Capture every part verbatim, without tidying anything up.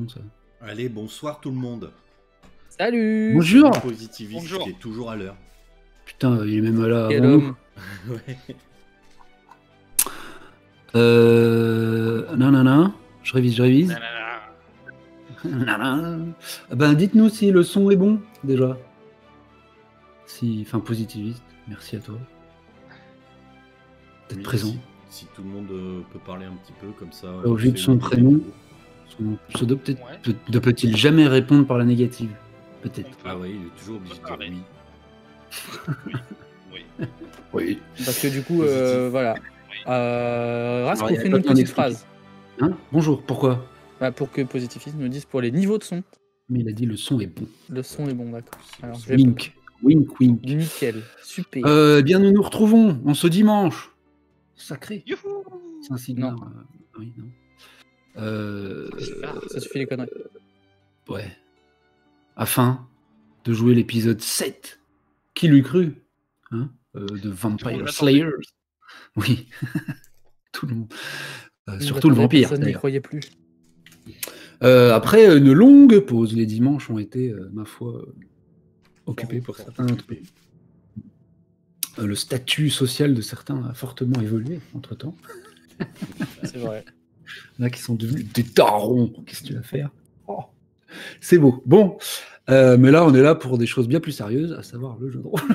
ça. Allez, bonsoir tout le monde. Salut. Bonjour. Le positiviste Bonjour. qui est toujours à l'heure. Putain, il est même là Quel avant nous. homme. Ouais. Euh... Nanana. Je révise, je révise. Nanana. Nanana. Ah ben, dites-nous si le son est bon, déjà. Si... Enfin, positiviste. Merci à toi. D'être Oui, présent. Si, si tout le monde euh, peut parler un petit peu comme ça. Au on vu de fait son une- prénom. Son pseudo, peut-être, Ouais. peut- ne peut-il jamais répondre par la négative? Peut-être. Ah oui, il est toujours obligé de dire Parler. oui. Oui. Oui. Parce que du coup, euh, voilà. Euh, Rask, Alors, y a fais-nous pas une besoin petite d'expliquer. phrase. Hein? Bonjour, pourquoi? Bah, pour que Positifist nous dise pour les niveaux de son. Mais il a dit le son est bon. Le son est bon, d'accord. Si Alors, le je son- vais- Wink. Wink, wink. Nickel. Super. Euh, eh bien, nous nous retrouvons en ce dimanche. Sacré. Youhou. C'est un signal. Non. euh, oui, non. Euh, Ça suffit les conneries. ouais. Afin de jouer l'épisode sept. Qui l'eût cru, hein, euh, de Tout le monde Vampire l'attendait. Slayers. Oui. Tout le monde. Euh, Nous surtout le attendait, vampire. Personne n'y d'ailleurs. croyait plus. Euh, après une longue pause, les dimanches ont été, euh, ma foi, euh, occupés Fort- pour fort certains d'entre occupé. eux. Euh, le statut social de certains a fortement évolué entre temps. C'est vrai. Il y en a qui sont devenus des tarons. Qu'est-ce que tu vas faire? Oh, c'est beau. Bon, euh, mais là, on est là pour des choses bien plus sérieuses, à savoir le jeu de rôle.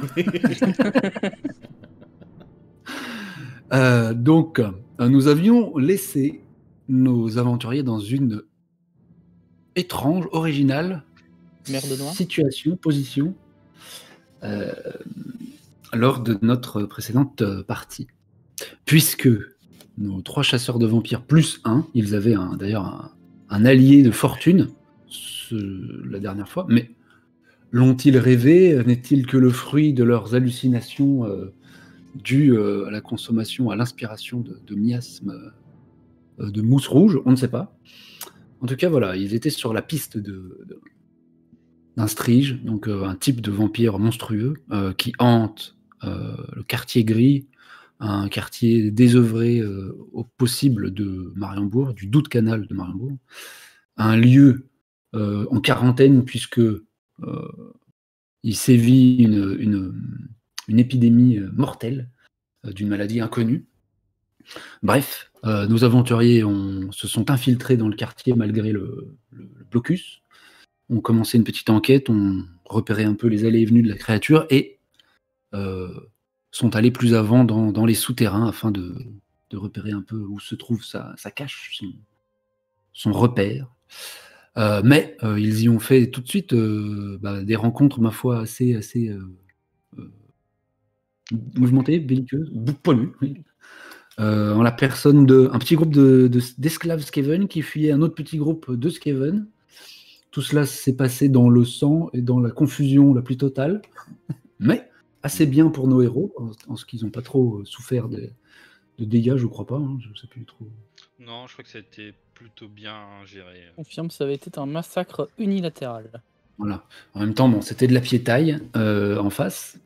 Euh, donc, euh, nous avions laissé nos aventuriers dans une étrange, originale Merde noire. situation, position, euh, lors de notre précédente euh, partie. Puisque nos trois chasseurs de vampires plus un, ils avaient un- d'ailleurs un, un allié de fortune ce- la dernière fois, mais l'ont-ils rêvé? N'est-il que le fruit de leurs hallucinations euh, dues euh, à la consommation, à l'inspiration de, de miasmes, euh, de mousse rouge? On ne sait pas. En tout cas, voilà, ils étaient sur la piste de, de- d'un strige, donc euh, un type de vampire monstrueux euh, qui hante euh, le quartier gris, un quartier désœuvré euh, au possible de Mariembourg, du doute canal de Mariembourg, un lieu euh, en quarantaine puisque euh, il sévit une, une, une épidémie euh, mortelle euh, d'une maladie inconnue. Bref, euh, nos aventuriers ont- se sont infiltrés dans le quartier malgré le, le- le blocus, ont commencé une petite enquête, ont repéré un peu les allées et venues de la créature et euh, sont allés plus avant dans, dans les souterrains afin de, de repérer un peu où se trouve sa, sa cache, son, son repère. Euh, mais euh, ils y ont fait tout de suite euh, bah, des rencontres, ma foi, assez, assez euh, euh, mouvementées, belliqueuses, poilues, oui. Euh, en la personne d'un petit groupe de, de- d'esclaves Skaven qui fuyait un autre petit groupe de Skaven. Tout cela s'est passé dans le sang et dans la confusion la plus totale, mais assez bien pour nos héros, en, en ce qu'ils n'ont pas trop euh, souffert de, de dégâts, je crois pas, hein, je sais plus trop. Non, je crois que ça a été plutôt bien géré. Confirme, ça avait été un massacre unilatéral. Voilà. En même temps, bon, c'était de la piétaille euh, en face.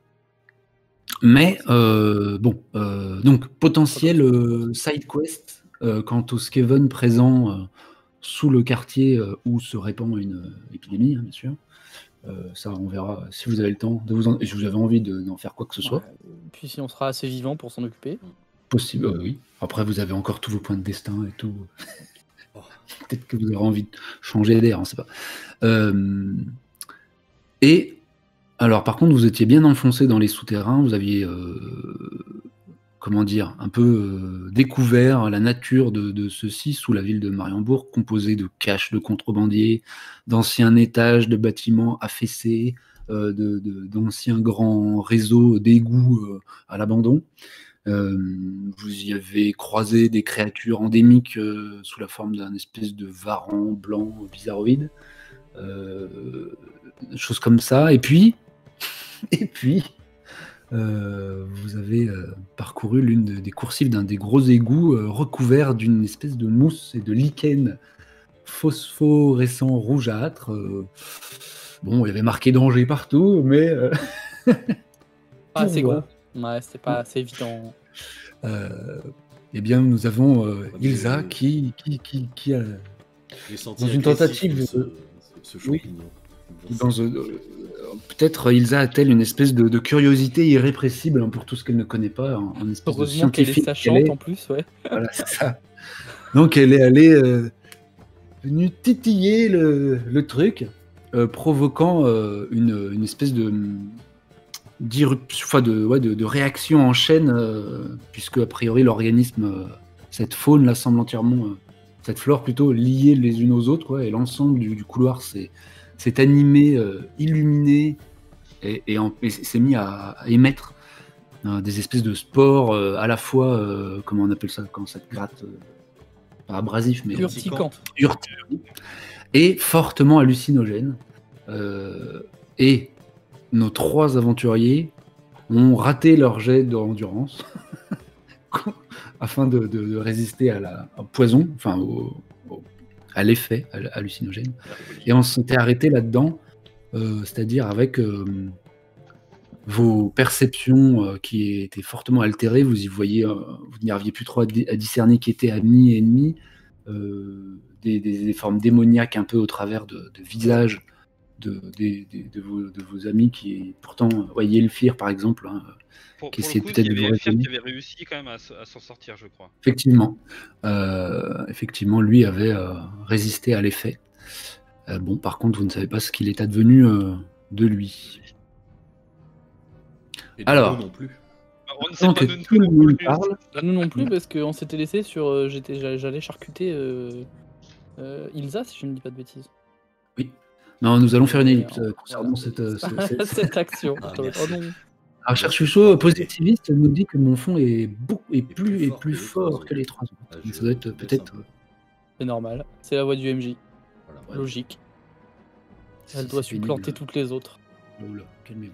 Mais euh, bon, euh, donc potentiel euh, side quest euh, quant aux Skaven présents euh, sous le quartier euh, où se répand une euh, épidémie, hein, bien sûr. Euh, ça, on verra si vous avez le temps de vous en... et si vous avez envie de- d'en faire quoi que ce soit. Ouais. Puis si on sera assez vivant pour s'en occuper. Possible, euh, oui. Après, vous avez encore tous vos points de destin et tout. Oh. Peut-être que vous aurez envie de changer d'air, on ne sait pas. Euh, Et alors, par contre, vous étiez bien enfoncé dans les souterrains. Vous aviez, euh, comment dire, un peu euh, découvert la nature de, de ceci sous la ville de Mariembourg, composé de caches de contrebandiers, d'anciens étages de bâtiments affaissés, euh, de- de- d'anciens grands réseaux d'égouts euh, à l'abandon. Euh, vous y avez croisé des créatures endémiques euh, sous la forme d'un espèce de varan blanc bizarroïde, euh, choses comme ça. Et puis, et puis, euh, vous avez euh, parcouru l'une de- des coursives d'un des gros égouts euh, recouvert d'une espèce de mousse et de lichen phosphorescent rougeâtre. euh. Bon, il y avait marqué danger partout, mais euh, Pas assez Pour gros. Ouais, c'était pas assez évident. Euh, eh bien, nous avons euh, Mais- Ilsa qui, qui, qui, qui a J'ai senti Dans une agressif, tentative ce, de- ce, ce Oui. champignon. dans, euh, euh, peut-être Ilsa a-t-elle une espèce de, de curiosité irrépressible hein, pour tout ce qu'elle ne connaît pas, en, en espèce de Heureusement qu'elle est scientifique qu'elle sachante est. en plus, ouais. Voilà, c'est ça. Donc elle est allée euh, venue titiller le, le truc, euh, provoquant euh, une, une espèce de d'irruption, enfin de, ouais, de, de réaction en chaîne, euh, puisque a priori l'organisme, euh, cette faune là semble entièrement, euh, cette flore plutôt liée les unes aux autres, quoi, et l'ensemble du, du couloir s'est s'est animé, euh, illuminé, et, et, en- et s'est mis à, à émettre euh, des espèces de spores euh, à la fois, euh, comment on appelle ça quand ça te gratte, euh, pas abrasif, mais Urticant. urticant, et fortement hallucinogène. Euh, et nos trois aventuriers ont raté leur jet d'endurance afin de, de- de résister à la au poison, enfin au- au- à l'effet hallucinogène. Et on s'était arrêté là-dedans, euh, c'est-à-dire avec euh, vos perceptions euh, qui étaient fortement altérées. Vous y voyez, euh, vous n'arriviez plus trop à, dé- à discerner qui était ami et ennemi. euh, des, des- des formes démoniaques un peu au travers de, de visages de, des- des- de vos, de vos amis qui pourtant, euh, ouais, Yelfir par exemple, hein, Pour, qui pour le essayait coup, peut-être il y de vous avait Elfir raisonner. qui avait réussi quand même à, s- à s'en sortir, je crois. Effectivement, euh, effectivement, lui avait euh, résisté à l'effet. Euh, bon, par contre, vous ne savez pas ce qu'il est advenu euh, de lui. Et de Alors, nous non plus. Bah, on ne sait tant pas que nous tout le non monde plus. parle, Là, nous non plus, parce qu'on s'était laissé sur. euh, j'étais, j'a- j'allais charcuter euh, euh, Ilsa, si je ne dis pas de bêtises. oui. Non, nous allons faire une Et, ellipse euh, euh, concernant voilà. cette, euh, ce- cette- Cette action. Ah, Oh merci. non. Alors, cher Chuchot, positiviste, nous dit que mon fond est, beaucoup, est plus, plus est fort plus que les fort trois que les autres. trois autres. Ah, Mais je ça doit être laisse peut-être. un peu. C'est normal. C'est la voix du M J. Voilà. Ouais. Logique. si Elle doit c'est supplanter pénible. toutes les autres. Oh là, calmez-vous.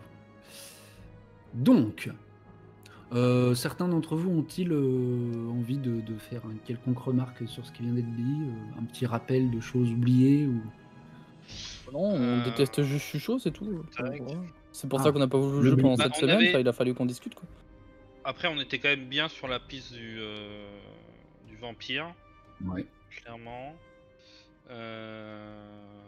Donc, euh, certains d'entre vous ont-ils euh, envie de, de faire une quelconque remarque sur ce qui vient d'être dit, euh, un petit rappel de choses oubliées ou... Non, on Euh, déteste juste Chucho, c'est tout. tac. Voilà. C'est pour Ah, ça qu'on n'a pas voulu le jouer bleu. pendant Bah, cette on semaine. avait- Enfin, il a fallu qu'on discute, quoi. Après, on était quand même bien sur la piste du, euh, du vampire, Ouais. clairement. Euh...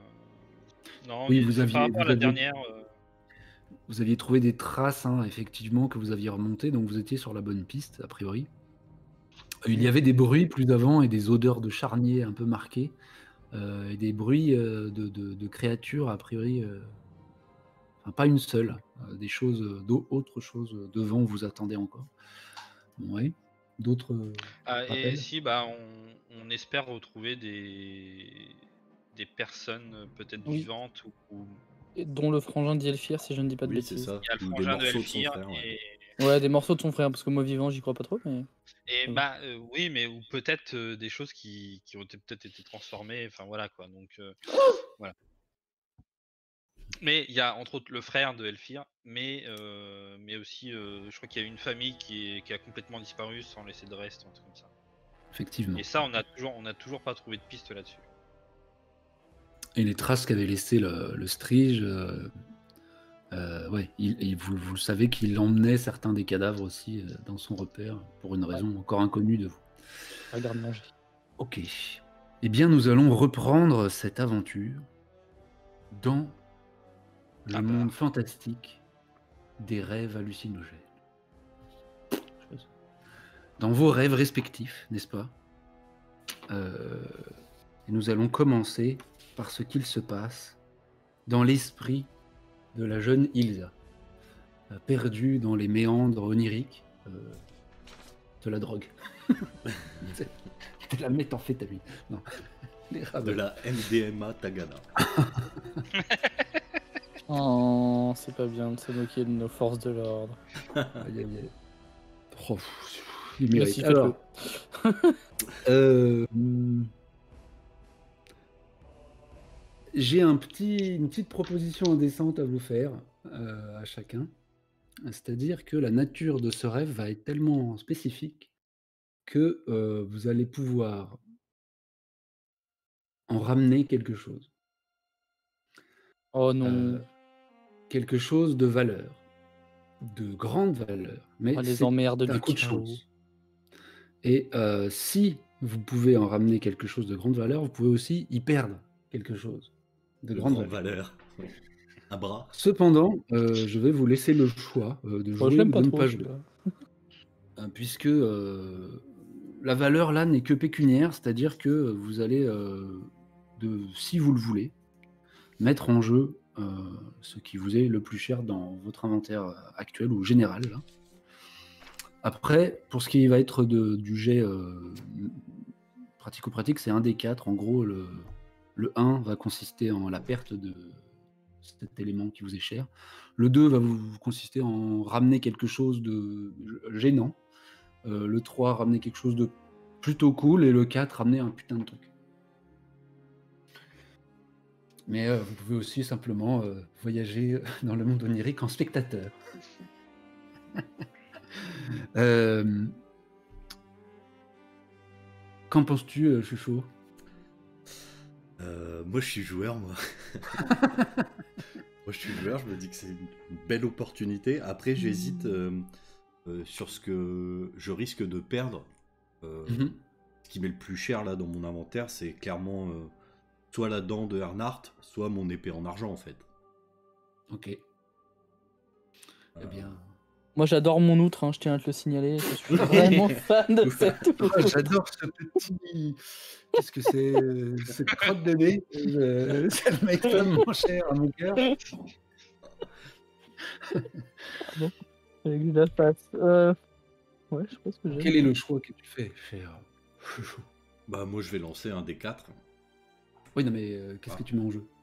Non, Oui, mais vous c'est aviez- par rapport à vous la aviez- dernière. euh, Vous aviez trouvé des traces, hein, effectivement, que vous aviez remontées, donc vous étiez sur la bonne piste, a priori. Il y avait des bruits plus d'avant et des odeurs de charniers un peu marquées, euh, et des bruits euh, de, de- de créatures, a priori, euh, enfin pas une seule, euh, des choses, euh, d'autres choses euh, devant vous attendez encore. Oui. D'autres euh, Ah, et rappels si, bah, on, on espère retrouver des, des personnes euh, peut-être Oui. vivantes ou, ou- Et dont le frangin d'Yelfir, si je ne dis pas de Oui, c'est bêtises. ça. il y a le Ou des frangin de morceaux de son Elfir frère. Ouais. et, Ouais, des morceaux de son frère, parce que moi vivant, j'y crois pas trop, mais. et Oui. bah euh, oui, mais ou peut-être euh, des choses qui, qui ont été- peut-être été transformées. Enfin voilà quoi. Donc euh, voilà. Mais il y a entre autres le frère de Elfir, mais euh, mais aussi, euh, je crois qu'il y a une famille qui, est, qui a complètement disparu sans laisser de reste, un truc comme ça. Effectivement. Et ça, on a toujours, on a toujours pas trouvé de piste là-dessus. Et les traces qu'avait laissées le, le Strige, euh, euh, ouais, il, il- vous, vous savez qu'il emmenait certains des cadavres aussi euh, dans son repère, pour une raison encore inconnue de vous. Regarde manger. Ok. Eh bien, nous allons reprendre cette aventure dans le Ah bah. monde fantastique des rêves hallucinogènes. Dans vos rêves respectifs, n'est-ce pas? Euh, et nous allons commencer par ce qu'il se passe dans l'esprit de la jeune Ilsa, euh, perdue dans les méandres oniriques euh, de la drogue. de la méthamphétamine. Non. Les De rabbins. la M D M A Tagada. Oh, c'est pas bien de se moquer de nos forces de l'ordre. Aïe, aïe, aïe. Oh, pff, il Mais mérite. si, faites-le. Alors, euh, hum, j'ai un petit, une petite proposition indécente à vous faire, euh, à chacun. C'est-à-dire que la nature de ce rêve va être tellement spécifique que euh, vous allez pouvoir en ramener quelque chose. Oh non. Euh, quelque chose de valeur, de grande valeur. Mais Oh, les c'est emmerdes un du coup de chaos. chance. Et euh, si vous pouvez en ramener quelque chose de grande valeur, vous pouvez aussi y perdre quelque chose de De grande grande valeur. valeur. Un bras. Cependant, euh, je vais vous laisser le choix euh, de Bon, je jouer l'aime ou pas de ne trop, pas jouer. celui-là. Euh, puisque euh, la valeur là n'est que pécuniaire, c'est-à-dire que vous allez, euh, de, si vous le voulez, mettre en jeu euh, ce qui vous est le plus cher dans votre inventaire euh, actuel ou général. Là. Après, pour ce qui va être de, du jet euh, pratico-pratique, c'est un des quatre. En gros, le, le un va consister en la perte de cet élément qui vous est cher. Le deux va vous, vous consister en ramener quelque chose de gênant. Euh, le trois, ramener quelque chose de plutôt cool. Et le quatre, ramener un putain de truc. Mais euh, vous pouvez aussi simplement euh, voyager dans le monde onirique en spectateur. euh... Qu'en penses-tu, euh, Chucho? Euh, moi, je suis joueur, moi. Moi, je suis joueur, je me dis que c'est une belle opportunité. Après, j'hésite euh, euh, sur ce que je risque de perdre. Euh, Mhm. Ce qui m'est le plus cher là dans mon inventaire, c'est clairement euh, soit la dent de Ernhardt, soit mon épée en argent en fait. Ok. Eh Euh, bien... Moi, j'adore mon outre, hein, je tiens à te le signaler. Je suis vraiment fan de cette Oh, outre. j'adore ce petit... Qu'est-ce que c'est euh, cette crotte de nez euh, ça m'extrêmement cher à mon cœur. Bon, fallait que je la fasse. Euh... Ouais, je pense que j'aime. Quel est le choix que tu fais, cher Chucho? Bah moi je vais lancer un des quatre. Oui, non mais euh, qu'est-ce Ah. que tu mets en jeu?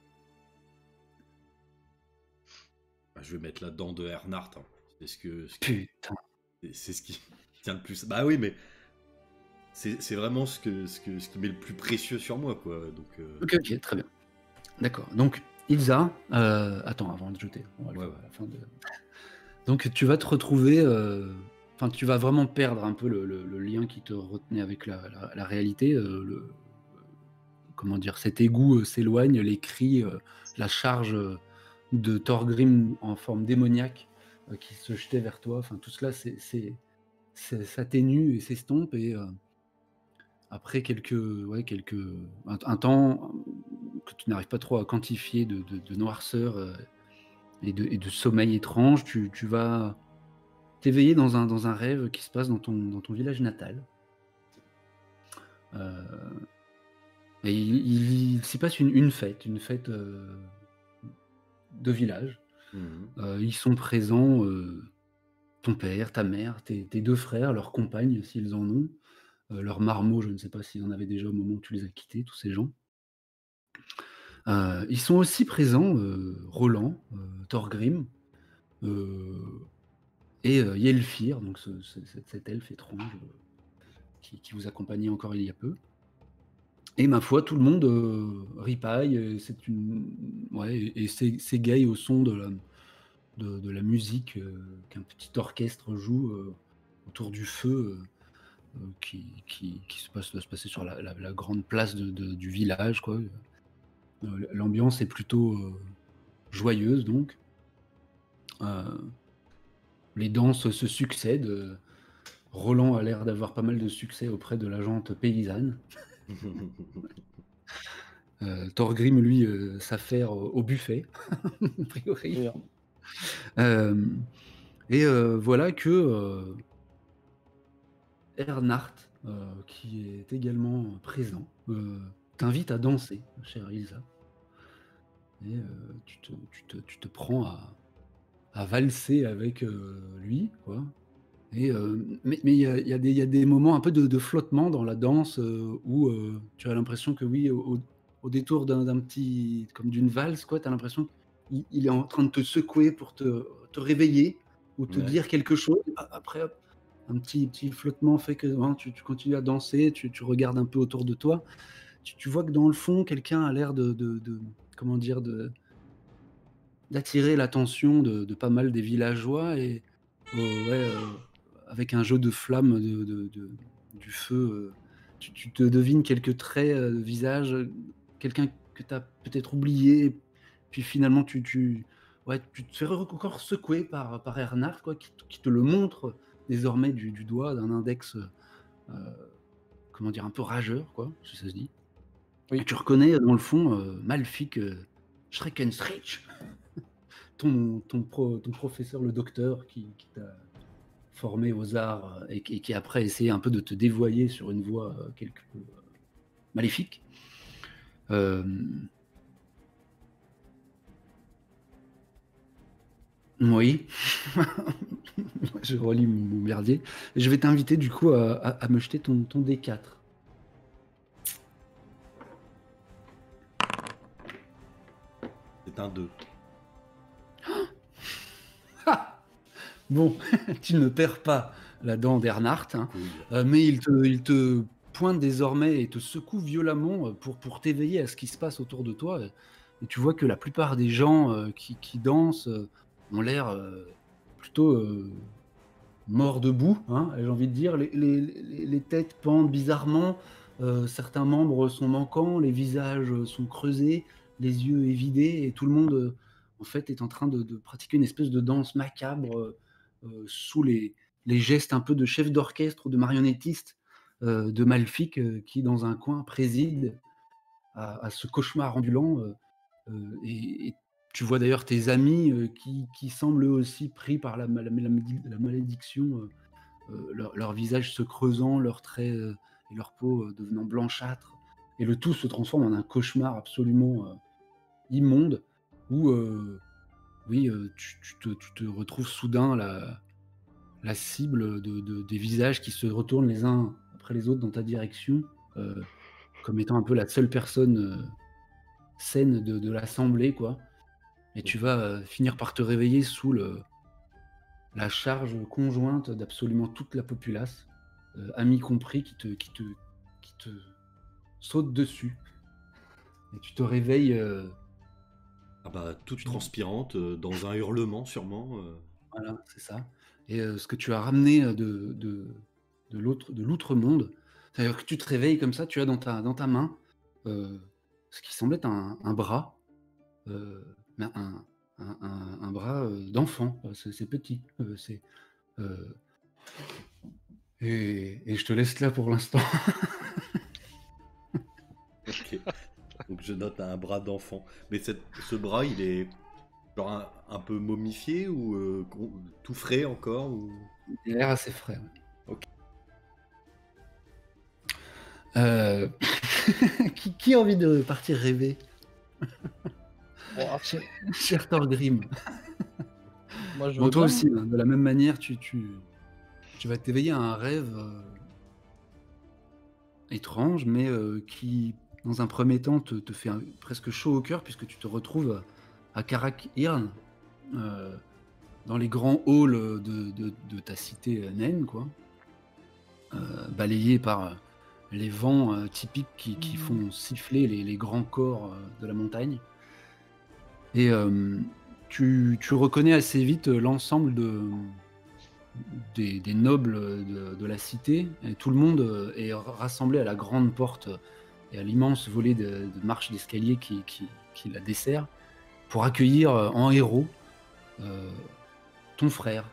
Bah, je vais mettre la dent de Ernhardt. Hein. C'est ce que... Ce qui... Putain. C'est, c'est ce qui tient le plus... Bah oui mais... C'est, c'est vraiment ce, que, ce, que, ce qui met le plus précieux sur moi quoi. Donc, euh... Ok, ok, très bien. D'accord. Donc, Ilsa, euh, attends, avant de jeter, on va le Ouais, faire ouais. à la fin de... Donc, tu vas te retrouver, euh, enfin, tu vas vraiment perdre un peu le, le- le lien qui te retenait avec la, la- la réalité. euh, le, comment dire, cet égout euh, s'éloigne, les cris, euh, la charge euh, de Thorgrim en forme démoniaque euh, qui se jetait vers toi. Enfin, tout cela, c'est, c'est, c'est- s'atténue et s'estompe et euh, après quelques, ouais, quelques, un, un temps que tu n'arrives pas trop à quantifier de, de- de noirceur euh, et, de, et de sommeil étrange, tu, tu vas t'éveiller dans un, dans un rêve qui se passe dans ton, dans ton village natal. Euh, et il, il- il s'y passe une, une fête, une fête euh, de village. Mhm. Euh, ils sont présents, euh, ton père, ta mère, tes, tes deux frères, leurs compagnes s'ils en ont, euh, leurs marmots, je ne sais pas s'ils en avaient déjà au moment où tu les as quittés, tous ces gens. Euh, ils sont aussi présents, euh, Roland, euh, Thorgrim, euh, et euh, Yelfir, donc ce- ce- cet cet elfe étrange euh, qui, qui vous accompagnait encore il y a peu. Et ma foi, tout le monde euh, ripaille, et c'est une, ouais, et et c'est- s'égaye au son de la, de, de la musique euh, qu'un petit orchestre joue euh, autour du feu euh, euh, qui, qui, qui se passe, doit se passer sur la, la- la grande place de- de- du village, quoi. Euh, L'ambiance est plutôt euh, joyeuse, donc. Euh, les danses se succèdent. euh, Roland a l'air d'avoir pas mal de succès auprès de la gente paysanne. Euh, Thorgrim, lui, euh, s'affaire au, au buffet, a priori. D'ailleurs. Euh, et euh, voilà que euh, Ernhardt, euh, qui est également présent, euh, t'invite à danser, chère Ilsa. Et euh, tu, te, tu, te, tu te prends à, à valser avec euh, lui, quoi. Et, euh, mais mais il y a, il y a des- il y a des moments un peu de, de flottement dans la danse euh, où euh, tu as l'impression que oui, au, au détour d'un d'un petit, comme d'une valse, quoi, tu as l'impression qu'il il est en train de te secouer pour te, te réveiller ou te Ouais. dire quelque chose. A- Après, hop, un petit, petit flottement fait que hein, tu, tu continues à danser, tu, tu regardes un peu autour de toi. Tu, tu vois que dans le fond, quelqu'un a l'air de, de, de- comment dire, de, d'attirer l'attention de, de pas mal des villageois et euh, ouais, euh, avec un jeu de flammes de, de- de- du feu, euh, tu, tu te devines quelques traits euh, de visage, euh, quelqu'un que tu as peut-être oublié, puis finalement tu, tu, ouais, tu te fais encore secouer par, par Ernard, quoi, qui, te- qui te le montre désormais du, du doigt, d'un index euh, comment dire, un peu rageur, quoi, si ça se dit. Oui. Et tu reconnais dans le fond euh, Malfik euh, Schreckenstreich, ton, ton, pro, ton professeur, le docteur, qui, qui t'a formé aux arts euh, et, qui- et qui après a essayé un peu de te dévoyer sur une voie euh, quelque peu euh, maléfique. Euh, oui, je relis mon, mon merdier. Et je vais t'inviter du coup à, à- à me jeter ton, ton D quatre. C'est un deux. Bon, tu ne perds pas la dent d'Ernhardt, hein, Cool. euh, mais il te, il te pointe désormais et te secoue violemment euh, pour, pour t'éveiller à ce qui se passe autour de toi. Et, et tu vois que la plupart des gens euh, qui, qui dansent euh, ont l'air euh, plutôt euh, morts debout, hein, j'ai envie de dire. Les, les- les- les têtes pendent bizarrement, euh, certains membres sont manquants, les visages euh, sont creusés, les yeux évidés, et tout le monde euh, en fait est en train de, de pratiquer une espèce de danse macabre euh, euh, sous les, les gestes un peu de chef d'orchestre ou de marionnettiste euh, de Malfik euh, qui dans un coin préside à, à ce cauchemar ambulant euh, euh, et, et tu vois d'ailleurs tes amis euh, qui, qui semblent eux aussi pris par la, la- la malédi- la malédiction, euh, euh, leur, leur visage se creusant, leurs traits euh, et leur peau euh, devenant blanchâtre, et le tout se transforme en un cauchemar absolument euh, immonde, où euh, oui, euh, tu, tu te, tu te retrouves soudain la, la cible de, de- des visages qui se retournent les uns après les autres dans ta direction, euh, comme étant un peu la seule personne euh, saine de, de l'assemblée, quoi. Et tu vas euh, finir par te réveiller sous le, la charge conjointe d'absolument toute la populace, euh, amis compris, qui te, qui, te, qui te saute dessus. Et tu te réveilles, euh, Ah bah, toute Tu- transpirante, euh, dans un hurlement sûrement. euh. voilà, c'est ça. Et euh, ce que tu as ramené euh, de, de, de l'autre, de l'outre-monde, c'est-à-dire que tu te réveilles comme ça, tu as dans ta, dans ta main euh, ce qui semble être un, un bras, euh, mais un, un, un- un bras euh, d'enfant. Euh, C'est c'est petit. Euh, c'est, euh, et, et je te laisse là pour l'instant. Ok. Donc je note un bras d'enfant. Mais cette- ce bras, il est genre un, un peu momifié ou euh, con- tout frais encore ou... Il a l'air assez frais. Ouais. Ok. Euh, qui, qui a envie de partir rêver? Bon, Cher, cher Thorgrim. moi, je Bon, veux toi bien. aussi, hein, de la même manière, tu, tu, tu vas t'éveiller à un rêve euh, étrange, mais euh, qui, dans un premier temps, te, te fait un- presque chaud au cœur, puisque tu te retrouves à Karak Irn, euh, dans les grands halls de, de- de ta cité euh, naine, quoi, euh, balayé par euh, les vents euh, typiques qui, qui font siffler les, les grands corps euh, de la montagne. Et euh, tu, tu reconnais assez vite euh, l'ensemble de, des, des nobles de, de la cité, et tout le monde euh, est rassemblé à la grande porte et à l'immense volet de, de marche d'escalier qui, qui, qui la dessert, pour accueillir euh, en héros euh, ton frère.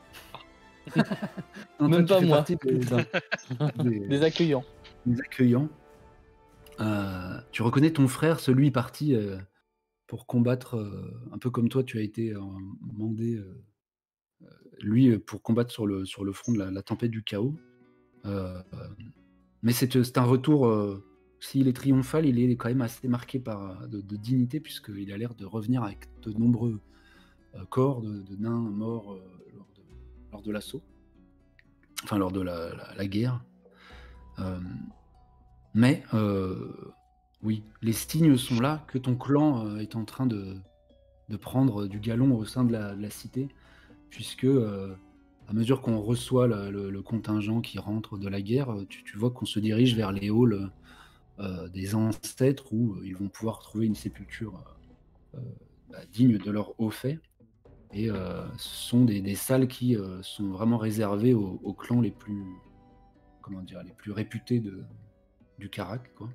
Non, Même toi, pas tu fais moi. partie des, Putain. des- Des accueillants. des accueillants. Euh, tu reconnais ton frère, celui parti euh, pour combattre, euh, un peu comme toi, tu as été euh, mandé, euh, lui, euh, pour combattre sur le, sur le front de la, la tempête du chaos. Euh, euh, mais c'est c'est un retour, euh, s'il est triomphal, il est quand même assez marqué par, euh, de, de dignité, puisqu'il a l'air de revenir avec de nombreux euh, corps de, de nains morts euh, lors de, lors de l'assaut, enfin lors de la, la- la guerre. Euh, mais euh, oui, les signes sont là que ton clan euh, est en train de, de prendre du galon au sein de la, de la cité, puisque euh, à mesure qu'on reçoit le, le- le contingent qui rentre de la guerre, euh, tu, tu vois qu'on se dirige vers les halls euh, des ancêtres où euh, ils vont pouvoir trouver une sépulture euh, bah, digne de leur haut fait. Et euh, ce sont des, des salles qui euh, sont vraiment réservées aux, aux clans les plus, comment dire, les plus réputés de, du Karak, quoi.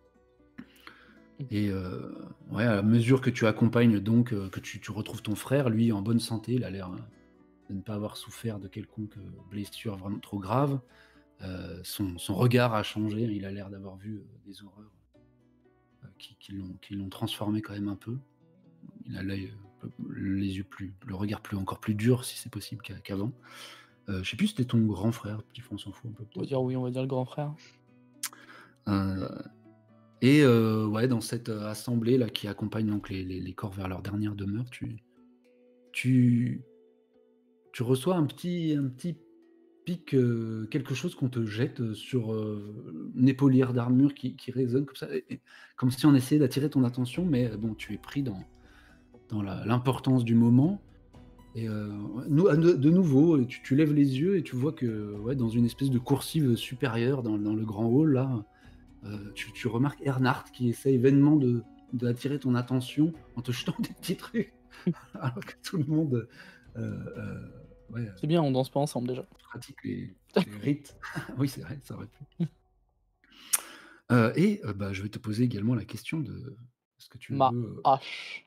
Et euh, ouais, à mesure que tu accompagnes donc, euh, que tu, tu retrouves ton frère, lui en bonne santé, il a l'air euh, de ne pas avoir souffert de quelconque euh, blessure vraiment trop grave. Euh, son, son regard a changé, il a l'air d'avoir vu euh, des horreurs euh, qui, qui l'ont qui l'ont transformé quand même un peu. Il a l'œil, euh, les yeux plus, le regard plus encore plus dur si c'est possible qu'a- qu'avant. Euh, je sais plus si c'était ton grand frère, petit frère, on s'en fout un peu On va peut-être. dire oui, on va dire le grand frère. Euh, et euh, ouais, dans cette euh, assemblée là qui accompagne donc les, les- les corps vers leur dernière demeure, tu, tu, tu reçois un petit, un petit pic, euh, quelque chose qu'on te jette sur euh, une épaulière d'armure qui, qui résonne comme ça, et- et comme si on essayait d'attirer ton attention, mais euh, bon, tu es pris dans, dans la- l'importance du moment. Et euh, nous, à de, de nouveau, tu, tu lèves les yeux et tu vois que ouais, dans une espèce de coursive supérieure, dans, dans le grand hall, là, euh, tu, tu remarques Ernhardt qui essaye vainement de, d'attirer ton attention en te jetant des petits trucs, alors que tout le monde euh, euh, ouais, C'est bien, on danse pas ensemble déjà. pratique les, les rites. Oui, c'est vrai, ça aurait pu. Euh, et euh, bah, je vais te poser également la question de est-ce que tu Ma veux. euh, hache.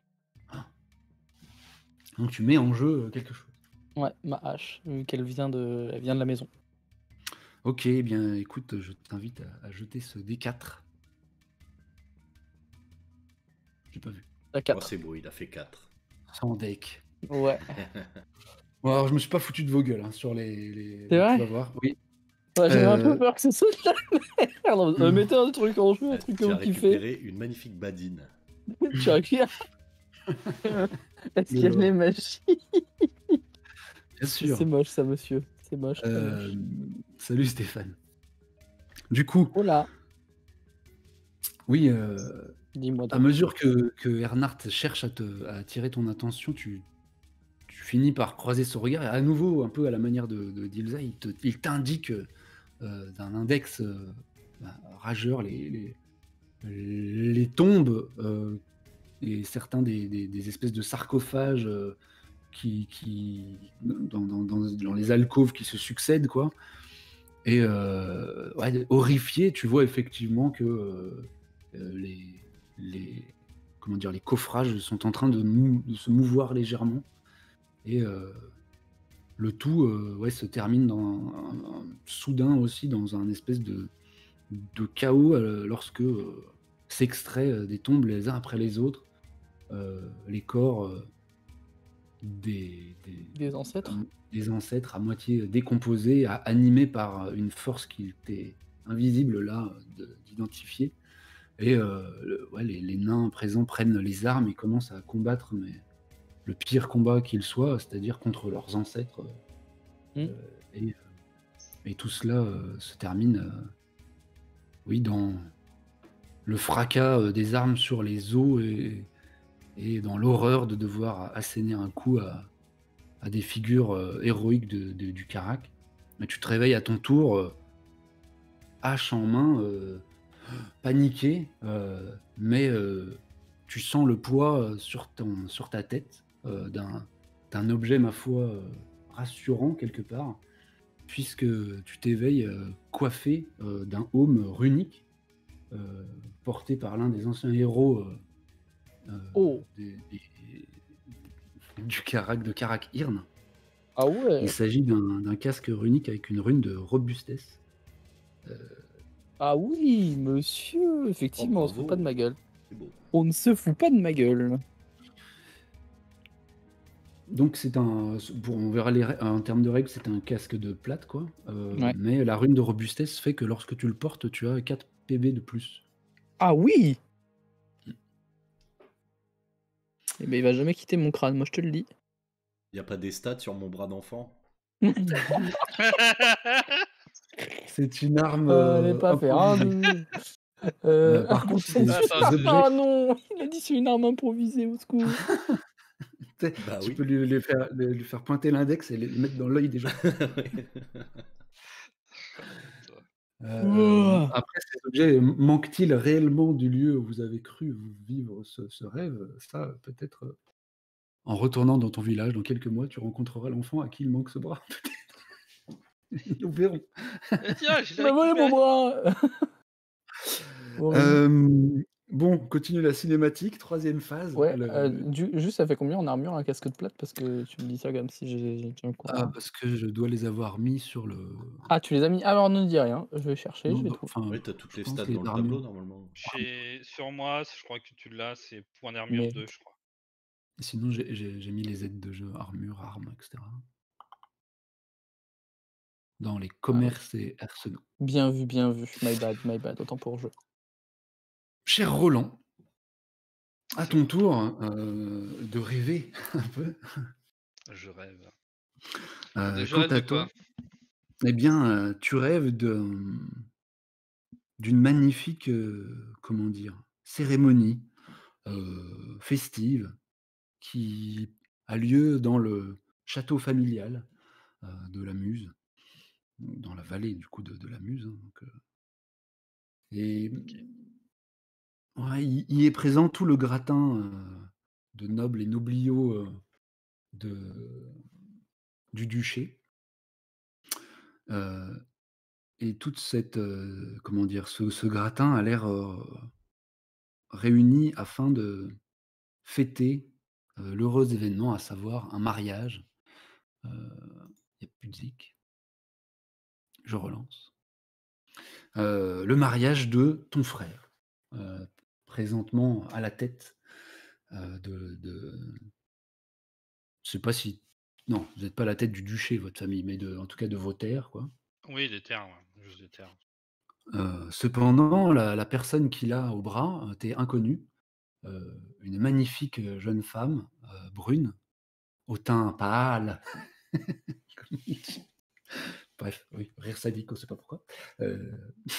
Donc tu mets en jeu euh, quelque chose. Ouais, ma hache, vu qu'elle vient de, elle vient de la maison. Ok, eh bien écoute, je t'invite à, à jeter ce D quatre. J'ai pas vu. La Oh, quatre. c'est beau, il a fait quatre. Sans deck. Ouais. Bon, alors je me suis pas foutu de vos gueules hein, sur les. les... C'est vrai Tu vas voir. Oui. Ouais, j'avais un peu Euh, peur que ce soit de la merde. Euh, mettez un truc en jeu, un truc que Tu as vous kiffez. récupéré une magnifique badine. Tu as récupéré. Est-ce qu'il y a Le- les magies? Bien sûr. C'est moche ça, monsieur. C'est moche. très Euh, moche. Salut Stéphane. Du coup, Oh là, oui, euh, dis-moi à donc. mesure que, que Ernhardt cherche à, te, à attirer ton attention, tu, tu finis par croiser son regard et à nouveau, un peu à la manière de, de Dilsa, il, te, il t'indique euh, d'un index euh, bah, rageur les, les, les tombes euh, et certains des, des- des espèces de sarcophages euh, qui, qui dans, dans- dans- dans les alcôves qui se succèdent, quoi. Et euh, ouais, horrifié, tu vois effectivement que euh, euh, les, les, comment dire, les coffrages sont en train de, mou- de se mouvoir légèrement. Et euh, le tout euh, ouais, se termine dans un, un- soudain aussi dans un espèce de, de chaos euh, lorsque euh, s'extrait euh, des tombes les uns après les autres euh, les corps euh, des, des, Des ancêtres. des ancêtres à moitié décomposés, à- animés par une force qui était invisible là de- d'identifier. Et euh, le- ouais, les, les nains présents prennent les armes et commencent à combattre, mais le pire combat qu'il soit, c'est-à-dire contre leurs ancêtres. Mm. Euh, et, euh, et tout cela euh, se termine, euh, oui, dans le fracas euh, des armes sur les os et, et dans l'horreur de devoir asséner un coup à, à des figures euh, héroïques de, de- du Karak. Mais tu te réveilles à ton tour, euh, hache en main, euh, paniqué, euh, mais euh, tu sens le poids euh, sur, ton, sur ta tête euh, d'un, d'un objet, ma foi, euh, rassurant quelque part, puisque tu t'éveilles euh, coiffé euh, d'un aume runique euh, porté par l'un des anciens héros euh, euh, Oh. des- des- du Karak de Karak Irn. Ah ouais. Il s'agit d'un, d'un casque runique avec une rune de robustesse. Ah oui, monsieur. Effectivement, Oh, on se fout bravo. pas de ma gueule. C'est beau. On ne se fout pas de ma gueule. Donc c'est un, pour, on verra les, rè- en termes de règles, c'est un casque de plate quoi. Euh, Ouais. Mais la rune de robustesse fait que lorsque tu le portes, tu as quatre P B de plus. Ah oui. Eh ben, il va jamais quitter mon crâne, moi je te le dis. Il n'y a pas des stats sur mon bras d'enfant? C'est une arme. Euh, allez euh, pas faire un improvisée. deux. Euh, Euh, par contre, c'est des Attends, objets. Ah non, il a dit c'est une arme improvisée au secours. Tu sais, Bah tu oui. peux lui, lui faire, lui- lui faire pointer l'index et les mettre dans l'œil des gens. Euh, Ouah. après, ces objets manquent-ils réellement du lieu où vous avez cru vivre ce, ce rêve? Ça, peut-être, euh, en retournant dans ton village, dans quelques mois, tu rencontreras l'enfant à qui il manque ce bras. Nous verrons. Eh, tiens, je l'ai Mais voyez mon récupéré. bras. Horrible. Euh, bon, on continue la cinématique, troisième phase. Ouais, le- euh, le- du- juste ça fait combien en armure un casque de plate? Parce que tu me dis ça comme si j'ai j'ai un courant. Ah, parce que je dois les avoir mis sur le. Ah, tu les as mis? Alors ne dis rien, je vais chercher, Non, je vais bah, trouver. enfin, Ouais, t'as toutes je les pense stats les dans le armures. tableau normalement. Chez... Sur moi, je crois que tu l'as, c'est point d'armure Mais- deux, je crois. Sinon, j'ai- j'ai j'ai mis les aides de jeu, armure, armes, et cetera. Dans les commerces et arsenaux. Bien vu, bien vu. My bad, my bad, autant pour jeu. Cher Roland, à C'est ton mon tour euh, de rêver un peu. Je rêve. Euh, Je quant rêve à de quoi? toi, eh bien, euh, tu rêves de d'une magnifique, euh, comment dire, cérémonie euh, festive qui a lieu dans le château familial euh, de la Muse, dans la vallée du coup de, de la Muse. hein, donc, euh, et ouais, il, il est présent tout le gratin euh, de nobles et nobliaux euh, de, du duché. Euh, et toute cette, euh, comment dire, ce, ce gratin a l'air euh, réuni afin de fêter euh, l'heureux événement, à savoir un mariage. Euh, Il n'y a plus de zik. Je relance. Euh, le mariage de ton frère, euh, présentement à la tête euh, de, de... Je sais pas si... Non, vous n'êtes pas à la tête du duché, votre famille, mais de, en tout cas de vos terres, quoi. Oui, des terres, ouais, juste des terres. Euh, cependant, la, la personne qu'il a au bras euh, t'est inconnue. Euh, une magnifique euh, jeune femme, euh, brune, au teint pâle. Comme il dit. Bref, oui, rire sadique, on ne sait pas pourquoi. Euh,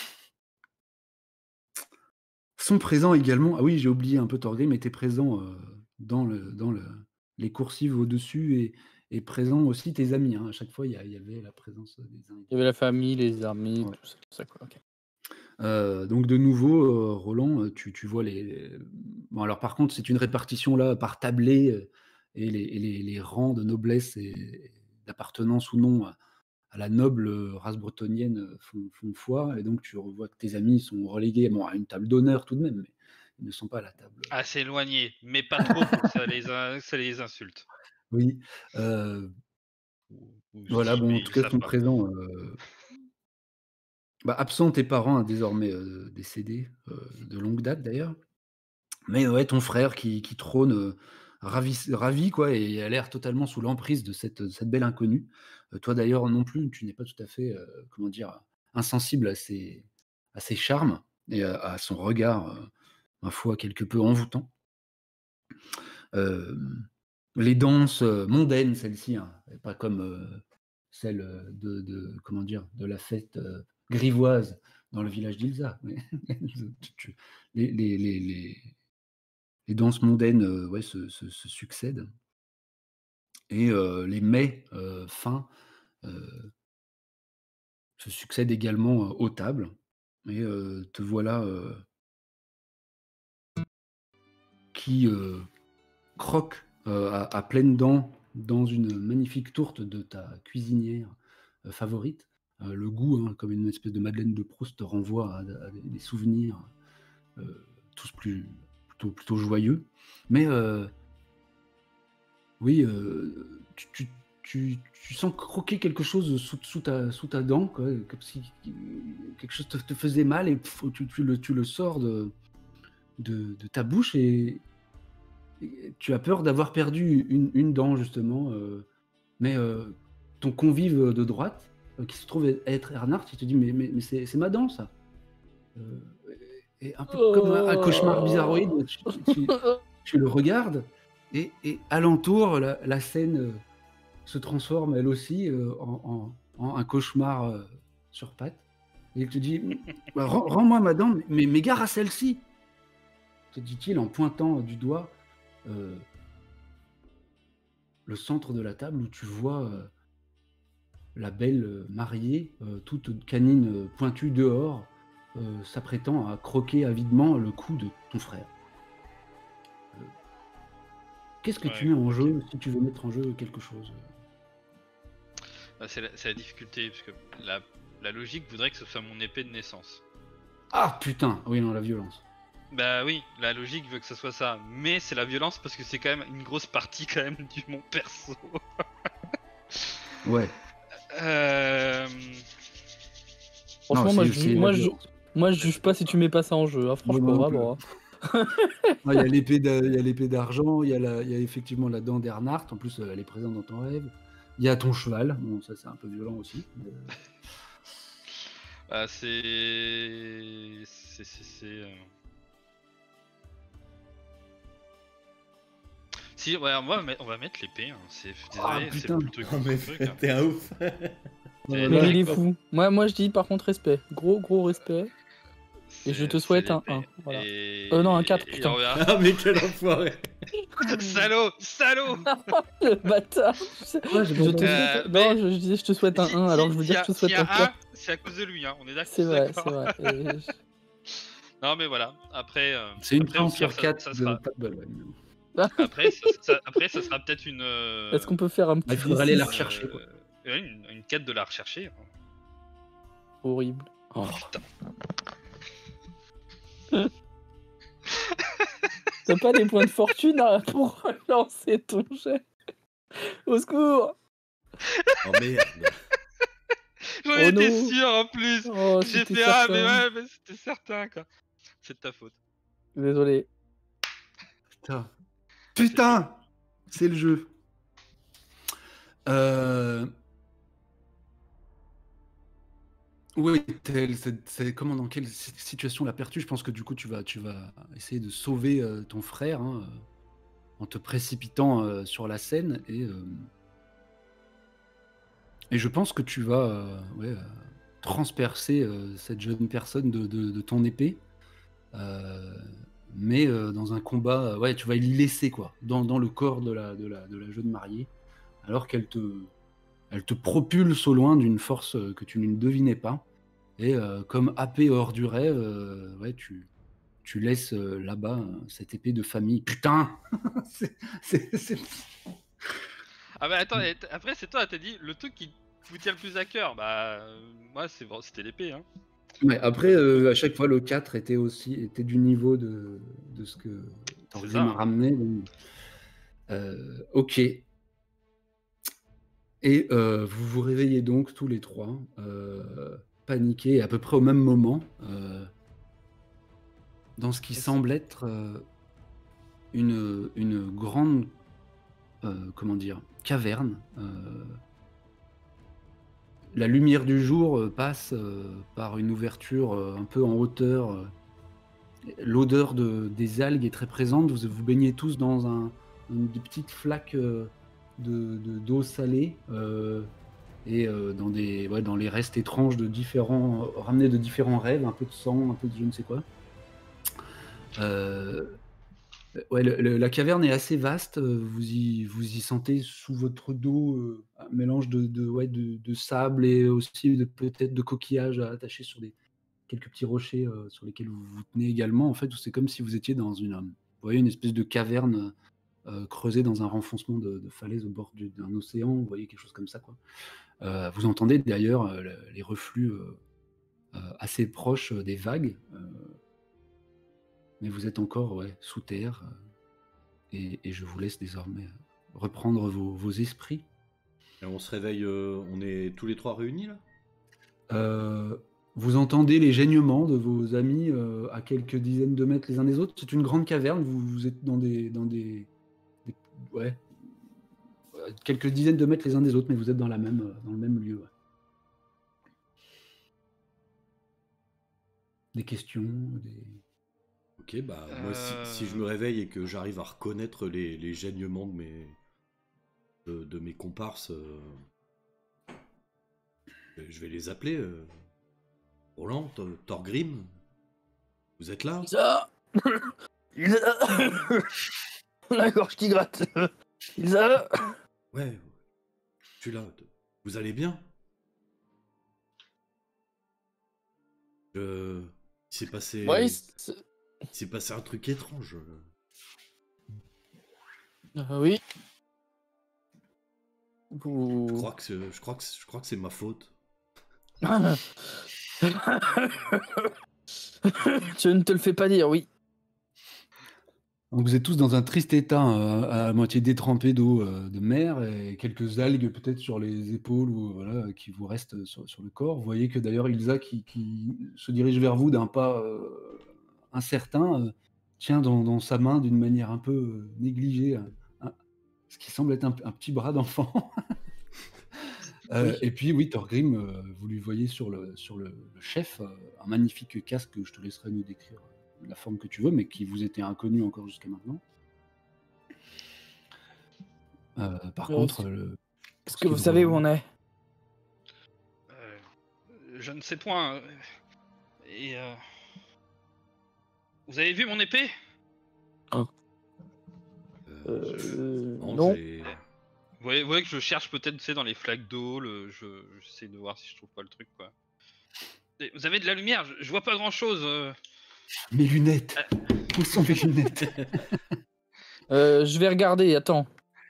Sont présents également, ah oui, j'ai oublié un peu Thorgrim était présent euh, dans, le, dans le, les coursives au-dessus et, et présent aussi tes amis. hein. À chaque fois, il y, a- il y avait la présence des uns et Il y des avait la famille, les armées, Ouais. tout ça, tout ça quoi. ok. Euh, donc de nouveau, euh, Roland, euh, tu, tu vois les, les- Bon alors par contre, c'est une répartition là par tablé euh, et, les, et les- les rangs de noblesse et, et d'appartenance ou non à, à la noble euh, race bretonnienne euh, font, font foi. Et donc tu revois que tes amis sont relégués bon, à une table d'honneur tout de même, mais ils ne sont pas à la table. Assez éloigné, mais pas trop pour que ça les, in- ça les insulte. Oui. euh, Ou, ou voilà, si, bon, mais en ils tout le cas, savent sont pas. présents. Euh, bah, absents tes parents, hein, désormais euh, décédés, euh, de longue date d'ailleurs. Mais ouais, ton frère qui, qui trône euh, ravi, ravi, quoi, et a l'air totalement sous l'emprise de cette, de cette belle inconnue. Euh, toi d'ailleurs non plus, tu n'es pas tout à fait, euh, comment dire, insensible à ses, à ses charmes et à, à son regard, euh, ma foi, quelque peu envoûtant. Euh, les danses euh, mondaines, celles-ci, hein, et pas comme euh, celle de, de, comment dire, de la fête euh, grivoise dans le village d'Ilza. Mais tu- tu- les, les, les, les, les danses mondaines euh, ouais, se, se- se succèdent. Et euh, les mets euh, fins euh, se succèdent également euh, aux tables. Et euh, te voilà euh, qui euh, croque euh, à, à pleines dents dans une magnifique tourte de ta cuisinière euh, favorite. Euh, le goût, hein, comme une espèce de Madeleine de Proust, te renvoie à, à des, des souvenirs euh, tous plus plutôt, plutôt joyeux. Mais euh, oui, euh, tu, tu, tu, tu sens croquer quelque chose sous, sous, ta, sous ta dent, quoi, comme si quelque chose te, te faisait mal et pff, tu, tu, le, tu le sors de, de, de ta bouche et, et tu as peur d'avoir perdu une, une dent, justement. Euh, mais euh, ton convive de droite, euh, qui se trouve être Ernard, il te dit Mais, mais, mais c'est, c'est ma dent, ça. Euh, et un peu comme un, un cauchemar bizarroïde, tu, tu, tu, tu le regardes et, et alentour, la, la scène euh, se transforme elle aussi euh, en, en, en un cauchemar euh, sur pattes. Et il te dit bah, rends- Rends-moi ma dent, mais, mais gare à celle-ci, te dit-il en pointant du doigt euh, le centre de la table où tu vois euh, la belle euh, mariée, euh, toute canine euh, pointue dehors, euh, s'apprêtant à croquer avidement le cou de ton frère. Euh, Qu'est-ce que Ouais, tu mets en ok. jeu si tu veux mettre en jeu quelque chose? Bah, c'est, la, c'est la difficulté, parce que la, la logique voudrait que ce soit mon épée de naissance. Ah putain, oui non, la violence. Bah oui, la logique veut que ça soit ça, mais c'est la violence parce que c'est quand même une grosse partie quand même du mon perso. Ouais. euh... Franchement, Non, moi, c'est- je, c'est la moi, je, violence. moi, je juge pas si tu mets pas ça en jeu. Hein, franchement, Moi non plus. vraiment. Ah, Il y a l'épée d'a- il y a l'épée d'argent, il y, a la- il y a effectivement la dent d'Ernhardt, en plus euh, elle est présente dans ton rêve. Il y a ton cheval, bon ça c'est un peu violent aussi. mais- Bah, c'est. C'est. C'est. c'est, euh, Si, ouais, on va, met- on va mettre l'épée. Hein. C'est Ah, désolé, c'est putain. le truc. Oh, mais le truc, hein. t'es un ouf. Ouais, Mais voilà. il est fou. Moi, moi, je dis par contre respect. Gros, gros respect. Et je C'est- te souhaite c'est un l'épée. un, voilà. Et... Euh, non, un quatre, et putain. on verra. Ah, mais quel enfoiré. Salaud, salaud. Le bâtard. Je, Ouais, j'ai je pas te entendu. Euh, souhaite... mais- Non, je, je disais je te souhaite un Si- un, si- alors que je veux s'il y dire a- que je te souhaite s'il y un a quatre. c'est à cause de lui, hein. On est d'accord. C'est vrai, d'accord. c'est vrai. Et je- Non, mais voilà. Après, euh, C'est une après, au chance pire, sur ça- quatre ça de sera- pas de bol. ouais. Après, ça, ça- après, ça sera peut-être une. euh, Est-ce qu'on peut faire un petit Il faudrait aller D six la rechercher, quoi. euh, une, une quête de la rechercher. Horrible. Oh. Putain. T'as pas des points de fortune à- pour relancer ton jet? Au secours! Oh merde. J'en Oh étais non. sûr en plus. Oh, J'ai c'était fait ah, certain. mais ouais, mais c'était certain quoi. C'est de ta faute. Désolé. Putain. Putain, c'est le jeu. Euh... Oui, tel- c'est c'est- comment, dans quelle si- situation la perdu? Je pense que du coup tu vas, tu vas essayer de sauver euh, ton frère hein, euh, en te précipitant euh, sur la scène et euh, et je pense que tu vas euh, ouais, euh, transpercer euh, cette jeune personne de, de- de ton épée, euh, mais euh, dans un combat, euh, ouais, tu vas y laisser quoi, dans, dans le corps de la, de la, de la jeune mariée, alors qu'elle te, elle te propulse au loin d'une force euh, que tu ne devinais pas. Et euh, comme happé hors du rêve, euh, ouais, tu, tu laisses euh, là-bas euh, cette épée de famille. Putain C'est- c'est- c'est- Ah bah attends, et t- après c'est toi, t'as dit le truc qui vous tient le plus à cœur. Bah euh, moi c'est vrai, c'était l'épée. Hein. Ouais, après, euh, à chaque fois, le quatre était aussi était du niveau de, de ce que Torzi ça, m'a hein. ramené. donc, euh, ok. Et euh, vous vous réveillez donc tous les trois, euh, paniqués à peu près au même moment, euh, dans ce qui Et c'est- semble être euh, une, une grande, euh, comment dire, caverne. euh, La lumière du jour euh, passe euh, par une ouverture euh, un peu en hauteur. euh, L'odeur de, des algues est très présente. Vous vous baignez tous dans un, une des petites flaques euh, de, de- d'eau salée euh, et euh, dans, des, ouais, dans les restes étranges de différents, euh, ramenés de différents rêves, un peu de sang, un peu de je ne sais quoi. Euh, ouais, le- le- la caverne est assez vaste. euh, Vous y, vous y sentez sous votre dos euh, un mélange de, de, ouais, de, de sable et aussi de, peut-être de coquillages attachés sur des quelques petits rochers euh, sur lesquels vous vous tenez également. En fait, c'est comme si vous étiez dans une, euh, vous voyez, une espèce de caverne euh, creusée dans un renfoncement de, de falaise au bord du- d'un océan. Vous voyez quelque chose comme ça, quoi. Euh, vous entendez d'ailleurs euh, le- les reflux euh, euh, assez proches euh, des vagues, euh, mais vous êtes encore ouais, sous terre. euh, et, et je vous laisse désormais euh, reprendre vos, vos esprits. Et on se réveille, euh, on est tous les trois réunis là? Euh, vous entendez les geignements de vos amis euh, à quelques dizaines de mètres les uns des autres. C'est une grande caverne. Vous, vous êtes dans des, dans des, des- ouais, euh, quelques dizaines de mètres les uns des autres, mais vous êtes dans la même, euh, dans le même lieu. ouais. Des questions, des. Ok, bah moi si, Euh. si je me réveille et que j'arrive à reconnaître les, les geignements de mes, de, de mes comparses, euh, je vais les appeler. euh, Roland, Th- Thorgrim, vous êtes là? Ilsa Ilsa La gorge qui gratte. Ilsa Ouais, je suis là. Vous allez bien? Je... Il s'est passé... Ouais, il c'est- s'est passé un truc étrange. euh, oui. Je Vous... crois que c'est, je crois que c'est, je crois que c'est ma faute. Je ne te le fais pas dire, oui. Donc vous êtes tous dans un triste état, euh, à moitié détrempé d'eau euh, de mer et quelques algues peut-être sur les épaules ou voilà qui vous restent sur, sur le corps. Vous voyez que d'ailleurs Ilsa qui, qui se dirige vers vous d'un pas euh, incertain euh, tient dans, dans sa main d'une manière un peu euh, négligée un- un- ce qui semble être un, un petit bras d'enfant. Euh, Oui. et puis oui, Thorgrim, euh, vous lui voyez sur le, sur le, le chef euh, un magnifique casque que je te laisserai nous décrire euh, la forme que tu veux, mais qui vous était inconnu encore jusqu'à maintenant. Euh, par Euh, contre, est-ce- le, Est-ce pour ce que qui est vous de savez où Roland- on est? Euh, je ne sais point. euh, Et euh, vous avez vu mon épée? Euh, Euh, non, non. j'ai- Vous voyez, vous voyez que je cherche peut-être, tu sais, dans les flaques d'eau, le- je j'essaie de voir si je trouve pas le truc, quoi. Et vous avez de la lumière, je, je vois pas grand-chose. euh. Mes lunettes. Où sont mes lunettes? Euh, je vais regarder, attends.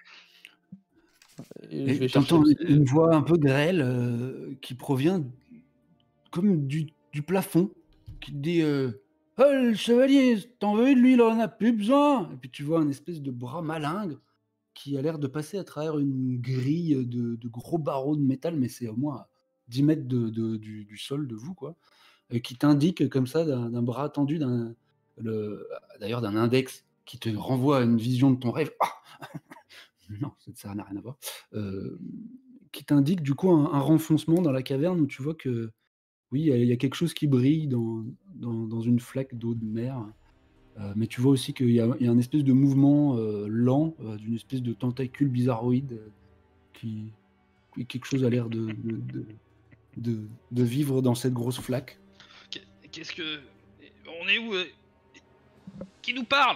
Et je Et vais chercher t'entends aussi. une voix un peu grêle euh, qui provient comme du, du plafond, qui te dit euh, Oh, le chevalier, t'en veux une, lui, il en a plus besoin. Et puis tu vois un espèce de bras malingre qui a l'air de passer à travers une grille de, de gros barreaux de métal, mais c'est au moins dix mètres de, de- du, du sol de vous, quoi, et qui t'indique comme ça d'un d'un bras tendu, d'un, le- d'ailleurs d'un index, qui te renvoie à une vision de ton rêve. Ah non, ça ça n'a rien à voir. Euh, qui t'indique du coup un, un renfoncement dans la caverne où tu vois que oui, il y, a- il y a quelque chose qui brille dans, dans, dans une flaque d'eau de mer. Euh, mais tu vois aussi qu'il y a, il y a un espèce de mouvement euh, lent, euh, d'une espèce de tentacule bizarroïde euh, qui, qui- quelque chose a l'air de, de, de, de- de vivre dans cette grosse flaque. Qu'est- Qu'est-ce que... On est où? euh Qui nous parle?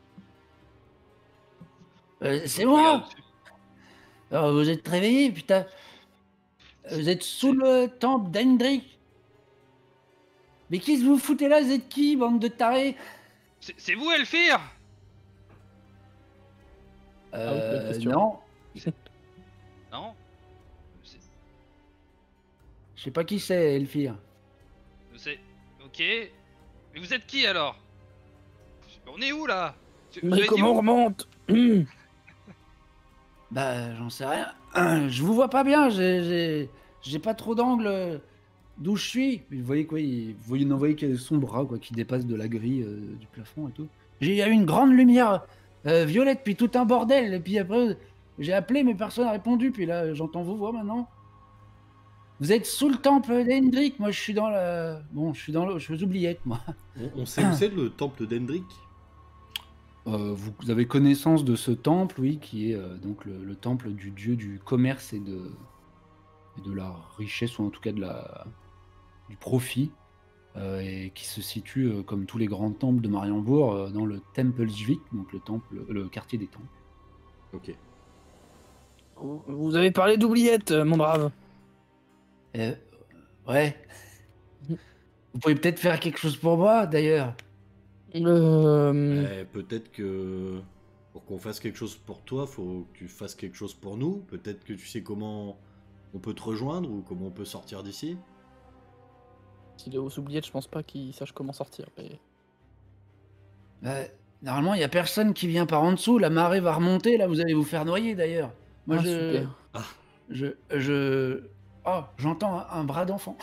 Euh, c'est Je regarde moi. dessus. Alors, vous êtes réveillés, putain. Vous êtes sous le temple d'Hendrik. Mais qu'est-ce que vous foutez là? Vous êtes qui, bande de tarés? C'est c'est vous, Elfir? Ah oui, bonne Euh, question. non, Non? C'est... je sais pas qui c'est, Elfir. c'est- Ok. Mais vous êtes qui, alors? On est où, là? Vous Mais avez dit comment on où? remonte? Bah, j'en sais rien. Je vous vois pas bien, j'ai, j'ai, j'ai pas trop d'angle d'où je suis. Puis vous voyez quoi, il, vous voyez, vous voyez qu'il y a son bras quoi, qui dépasse de la grille euh, du plafond et tout. J'ai- Il y a eu une grande lumière euh, violette, puis tout un bordel. Et puis après, j'ai appelé, mais personne n'a répondu. Puis là, j'entends vos voix maintenant. Vous êtes sous le temple d'Hendrik. Moi, je suis dans le. Bon, je suis dans le. Je suis aux oubliettes, moi. On, on sait où c'est le temple d'Hendrik? Euh, vous, vous avez connaissance de ce temple, oui, qui est euh, donc le, le temple du dieu du commerce et de, et de la richesse, ou en tout cas de la, du profit, euh, et qui se situe, euh, comme tous les grands temples de Marienbourg, euh, dans le Tempelsvik, donc le, temple, le quartier des temples. Ok. Vous vous avez parlé d'oubliette, mon brave. Euh, ouais. Vous pouvez peut-être faire quelque chose pour moi, d'ailleurs. Euh... Eh, peut-être que pour qu'on fasse quelque chose pour toi, faut que tu fasses quelque chose pour nous. Peut-être que tu sais comment on peut te rejoindre ou comment on peut sortir d'ici. S'il est aux oubliettes, je pense pas qu'il sache comment sortir. Mais... Bah, normalement, il n'y a personne qui vient par en dessous. La marée va remonter, là, vous allez vous faire noyer, d'ailleurs. Moi, Ah, je... super. Je... Je... Oh, j'entends un, un bras d'enfant.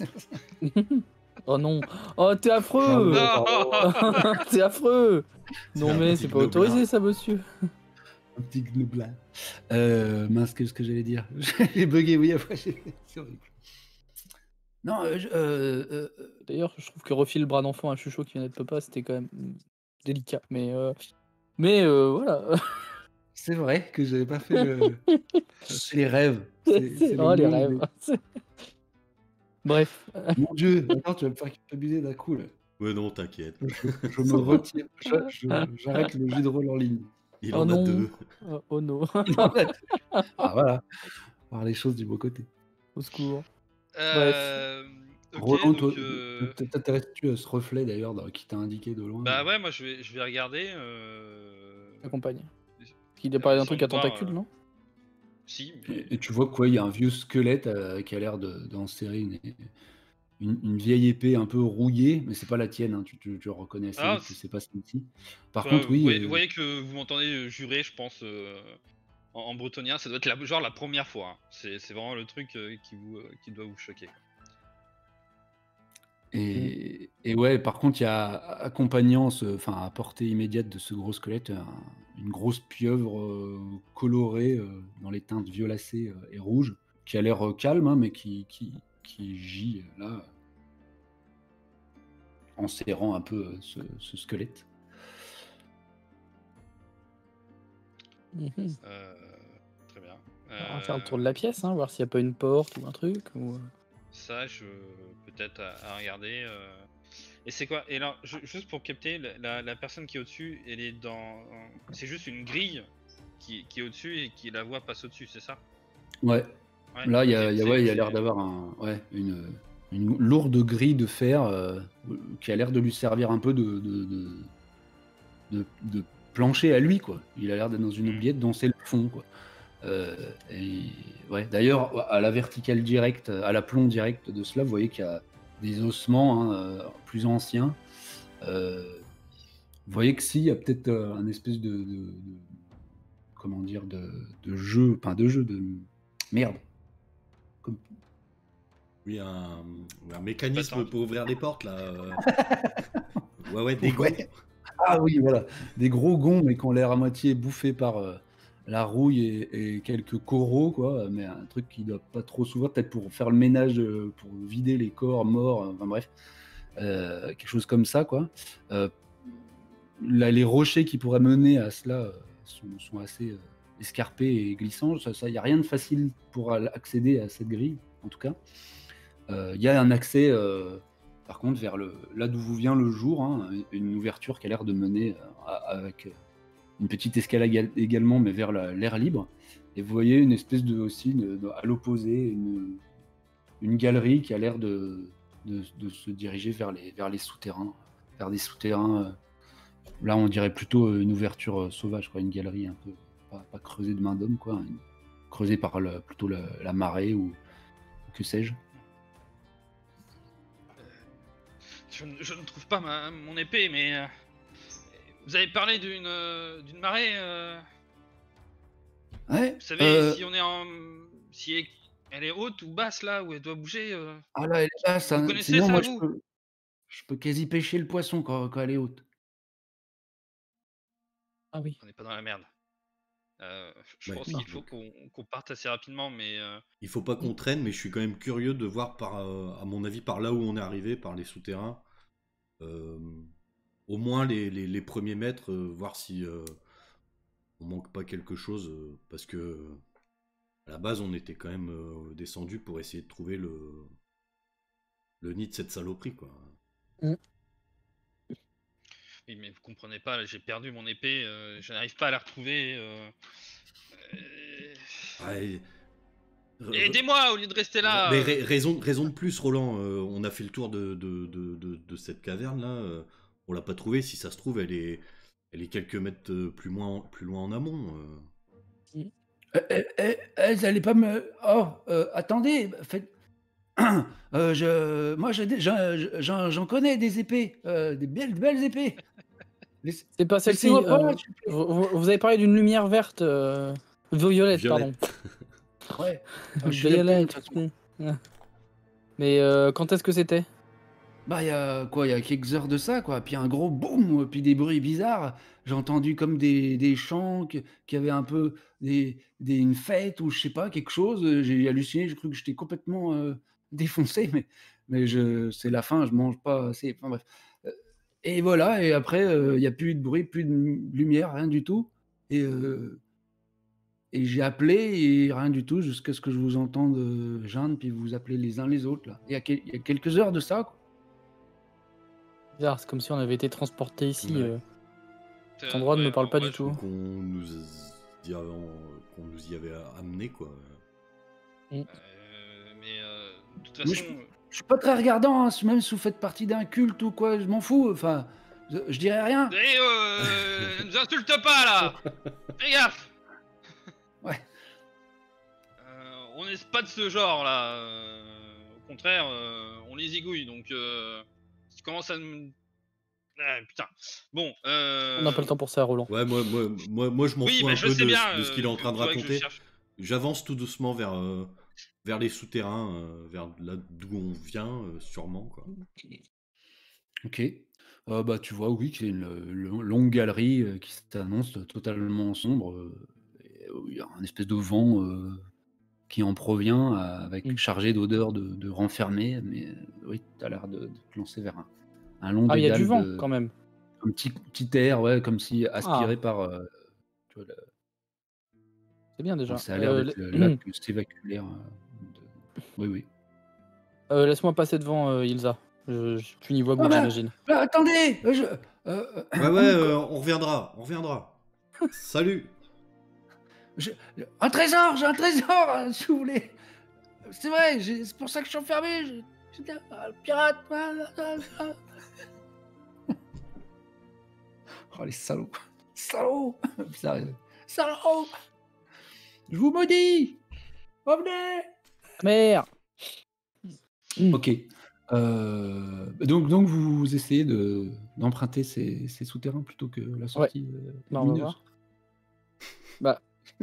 Oh non. Oh, t'es affreux. Non. T'es affreux. C'est Non un mais petit c'est pas gnoblin. autorisé ça, monsieur. Un petit gnoblin. Euh, mince, qu'est-ce que j'allais dire? J'ai bugué, oui, après, j'ai... c'est horrible. Non, euh, je- euh, euh, euh, D'ailleurs, je trouve que refiler le bras d'enfant à un chuchot qui vient d'être papa, c'était quand même mm, délicat. Mais euh... mais euh, voilà. c'est vrai que j'avais pas fait le... C'est les rêves. C'est, C'est c'est le oh, les monde rêves. C'est- Bref. des- Mon Dieu, attends, tu vas me faire culpabiliser d'un coup, là. Ouais, non, t'inquiète. Je, je me retire. Je- je- j'arrête le jeu de rôle en ligne. Il Oh en a non. deux. Oh, oh non. Ah voilà. Voir les choses du beau côté. Au secours. Euh, ok, Roland, donc, toi, euh, t'intéresses-tu à ce reflet d'ailleurs dans- qui t'a indiqué de loin? bah ouais, moi je vais, je vais regarder. Euh... Accompagne. Il a parlé d'un Sans truc à voir, tentacules, euh, non? Si, mais... Et, et tu vois quoi, il y a un vieux squelette euh, qui a l'air de- d'enserrer une, une, une vieille épée un peu rouillée, mais c'est pas la tienne, hein, tu, tu, tu le reconnais assez Ah, vite que c'est pas celle-ci. Par Bah, contre, vous, oui, voyez, vous euh, voyez que vous m'entendez euh, jurer, je pense, euh, en, en bretonien, ça doit être la, genre la première fois. Hein. C'est c'est vraiment le truc euh, qui, vous, euh, qui doit vous choquer. Quoi. et, et ouais, par contre, il y a accompagnant, ce, enfin à portée immédiate de ce gros squelette, un- une grosse pieuvre euh, colorée euh, dans les teintes violacées euh, et rouges, qui a l'air euh, calme, hein, mais qui, qui, qui gît euh, là, en serrant un peu euh, ce, ce squelette. Mhm. Euh, très bien. On va faire le tour de Euh, la pièce, hein, voir s'il n'y a pas une porte ou un truc. Ou... Ça, je peut-être à, à regarder. euh. Et c'est quoi? Et alors, ju- juste pour capter, la, la- la personne qui est au-dessus, elle est dans. C'est juste une grille qui, qui est au-dessus et qui la voie passe au-dessus, c'est ça? Ouais, Ouais, là, il y ok. a, il y a, C'est, ouais, il y a c'est- l'air d'avoir un, ouais, une, une lourde grille de fer euh, qui a l'air de lui servir un peu de, de, de, de- de plancher à lui, quoi. Il a l'air d'être dans une Hmm. oubliette dont c'est le fond, quoi. Euh, et, ouais, d'ailleurs, à la verticale directe, à l'aplomb direct de cela, vous voyez qu'il y a des ossements hein, euh, plus anciens. Euh, vous voyez que si, il y a peut-être euh, un espèce de, de- de- comment dire, de, de jeu, enfin de jeu de merde. Comme- Oui, un, un mécanisme Attends. pour ouvrir les portes, là. euh. Ouais, ouais, des gonds. Ouais. Ah oui, voilà. Des gros gonds, mais qui ont l'air à moitié bouffés par euh, la rouille et, et quelques coraux, quoi. Mais un truc qui doit pas trop s'ouvrir, peut-être pour faire le ménage, euh, pour vider les corps morts, euh, enfin bref. Euh, quelque chose comme ça, quoi. Euh, là, les rochers qui pourraient mener à cela euh, sont, sont assez euh, escarpés et glissants. Ça, ça, y a rien de facile pour al- accéder à cette grille, en tout cas. Euh, Il y a un accès, euh, par contre, vers le, là d'où vous vient le jour, hein, une ouverture qui a l'air de mener euh, à- avec une petite escalade égal- également, mais vers la- l'air libre. Et vous voyez une espèce de aussi, de- de- à l'opposé, une, une galerie qui a l'air de, de, de se diriger vers les, vers les souterrains, vers des souterrains. euh, Là, on dirait plutôt euh, une ouverture euh, sauvage, quoi, une galerie un peu pas, pas creusée de main d'homme, quoi, une- creusée par le- plutôt la, la marée ou que sais-je. Je, ne- je ne trouve pas ma, mon épée, mais euh, vous avez parlé d'une euh, d'une marée. euh, Ouais. Vous savez euh, si on est en, si elle elle est haute ou basse là, où elle doit bouger. euh, Ah là, elle est basse, Vous hein. connaissez Sinon, ça moi, je vous? peux, je peux quasi pêcher le poisson quand, quand elle est haute. Ah oui. On n'est pas dans la merde. Euh, je Ouais, pense non. qu'il faut qu'on qu'on parte assez rapidement, mais euh, Il faut pas qu'on traîne, mais je suis quand même curieux de voir, par, euh, à mon avis, par là où on est arrivé, par les souterrains, euh, au moins les, les- les premiers mètres, euh, voir si euh, on manque pas quelque chose, euh, parce que euh, à la base, on était quand même euh, descendu pour essayer de trouver le, le nid de cette saloperie, quoi. oui, mais vous comprenez pas, là, j'ai perdu mon épée, euh, je n'arrive pas à la retrouver. euh, euh, Ah, et- re- re- Aidez-moi au lieu de rester là. mais euh. ra- raison, raison de plus, Roland, euh, on a fait le tour de, de, de, de- de cette caverne là, euh, on l'a pas trouvée. Si ça se trouve, elle est, elle est quelques mètres euh, plus loin, plus loin en amont. euh. Euh, euh, euh, euh, vous allez pas me... Oh, euh, attendez, faites... Euh, je... Moi, j'ai des- j'en j'en- j'en connais des épées, euh, des belles, belles épées. Laisse- C'est pas celle-ci. Laissez-moi pas, euh, s'il vous plaît. vous, vous- vous avez parlé d'une lumière verte. euh, Violette, Violette. pardon. Ouais. Ah, je suis la Violette. de toute façon. Mm. Mais euh, quand est-ce que c'était? Bah, il y a quoi, il y a quelques heures de ça, quoi. Puis un gros boum, puis des bruits bizarres. J'ai entendu comme des, des chants qui qui avaient un peu des, des- une fête ou je sais pas, quelque chose. J'ai halluciné, j'ai cru que j'étais complètement euh, défoncé, mais, mais je, c'est la fin, je mange pas assez. Enfin bref. Euh, Et voilà, et après, euh, il n'y a plus de bruit, plus de lumière, rien du tout. Et, euh, et j'ai appelé et rien du tout, jusqu'à ce que je vous entende euh, geindre, puis vous appelez les uns les autres, là. Il y a, quel- il y a quelques heures de ça, quoi. Bizarre, c'est comme si on avait été transporté ici. Ouais. euh. C'est- Cet endroit ne ouais, me parle en pas vrai, du je- tout. Qu'on nous, y a- qu'on nous y avait amené, quoi. euh, mais euh, de toute Mais façon, Je suis pas très regardant, hein, même si vous faites partie d'un culte ou quoi, je m'en fous. Enfin, je, je dirais rien. eh, euh, ne nous insulte pas là. Fais gaffe. Ouais. Euh, on n'est pas de ce genre là. euh, Au contraire, euh, on les zigouille. Donc, euh, ça commence à me. Ah, putain. Bon. Euh... On n'a pas le temps pour ça, Roland. Ouais, moi, moi, moi, moi je m'en Oui, fous bah, un je peu sais de, bien, de ce qu'il est en euh, train de faudrait que je raconter. cherche. J'avance tout doucement vers, euh, vers les souterrains, euh, vers là d'où on vient, euh, sûrement, quoi. Ok. Euh, bah, tu vois, oui, qu'il y a une, une longue galerie euh, qui s'annonce totalement sombre. euh, et, euh, Il y a un espèce de vent euh, qui en provient, euh, avec Mm. chargé d'odeurs de, de renfermé. Mais euh, oui, tu as l'air de, de te lancer vers un, un long Ah, il y a du dédale vent de. quand même. Un petit, petit air, ouais, comme si aspiré Ah. par. euh, tu vois, le- C'est bien enfin, déjà. ça a l'air Euh, d'être la- le lac s'évacue l'air. euh, de- Oui, oui. euh, Laisse-moi passer devant, euh, Ilsa. Je, je- tu n'y vois Ah goutte, bah, j'imagine. bah, attendez euh, je, euh, euh, Ouais, on ouais, me co- euh, on reviendra, on reviendra. Salut. je- Un trésor, j'ai un trésor, euh, si vous voulez. C'est vrai, j'ai- c'est pour ça que je suis enfermé. je- J'étais un pirate. ah, ah, ah. Oh, les salauds. Salauds. Sérieux. Salauds. Je vous maudis. Revenez. Merde. Mm. Ok. Euh, donc, donc vous essayez de, d'emprunter ces, ces souterrains plutôt que la sortie euh, Bah, on va lumineuse. voir. Bah,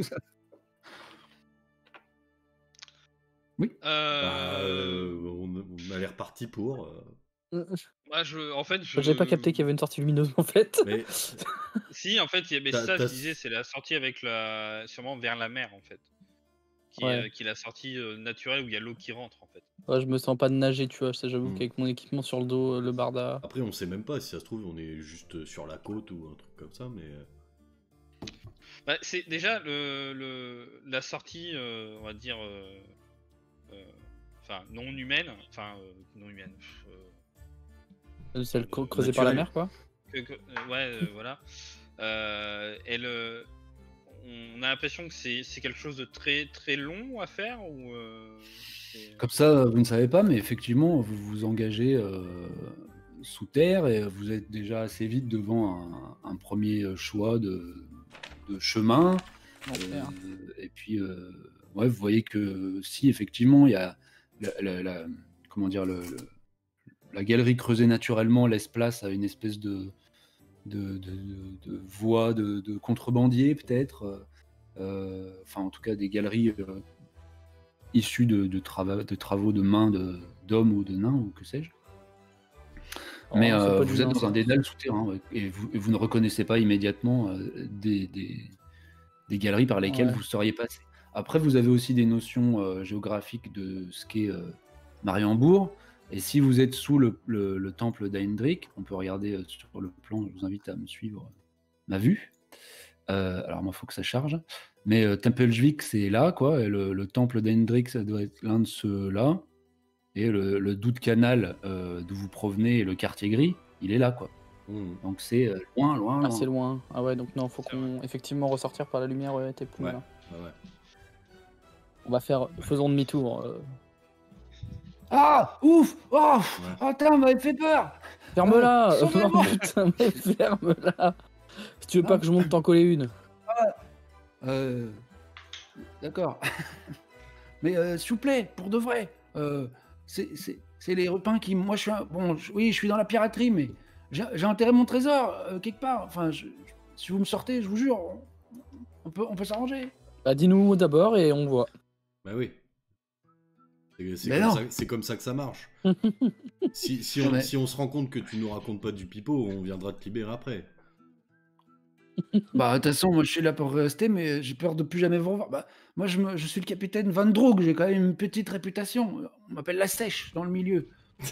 Oui. Euh... Bah, euh, on, on a l'air parti pour. euh. Moi, je, en fait, je. j'avais pas capté qu'il y avait une sortie lumineuse en fait. Mais Si, en fait, il y a... mais T'as- ça, je t'as- disais, c'est la sortie avec la, sûrement vers la mer, en fait, qui, Ouais. est, euh, qui est la sortie euh, naturelle où il y a l'eau qui rentre, en fait. Ouais, je me sens pas de nager, tu vois. Ça, j'avoue Mm. qu'avec mon équipement sur le dos, euh, le barda. après, on sait même pas si ça se trouve, on est juste sur la côte ou un truc comme ça, mais. euh, Bah, c'est déjà le, le, la sortie, euh, on va dire, euh, euh, enfin non humaine, enfin euh, non humaine. pff, euh, Euh, Celle cre- Euh, creusée par la naturel. mer, quoi. que- que- euh, ouais, euh, voilà. Euh, elle, euh, on a l'impression que c'est c'est quelque chose de très très long à faire ou. euh, c'est- Comme ça, vous ne savez pas, mais effectivement, vous vous engagez euh, sous terre et vous êtes déjà assez vite devant un, un premier choix de, de chemin. L'enfer. Euh, et puis, euh, ouais, vous voyez que si effectivement, il y a la, la- la- comment dire, le, le- la galerie creusée naturellement laisse place à une espèce de, de, de- de- de voie de, de contrebandier, peut-être. Euh, enfin, en tout cas, des galeries euh, issus de, de, trava- de travaux de mains de- d'hommes ou de nains, ou que sais-je. Oh, Mais c'est euh, pas vous du êtes nain, dans ça. un dédale souterrain, ouais, et vous, et vous ne reconnaissez pas immédiatement euh, des, des, des galeries par lesquelles Ouais. vous seriez passé. Après, vous avez aussi des notions euh, géographiques de ce qu'est euh, Mariembourg. Et si vous êtes sous le, le- le temple d'Hendrik, on peut regarder euh, sur le plan, je vous invite à me suivre euh, ma vue. Euh, alors moi, il faut que ça charge. Mais euh, Tempelvik, c'est là, quoi. Et le, le temple d'Hendrik, ça doit être l'un de ceux-là. Et le, le Doute Canal, euh, d'où vous provenez, et le quartier gris, il est là, quoi. hmm. Donc c'est euh, loin, loin, loin. Assez loin. Ah ouais, donc non, faut C'est qu'on effectivement ressortir par la lumière, ouais, t'es plus Ouais. là. Ouais, ouais. On va faire, faisons demi-tour. euh. Ah, ouf, oh, Ouais. oh, putain, m'avait fait peur. Ferme-la. Euh, sauvez-moi. Oh, putain, mais ferme-la. Si tu veux pas que je monte t'en coller une. Euh, D'accord. Mais euh, s'il vous plaît, pour de vrai, euh, c'est c'est- c'est les repas qui, moi, je suis, un- bon, je- oui, je suis dans la piraterie, mais j'ai j'ai enterré mon trésor euh, quelque part. Enfin, je- je- si vous me sortez, je vous jure, on, on peut, on peut s'arranger. Bah dis-nous d'abord et on voit. Bah oui. C'est c'est Mais comme, non. ça- c'est comme ça que ça marche. si, si, on, Mais- si on se rend compte que tu nous racontes pas du pipeau, on viendra te libérer après. Bah, de toute façon, moi, je suis là pour rester, mais j'ai peur de plus jamais vous revoir. Bah, moi, je, me- je suis le capitaine Van Droog, j'ai quand même une petite réputation. On m'appelle la sèche dans le milieu.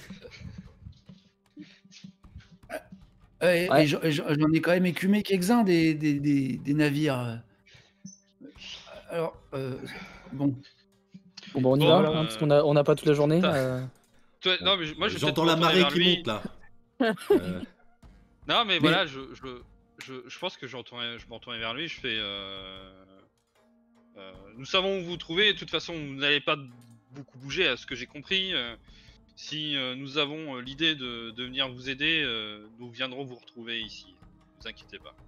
Euh, et Ouais. et j'en et j'en- j'en ai quand même écumé quelques-uns des, des, des, des navires. Alors, euh, bon. Bon bah on y Bon, va, voilà. hein, parce qu'on a, on n'a pas toute la journée. Putain. euh. Toi, non, mais je- moi, je vais J'entends peut-être la me retourner marée vers qui lui. monte là. Euh, Non, mais, Mais- voilà, je, je, je, je pense que je, retournerai- je me retournerai vers lui. Je fais. Euh, euh, nous savons où vous trouvez. De toute façon, vous n'allez pas beaucoup bouger, à ce que j'ai compris. Euh, si euh, nous avons euh, l'idée de, de venir vous aider, euh, nous viendrons vous retrouver ici. Ne vous inquiétez pas.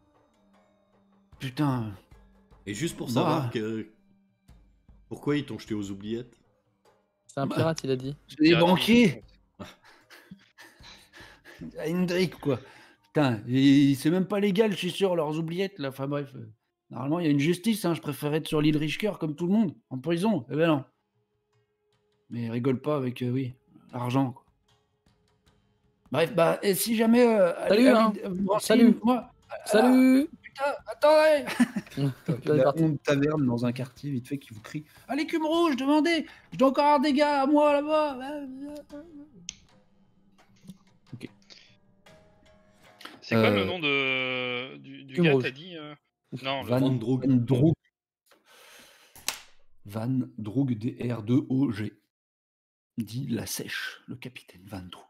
Putain. Et juste pour Bah. savoir que... pourquoi ils t'ont jeté aux oubliettes. C'est un pirate, il a dit. C'est des Pirate, banquiers. Hendrik, quoi. Putain, et c'est même pas légal, je suis sûr, leurs oubliettes, là. Enfin bref. euh, Normalement, il y a une justice, hein. Je préférais être sur l'île Richker, comme tout le monde, en prison. Eh ben non. Mais rigole pas avec, euh, oui, l'argent, quoi. Bref, bah, et si jamais... euh, Salut, allez, hein. allez, euh, vous Salut. renseignez, moi... Salut. Putain, attendez. Il Il est y a parti. une taverne dans un quartier vite fait qui vous crie « Ah, l'écume rouge, demandez. Je dois encore avoir des gars à moi là-bas. » Ok. C'est quoi Euh, le nom de du, du Plume gars, rouge. t'as dit euh Non, le Van, Van Droog. Van Droog. Van Droog, D R deux O G. Dit la sèche, le capitaine Van Droog.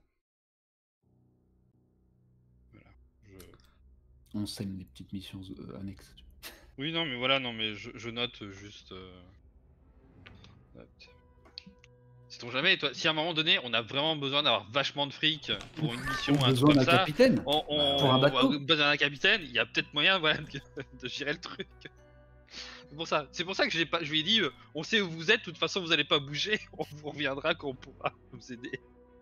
voilà. Je- On sème des petites missions euh, annexes. Oui, non, mais voilà, non, mais je, je note juste. Euh... note. Sait-on jamais, toi, si à un moment donné, on a vraiment besoin d'avoir vachement de fric pour une mission, On a un truc besoin comme d'un ça, capitaine. on, on, Pour un on bateau. a besoin d'un capitaine, il y a peut-être moyen, voilà, de, de gérer le truc. C'est pour ça, c'est pour ça que j'ai pas, je lui ai dit, euh, on sait où vous êtes, de toute façon vous allez pas bouger, on vous reviendra quand on pourra vous aider.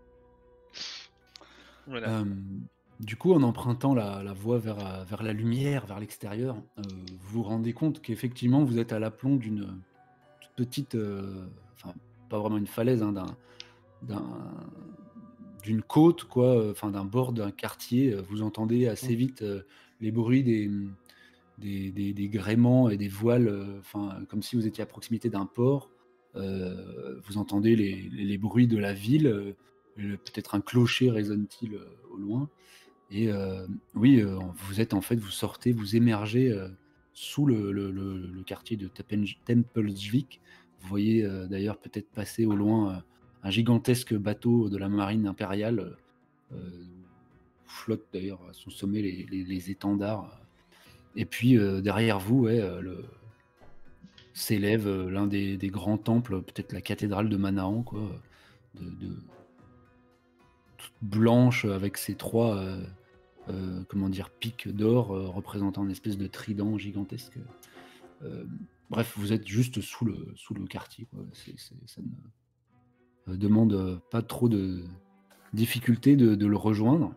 Voilà. Euh, du coup, en empruntant la, la voie vers, euh, vers la lumière, vers l'extérieur, euh, vous vous rendez compte qu'effectivement, vous êtes à l'aplomb d'une toute petite, euh, enfin, pas vraiment une falaise, hein, d'un, d'un- d'une côte, quoi, euh, enfin, d'un bord d'un quartier. Euh, Vous entendez assez vite euh, les bruits des, des, des- des gréements et des voiles, euh, enfin, comme si vous étiez à proximité d'un port. Euh, vous entendez les, les- les bruits de la ville, euh, le- peut-être un clocher résonne-t-il euh, au loin. Et euh, oui, euh, vous êtes en fait, vous sortez, vous émergez euh, sous le, le- le- le quartier de Tepen- Templesvik. Vous voyez euh, d'ailleurs peut-être passer au loin euh, un gigantesque bateau de la marine impériale, euh, où flottent d'ailleurs à son sommet les, les- les étendards. Et puis euh, derrière vous, ouais, euh, le- s'élève euh, l'un des, des grands temples, peut-être la cathédrale de Manahan, quoi, de, de- toute blanche avec ses trois, euh, euh, comment dire, pics d'or euh, représentant une espèce de trident gigantesque. Euh, bref, vous êtes juste sous le, sous le quartier, quoi. C'est- c'est- ça ne euh, demande euh, pas trop de difficulté de, de le rejoindre.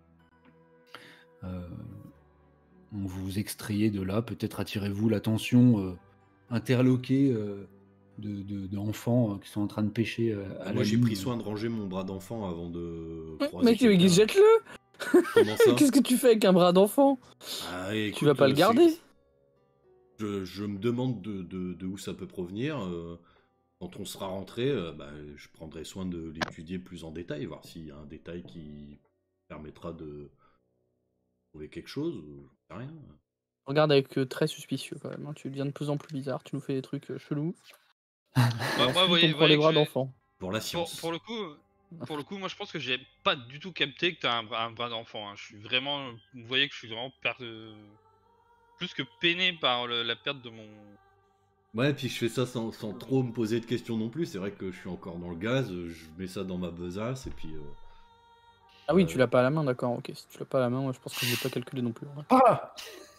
Euh, on vous extrayez de là, peut-être attirez-vous l'attention euh, interloquée euh, de, de- d'enfants euh, qui sont en train de pêcher euh, à Ah, la moi, j'ai ligne. pris soin de ranger mon bras d'enfant avant de Ouais, croiser Mec, mais quelqu'un. jette-le. Comment ça Qu'est-ce que tu fais avec un bras d'enfant? Ah, Tu écoute, vas pas euh, le c'est- garder? je, je me demande de, de- de où ça peut provenir. euh, quand on sera rentré, euh, bah, je prendrai soin de l'étudier plus en détail, voir s'il y a un détail qui permettra de trouver quelque chose. Ou j'en sais rien. Regarde avec euh, très suspicieux quand même. hein. Tu deviens de plus en plus bizarre. Tu nous fais des trucs euh, chelous. Et Moi, moi, ensuite, vous voyez- on vous prend les voyez que bras je- d'enfant. Pour la Pour, science. pour le coup, pour le coup, moi je pense que j'ai pas du tout capté que t'as un, bras- un bras d'enfant. hein. Je suis vraiment, vous voyez que je suis vraiment per- euh, plus que peiné par le- la perte de mon. Ouais, puis je fais ça sans, sans trop me poser de questions non plus. C'est vrai que je suis encore dans le gaz, euh, je mets ça dans ma besace et puis. euh, Ah oui, euh, tu l'as pas à la main, d'accord. Ok, si tu l'as pas à la main, moi je pense que je l'ai pas calculé non plus. ouais. Ah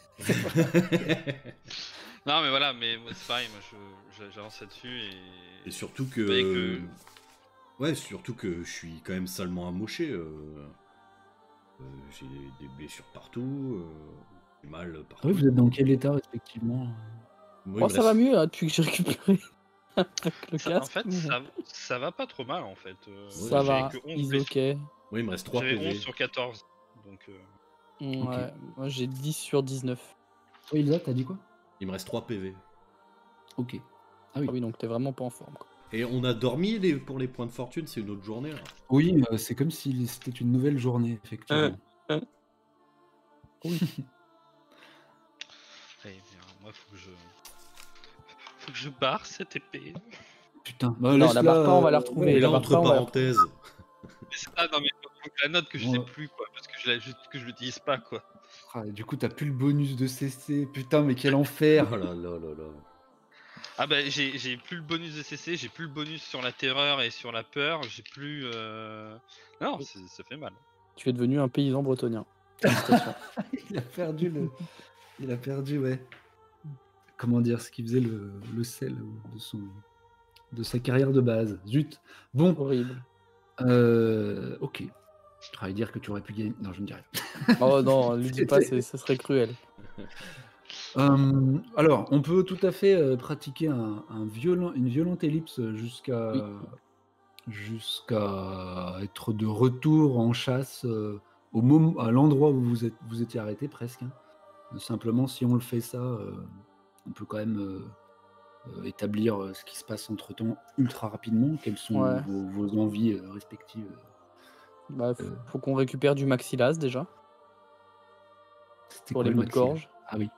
Non mais voilà, mais moi, c'est pareil, moi je- je- j'avance là-dessus et. Et surtout que... Vous voyez que- Ouais, surtout que je suis quand même salement amoché. euh, euh, J'ai des blessures partout, euh, du mal Ah partout. oui, vous êtes dans quel état respectivement? Moi, il Oh, me ça va reste- mieux hein, depuis que j'ai récupéré avec le Ça- casque. en fait, ça, ça va pas trop mal en fait. Euh, Ça j'ai va, que onze is blessures. ok. Moi, il me reste trois J'avais P V. onze sur quatorze. Donc. euh, Ouais, moi j'ai dix sur dix-neuf. Oui, Elsa, t'as dit quoi? Il me reste trois P V. Ok. Ah oui. Ah oui, donc t'es vraiment pas en forme. quoi. Et on a dormi les... pour les points de fortune, c'est une autre journée là. Oui, euh, c'est comme si c'était une nouvelle journée, effectivement. Eh bien, moi faut que je. Faut que je barre cette épée. Putain, bah, Non, laisse la barre pas, on va la euh, retrouver. Mais la là, barre entre pas, on va la parenthèses. Mais c'est ça, non mais faut que je la note que je sais Ouais. plus quoi, parce que je la, juste que je l'utilise pas quoi. Ah, du coup, t'as plus le bonus de C C. Putain, mais quel enfer! Oh là là là là. Ah bah j'ai j'ai plus le bonus de C C, j'ai plus le bonus sur la terreur et sur la peur, j'ai plus. Euh... Non, c'est- ça fait mal. Tu es devenu un paysan bretonien. Félicitations. Il a perdu le. Il a perdu, ouais. Comment dire, ce qui faisait le, le sel de son, de sa carrière de base. Zut. Bon, Horrible. euh, ok. Je vais dire que tu aurais pu gagner. Non, je ne dirais rien. Oh non, lui dis pas, c'est- ce serait cruel. Euh, alors, on peut tout à fait euh, pratiquer un, un violent, une violente ellipse jusqu'à Oui. jusqu'à être de retour en chasse euh, au moment, à l'endroit où vous, êtes, vous étiez arrêté presque. Hein. Simplement, si on le fait ça, euh, on peut quand même euh, euh, établir euh, ce qui se passe entre-temps ultra rapidement. Quelles sont Ouais. vos, vos envies euh, respectives? Bah, f- Euh. faut qu'on récupère du maxilas déjà, C'était pour quoi les le maux de maxilla? gorge. Ah oui.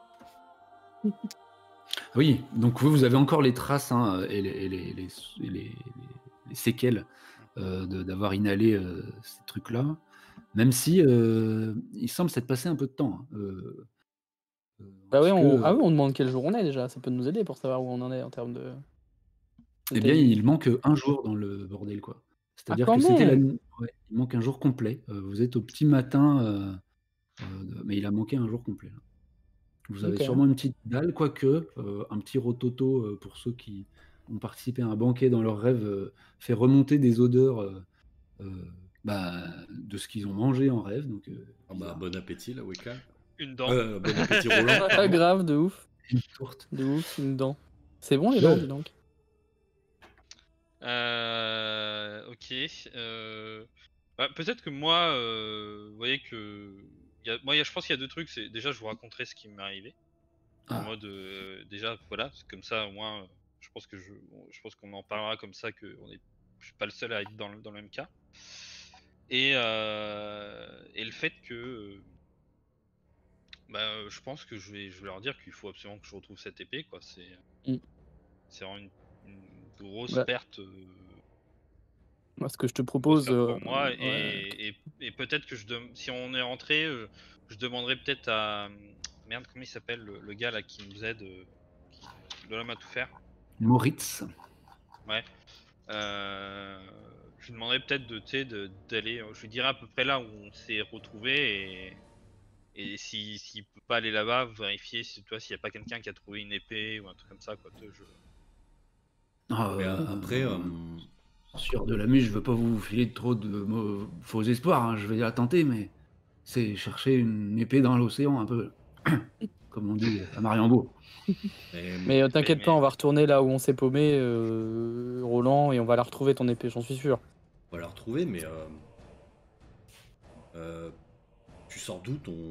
Oui, donc vous, vous avez encore les traces hein, et, les, et les- les- et les- les séquelles euh, de- d'avoir inhalé euh, ces trucs-là, même si euh, il semble s'être passé un peu de temps. Hein, euh, euh, Bah ouais, parce que, on... Ah euh, oui, on demande quel jour on est déjà, ça peut nous aider pour savoir où on en est en termes de, de eh bien, timing. il manque un jour dans le bordel, quoi. Ah C'est-à-dire quand que c'était la même! nuit. Ouais, il manque un jour complet. Euh, vous êtes au petit matin, euh, euh, de- mais il a manqué un jour complet. Là. Vous avez Ok. sûrement une petite dalle, quoique euh, un petit rototo euh, pour ceux qui ont participé à un banquet dans leur rêve euh, fait remonter des odeurs euh, euh, bah, de ce qu'ils ont mangé en rêve. Donc, euh, Ah bah, bizarre. bon appétit, la Weka. Une dent. Euh, bon appétit, Roland. Ah, pardon. grave, de ouf, Une tourte. de ouf, une dent. C'est bon les dents, Ouais. dis donc. Euh, ok. Euh... bah, peut-être que moi, euh, vous voyez que, il y a... moi, il y a- je pense qu'il y a deux trucs. C'est déjà, je vous raconterai ce qui m'est arrivé. En Ah. mode, euh, déjà, voilà, c'est comme ça, au moins, euh, je pense que je, bon, je pense qu'on en parlera comme ça, que on est, je suis pas le seul à être dans le, dans le même cas. Et, euh, et le fait que, euh, bah, euh, je pense que je vais, je vais leur dire qu'il faut absolument que je retrouve cette épée, quoi. C'est, Mm. c'est vraiment une, une grosse Ouais. perte. euh, Moi, ce que je te grosse propose, perte euh, pour moi ouais. et, et, et peut-être que je dem- si on est rentré, euh, je demanderai peut-être à merde comment il s'appelle le, le gars là qui nous aide, euh, qui, de l'homme à tout faire. Moritz. Ouais. Euh, je lui demanderai peut-être de tu sais, de- d'aller, je lui dirai à peu près là où on s'est retrouvé et et si s'il peut pas aller là-bas, vérifier si toi s'il y a pas quelqu'un qui a trouvé une épée ou un truc comme ça quoi. Je... Ah, Mais euh, euh, après, euh, Sur de la muse, je veux pas vous filer trop de mo- faux espoirs. Hein. Je vais la tenter, mais c'est chercher une épée dans l'océan un peu, comme on dit à Mariembourg. mais, Mais euh, t'inquiète mais- pas, on va retourner là où on s'est paumé, euh, Roland, et on va la retrouver ton épée, j'en suis sûr. on va la retrouver, mais euh, euh, tu sors d'où ton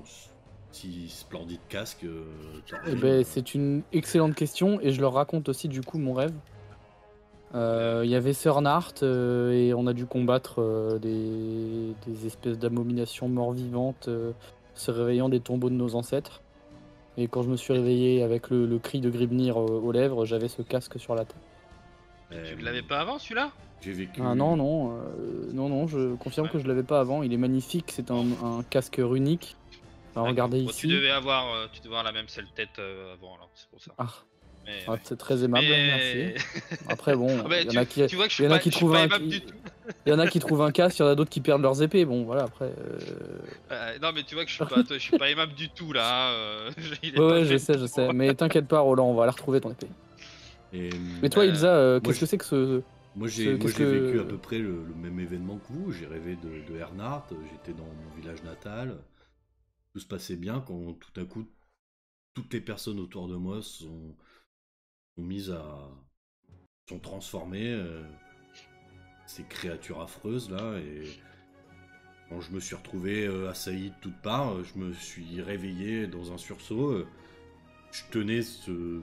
si splendide casque euh, Eh d'origine, ben, euh, c'est une excellente question, et je leur raconte aussi du coup mon rêve. Euh, Il y avait Sir Nart, euh, et on a dû combattre euh, des, des espèces d'abominations morts-vivantes euh, se réveillant des tombeaux de nos ancêtres. Et quand je me suis réveillé avec le, le cri de Grimnir euh, aux lèvres, j'avais ce casque sur la tête. euh, Tu l'avais pas avant celui-là? J'ai vécu. Ah non, non, euh, non, non, je confirme Ouais. que je l'avais pas avant. Il est magnifique, c'est un, un casque runique. Alors, regardez Bon, ici. tu devais avoir, euh, tu devais avoir la même seule tête euh, avant alors c'est pour ça. Ah, Mais, ah, ouais. c'est très aimable, Mais- merci. Après, bon, Ah bah, il y en tu, a qui, tu vois que je il y suis en a pas, qui je suis trouvent pas un, aimable il du tout. y en a qui trouvent un casque, il y en a d'autres qui perdent leurs épées. Bon, voilà, après. euh, Euh, non mais tu vois que je suis pas, toi, je suis pas aimable du tout là. hein, euh, il est Ouais, pas ouais, je fait sais, je pour sais. moi. Mais t'inquiète pas, Roland, on va la retrouver ton épée. Et, Mais toi, Euh, Ilsa, euh, moi, qu'est-ce je- que c'est que ce. Moi j'ai Ce- moi, qu'est-ce j'ai que- vécu à peu près le, le même événement que vous. J'ai rêvé de, de Ernart, j'étais dans mon village natal. Tout se passait bien quand tout à coup toutes les personnes autour de moi sont, sont mises à. sont transformées. euh, ces créatures affreuses là. Et quand je me suis retrouvé euh, assailli de toutes parts, euh, je me suis réveillé dans un sursaut. euh, je tenais ce,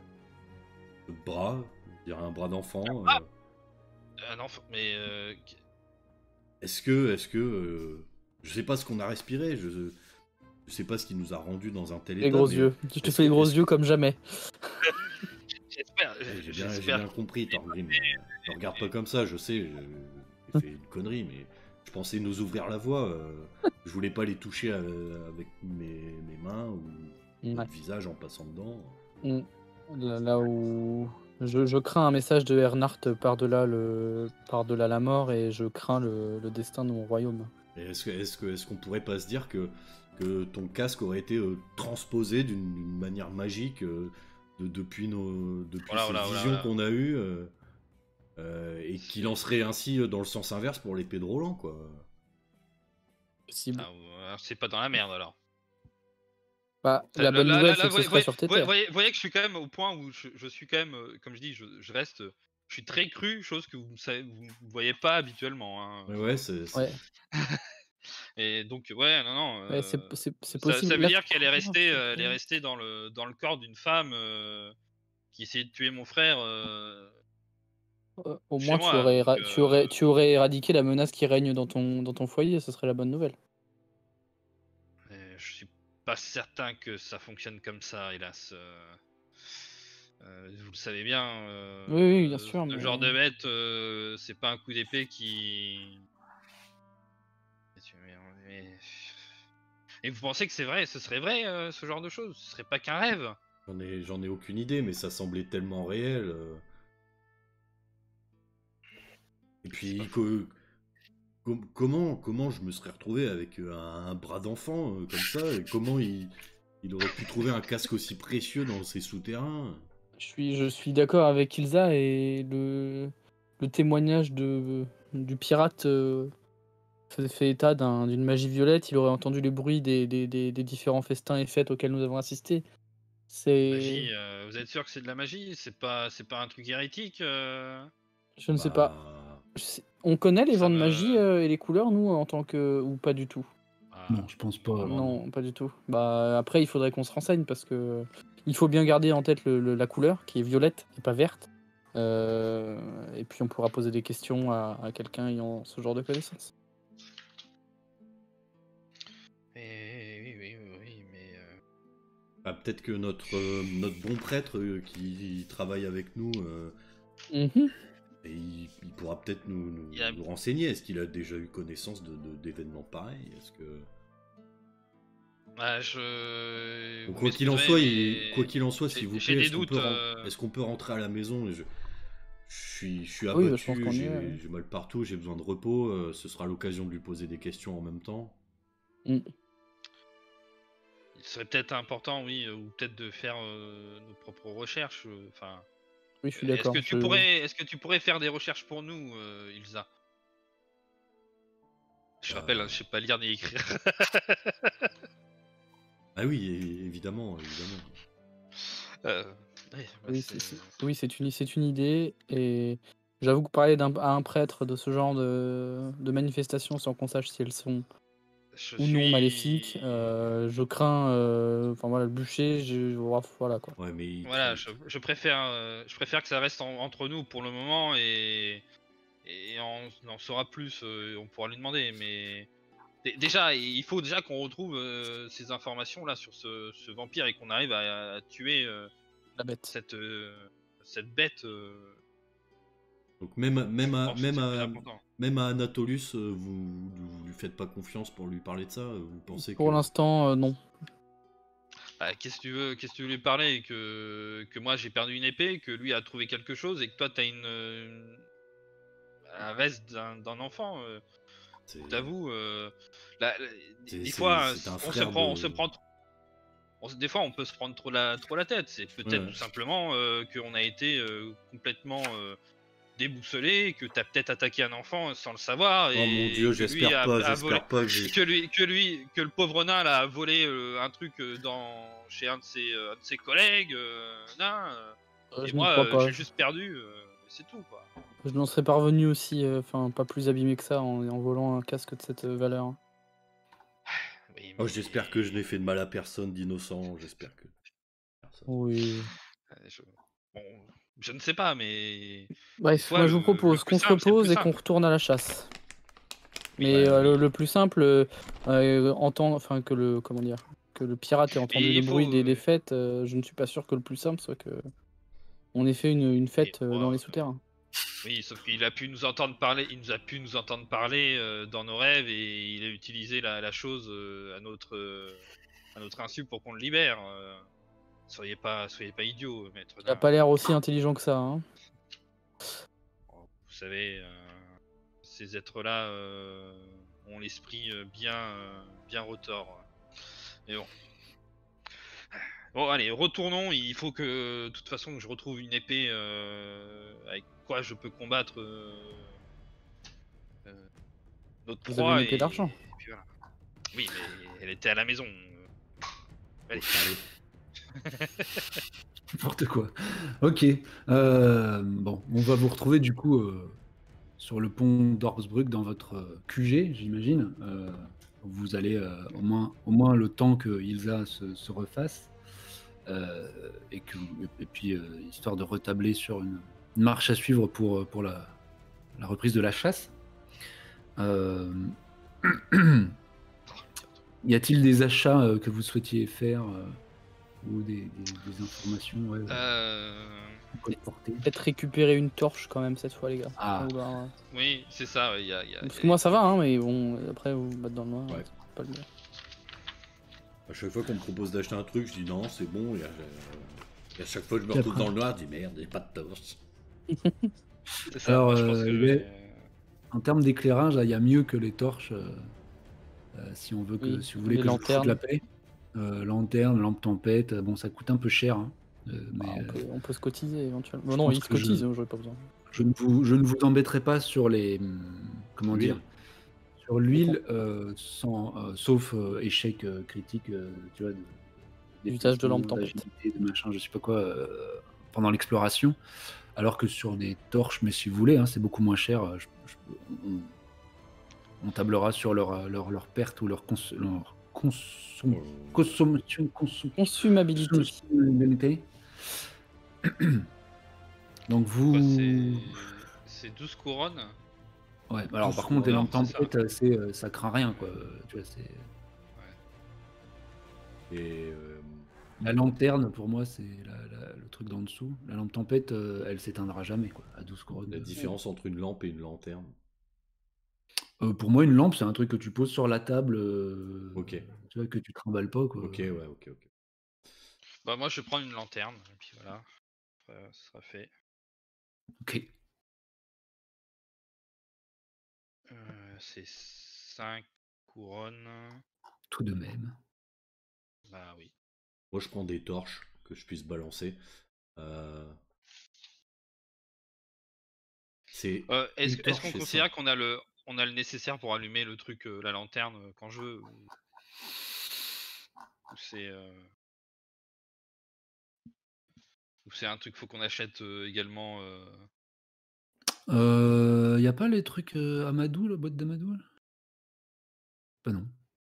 ce bras, je dirais un bras d'enfant. euh, Ah non, faut- mais euh, Est-ce que, est-ce que, euh, je sais pas ce qu'on a respiré, je, je sais pas ce qui nous a rendu dans un tel état. Les gros mais yeux. Je te est-ce fais les que- gros est-ce yeux que- comme jamais. j'espère, Ouais, J'ai bien, j'ai j'espère. bien compris, Thorgrim. Ne regarde pas comme ça, je sais, je- j'ai fait une connerie, mais je pensais nous ouvrir la voie. euh, je voulais pas les toucher euh, avec mes, mes mains ou Ouais. le visage en passant dedans. Mm. Là, là où je, je crains un message de Ernart par-delà le par-delà la mort et je crains le, le destin de mon royaume. Et Est-ce que, est-ce que, est-ce qu'on pourrait pas se dire que, que ton casque aurait été euh, transposé d'une d'une manière magique euh, de- depuis nos, depuis Voilà, ces voilà, visions voilà, voilà. qu'on a eues euh, euh, et qui lancerait ainsi dans le sens inverse pour l'épée de Roland, quoi. Possible. Ah, ou- alors, c'est pas dans la merde alors. Bah, Ça- la là- bonne là- nouvelle, là, c'est que ce voyez- sera sur tes voyez- terres. voyez- voyez que je suis quand même au point où je, je suis quand même, euh, comme je dis, je, je reste, je suis très cru, chose que vous savez, vous, vous voyez pas habituellement. Hein. Ouais, ouais, c'est. c'est- Ouais, Et donc ouais, non, non. ouais, c'est euh, c'est- c'est ça, possible. ça veut La dire qu'elle est couleur, restée, c'est euh, elle est pas- restée dans le dans le corps d'une femme euh, qui essayait de tuer mon frère euh, Euh, Au chez moins, tu moi. aurais, Donc, éra- tu, aurais, euh, tu aurais éradiqué la menace qui règne dans ton, dans ton foyer, ce serait la bonne nouvelle. euh, je suis pas certain que ça fonctionne comme ça, hélas. euh. Euh, vous le savez bien, euh, Oui, oui, bien euh, sûr, ce mais- genre de bête, euh, c'est pas un coup d'épée qui. Mais- mais- Et vous pensez que c'est vrai, ce serait vrai euh, ce genre de choses? Ce serait pas qu'un rêve? J'en ai, j'en ai aucune idée, mais ça semblait tellement réel. euh. Et puis, co- com- comment, comment je me serais retrouvé avec euh, un, un bras d'enfant euh, comme ça, et comment il, il aurait pu trouver un casque aussi précieux dans ces souterrains? Je suis, je suis d'accord avec Ilsa et le, le témoignage de, du pirate euh, fait, fait état d'un- d'une magie violette. Il aurait entendu les bruits des, des, des- des différents festins et fêtes auxquels nous avons assisté. C'est. Magie, euh, vous êtes sûr que c'est de la magie? C'est pas, c'est pas un truc hérétique euh Je ne sais pas. Bah, Je sais- On connaît les Ça vents de me- magie euh, et les couleurs, nous, en tant que. Ou pas du tout? Ah, Non, je pense pas. vraiment, Non, pas du tout. Bah après, il faudrait qu'on se renseigne parce que il faut bien garder en tête le- le- la couleur qui est violette et pas verte. Euh, et puis on pourra poser des questions à, à quelqu'un ayant ce genre de connaissances. Eh, oui, oui, oui, oui, mais. euh, bah, peut-être que notre, euh, notre bon prêtre euh, qui travaille avec nous, euh, Mhm. et il, il pourra peut-être nous, nous, Il y a- nous renseigner. Est-ce qu'il a déjà eu connaissance de, de- d'événements pareils? Est-ce que... Ah, je. Donc, vous quoi qu'il en m'excuserez, soit, il- mais quoi qu'il en soit, j'ai- s'il vous j'ai plaît, des est-ce qu'on doutes, peut, ren- euh. est-ce qu'on peut rentrer à la maison? je, je suis, je suis Oui, bah, je abattu, pense qu'on y j'ai, est, ouais. j'ai mal partout, j'ai besoin de repos. euh, ce sera l'occasion de lui poser des questions en même temps. Mm. Il serait peut-être important, oui, euh, ou peut-être de faire euh, nos propres recherches. euh, Enfin, Oui, je suis est-ce d'accord. que tu je- pourrais, est-ce que tu pourrais faire des recherches pour nous, euh, Ilsa? Je Euh. rappelle, hein, je sais pas lire ni écrire. Ah oui, é- évidemment, évidemment. Euh, ouais, bah, Oui, c'est- c'est c'est- oui, c'est une, c'est une idée. Et j'avoue que parler d'un- à un prêtre de ce genre de, de manifestations sans qu'on sache si elles sont je ou non suis- maléfiques, euh, je crains. euh, Enfin voilà, le bûcher, je, voilà quoi. Ouais, mais il- Voilà, je, je préfère, euh, je préfère que ça reste en- entre nous pour le moment et, et on en saura plus, euh, on pourra lui demander. Mais dé- déjà, il faut déjà qu'on retrouve euh, ces informations là sur ce, ce vampire et qu'on arrive à, à tuer euh, La bête. cette, euh, cette bête. euh, Donc même, même, je à, pense que même, c'est le plus à, important. même à Anatolus, euh, vous, vous lui faites pas confiance pour lui parler de ça? Vous pensez Pour que... l'instant, euh, non. Bah, qu'est-ce que tu veux, qu'est-ce que tu veux lui parler que, que moi j'ai perdu une épée, que lui a trouvé quelque chose et que toi t'as une, une- un reste d'un d'un enfant. euh, c'est- T'avoue, euh, la- la- C'est- des c'est- fois, c'est un on se frère prend, de- on se prend, on se- des fois, on peut se prendre trop la, trop la tête. C'est peut-être Ouais. tout simplement euh, qu'on a été euh, complètement euh, déboussolé, que t'as peut-être attaqué un enfant sans le savoir. Oh et mon dieu, que j'espère lui a- pas, a j'espère volé- pas que j'ai... que lui, que lui, que le pauvre nain là, a volé euh, un truc euh, dans chez un de ses, euh, un de ses collègues euh, nains. euh, Euh, et je n'y moi, crois euh, pas. j'ai juste perdu. euh, c'est tout quoi. Je n'en serais pas revenu aussi, euh, enfin pas plus abîmé que ça en, en volant un casque de cette euh, valeur. Oui, Oh, mais- j'espère que je n'ai fait de mal à personne d'innocent, j'espère que... personne. Oui. Euh, je... Bon, je ne sais pas, mais Bref, fois, moi je le- vous propose le plus qu'on se simple, c'est le repose plus et qu'on simple. retourne à la chasse. Oui, Mais bah, euh, le, oui. le plus simple, euh, euh, entendre, enfin que le, comment dire, que le pirate ait entendu il le faut, bruit des, des euh, fêtes. euh, je ne suis pas sûr que le plus simple soit que on ait fait une, une fête Et euh, moi, dans les euh, souterrains. Oui, sauf qu'il a pu nous entendre parler, il nous a pu nous entendre parler euh, dans nos rêves et il a utilisé la, la chose euh, à notre euh, à notre insu pour qu'on le libère. euh. Soyez pas soyez pas idiot, maître. Il a nain. pas l'air aussi intelligent que ça. Hein. Vous savez, euh, ces êtres-là euh, ont l'esprit euh, bien euh, bien retors. Mais bon. Bon, allez, retournons. Il faut que, de toute façon, que je retrouve une épée euh, avec quoi je peux combattre euh, euh, notre Vous avez une proie. épée Et, d'argent. et puis voilà. Oui, mais elle était à la maison. euh. Allez. N'importe quoi. Ok. Euh, bon, on va vous retrouver du coup euh, sur le pont d'Orsbrück dans votre euh, Q G, j'imagine. Euh, vous allez euh, au, moins, au moins le temps que Ilsa se, se refasse. Euh, et, que, et puis, euh, histoire de retabler sur une, une marche à suivre pour, pour la, la reprise de la chasse. Euh, y a-t-il des achats euh, que vous souhaitiez faire euh, ou des, des- des informations ouais, Euh... qu'on peut porter? Peut-être récupérer une torche quand même cette fois, les gars. Ah. Sans vouloir, euh, Oui, c'est ça. Il y a, il y a- Parce il y que a moi des ça va, trucs. hein, mais bon, après vous battre dans le noir, Ouais. c'est pas le mieux. À chaque fois qu'on me propose d'acheter un truc, je dis non, c'est bon. Et à, et à chaque fois que je me Et retrouve après- dans le noir, je dis merde, j'ai pas de torche. C'est ça. Alors, Moi, je pense euh, que. il est- j'ai- En termes d'éclairage, il y a mieux que les torches. euh, euh, si on veut que, Oui, si vous voulez les que je vous foute la lanternes. paix. Euh, lanterne, lampe tempête, euh, bon, ça coûte un peu cher. hein. Euh, mais Bah, on, euh, peut, on peut se cotiser éventuellement. je Bon, non, pense il se que je- cotise, hein, j'aurais pas besoin. je ne vous, je ne vous embêterai pas sur les, hum, comment dire, L'huile. sur l'huile, euh, sans, euh, sauf euh, échec euh, critique, euh, tu vois, de, D'usage de lampe déplacement, tempête. d'agilité, de machin, je sais pas quoi, euh, pendant l'exploration. Alors que sur des torches, mais si vous voulez, hein, c'est beaucoup moins cher. euh, je- je- on, on tablera sur leur, euh, leur, leur perte ou leur, cons, leur consom- Euh, consommation, consom- Consumabilité. consommabilité. Donc Quoi, vous. c'est. C'est douze couronnes. Ouais, alors douze par contre, les couronnes, lampes c'est ça. tempête, euh, c'est, euh, ça craint rien, quoi. Tu vois, c'est... et euh, La lanterne, pour moi, c'est la- la- le truc d'en dessous. La lampe tempête, euh, elle s'éteindra jamais, quoi, à douze couronnes. la de- différence entre une lampe et une lanterne. Euh, pour moi, une lampe, c'est un truc que tu poses sur la table, euh, Ok. tu vois, que tu trimbales pas, quoi. Ok, ouais, ok, ok. Bah, moi, je vais prendre une lanterne. Et puis voilà. Après, ce sera fait. Ok. Euh, c'est cinq couronnes. Tout de même. Bah oui. Moi, je prends des torches que je puisse balancer. Euh, C'est Euh, est-ce une est-ce torche, qu'on c'est considère ça. qu'on a le on a le nécessaire pour allumer le truc, euh, la lanterne euh, quand je veux ou, ou c'est euh, ou c'est un truc faut qu'on achète euh, également euh, Euh, y a pas les trucs euh, Amadou, la boîte d'Amadou là Pas non.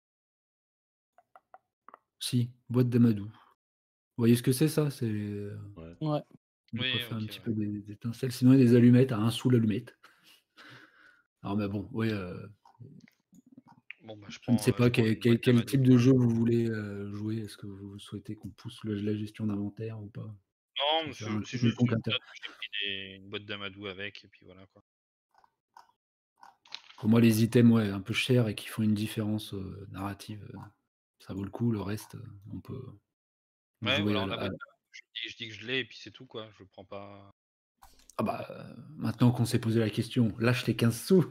Si, boîte d'Amadou. Vous voyez ce que c'est, ça? C'est euh, Ouais. Ouais. de quoi Oui, faire un ok, petit ouais. peu des, des étincelles. Sinon, il y a des allumettes à un sous l'allumette. Alors, mais bon, oui, euh, Bon bah je je ne prends sais euh, je pas prends quel, une quel- boîte quel d'Amadou. type de jeu vous voulez euh, jouer. Est-ce que vous souhaitez qu'on pousse le- la gestion d'inventaire ou pas? Non, mais Faut faire un c'est c'est truc juste quelconque une inter- note que j'ai pris des- une boîte d'Amadou avec et puis voilà quoi. Pour moi, les items, ouais, un peu chers et qui font une différence euh, narrative, euh, ça vaut le coup. Le reste, euh, on peut Ouais, jouer voilà, à on la. a à- boîte d'Amadou. Je dis, je dis que je l'ai et puis c'est tout quoi. Je prends pas. Ah bah, euh, maintenant qu'on s'est posé la question, lâche tes quinze sous.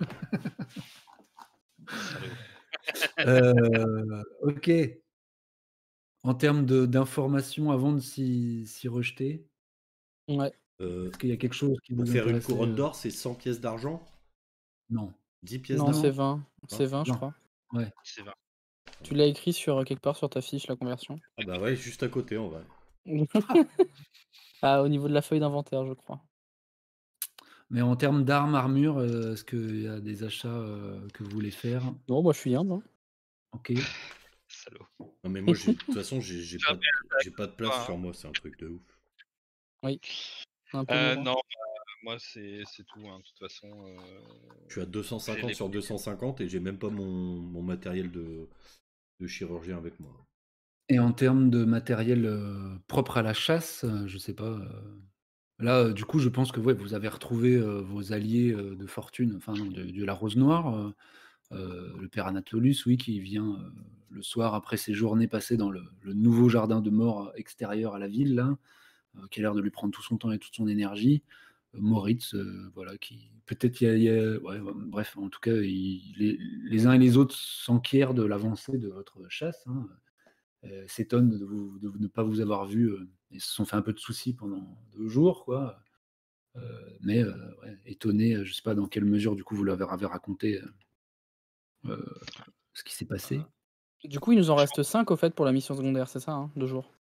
Salaud. Euh, ok. En termes de- d'informations, avant de s'y s'y rejeter, Ouais. Euh, est-ce qu'il y a quelque chose qui pour vous faire une intéressait couronne euh, d'or, c'est cent pièces d'argent, Non. dix pièces Non, d'argent. c'est vingt. C'est vingt, je Non. crois. Ouais. C'est vrai. Tu l'as écrit sur euh, quelque part sur ta fiche, la conversion. Ah bah ouais, juste à côté, on va. Ah, au niveau de la feuille d'inventaire, je crois. Mais en termes d'armes, armure, euh, est-ce qu'il y a des achats euh, que vous voulez faire? Non, moi je suis humble. hein. Ok. Salaud. Non mais moi, j'ai- de toute façon, j'ai j'ai Tu pas, de- j'ai pas de place toi, hein. sur moi, c'est un truc de ouf. Un peu Euh, mourant. non, bah, moi c'est c'est tout. Hein. De toute façon, euh, Je suis à deux cent cinquante les- sur deux cent cinquante et j'ai même pas mon, mon matériel de, de chirurgien avec moi. Et en termes de matériel euh, propre à la chasse, euh, je sais pas. euh, Là, euh, du coup, je pense que ouais, vous avez retrouvé euh, vos alliés euh, de fortune, enfin non, de, de la Rose Noire. euh, euh, le père Anatolus, oui, qui vient euh, le soir après ses journées passées dans le, le nouveau jardin de mort extérieur à la ville, là, euh, qui a l'air de lui prendre tout son temps et toute son énergie. Euh, Moritz, euh, voilà, qui peut-être il y a, il y a- ouais, ouais, bref, en tout cas, il- les, les uns et les autres s'enquièrent de l'avancée de votre chasse. hein. euh, s'étonnent de, vous- de ne pas vous avoir vu euh, et se sont fait un peu de soucis pendant deux jours, quoi. Euh, mais euh, ouais, étonnés, euh, je sais pas dans quelle mesure du coup vous leur avez raconté euh, euh, ce qui s'est passé. Du coup, il nous en Je reste cinq au fait pour la mission secondaire, c'est ça, hein, deux jours.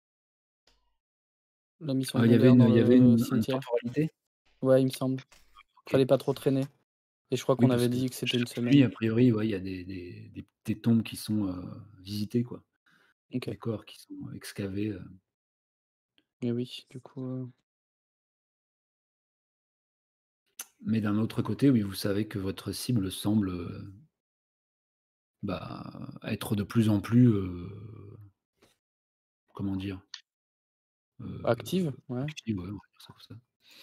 La mission Ah, il y avait secondaire une, dans il y avait le une, une cimetière. temporalité. Ouais, il me semble. Ok. Fallait pas trop traîner. Et je crois Oui, qu'on parce avait que dit que c'était une chaque nuit, a semaine. priori, ouais, il y a des, des, des- des tombes qui sont euh, visitées, quoi. Ok. Des corps qui sont excavés. euh. Mais oui, du coup. euh, Mais d'un autre côté, oui, vous savez que votre cible semble euh, bah, être de plus en plus, euh, comment dire, Active, euh, ouais. active, ouais, on va dire ça comme ça.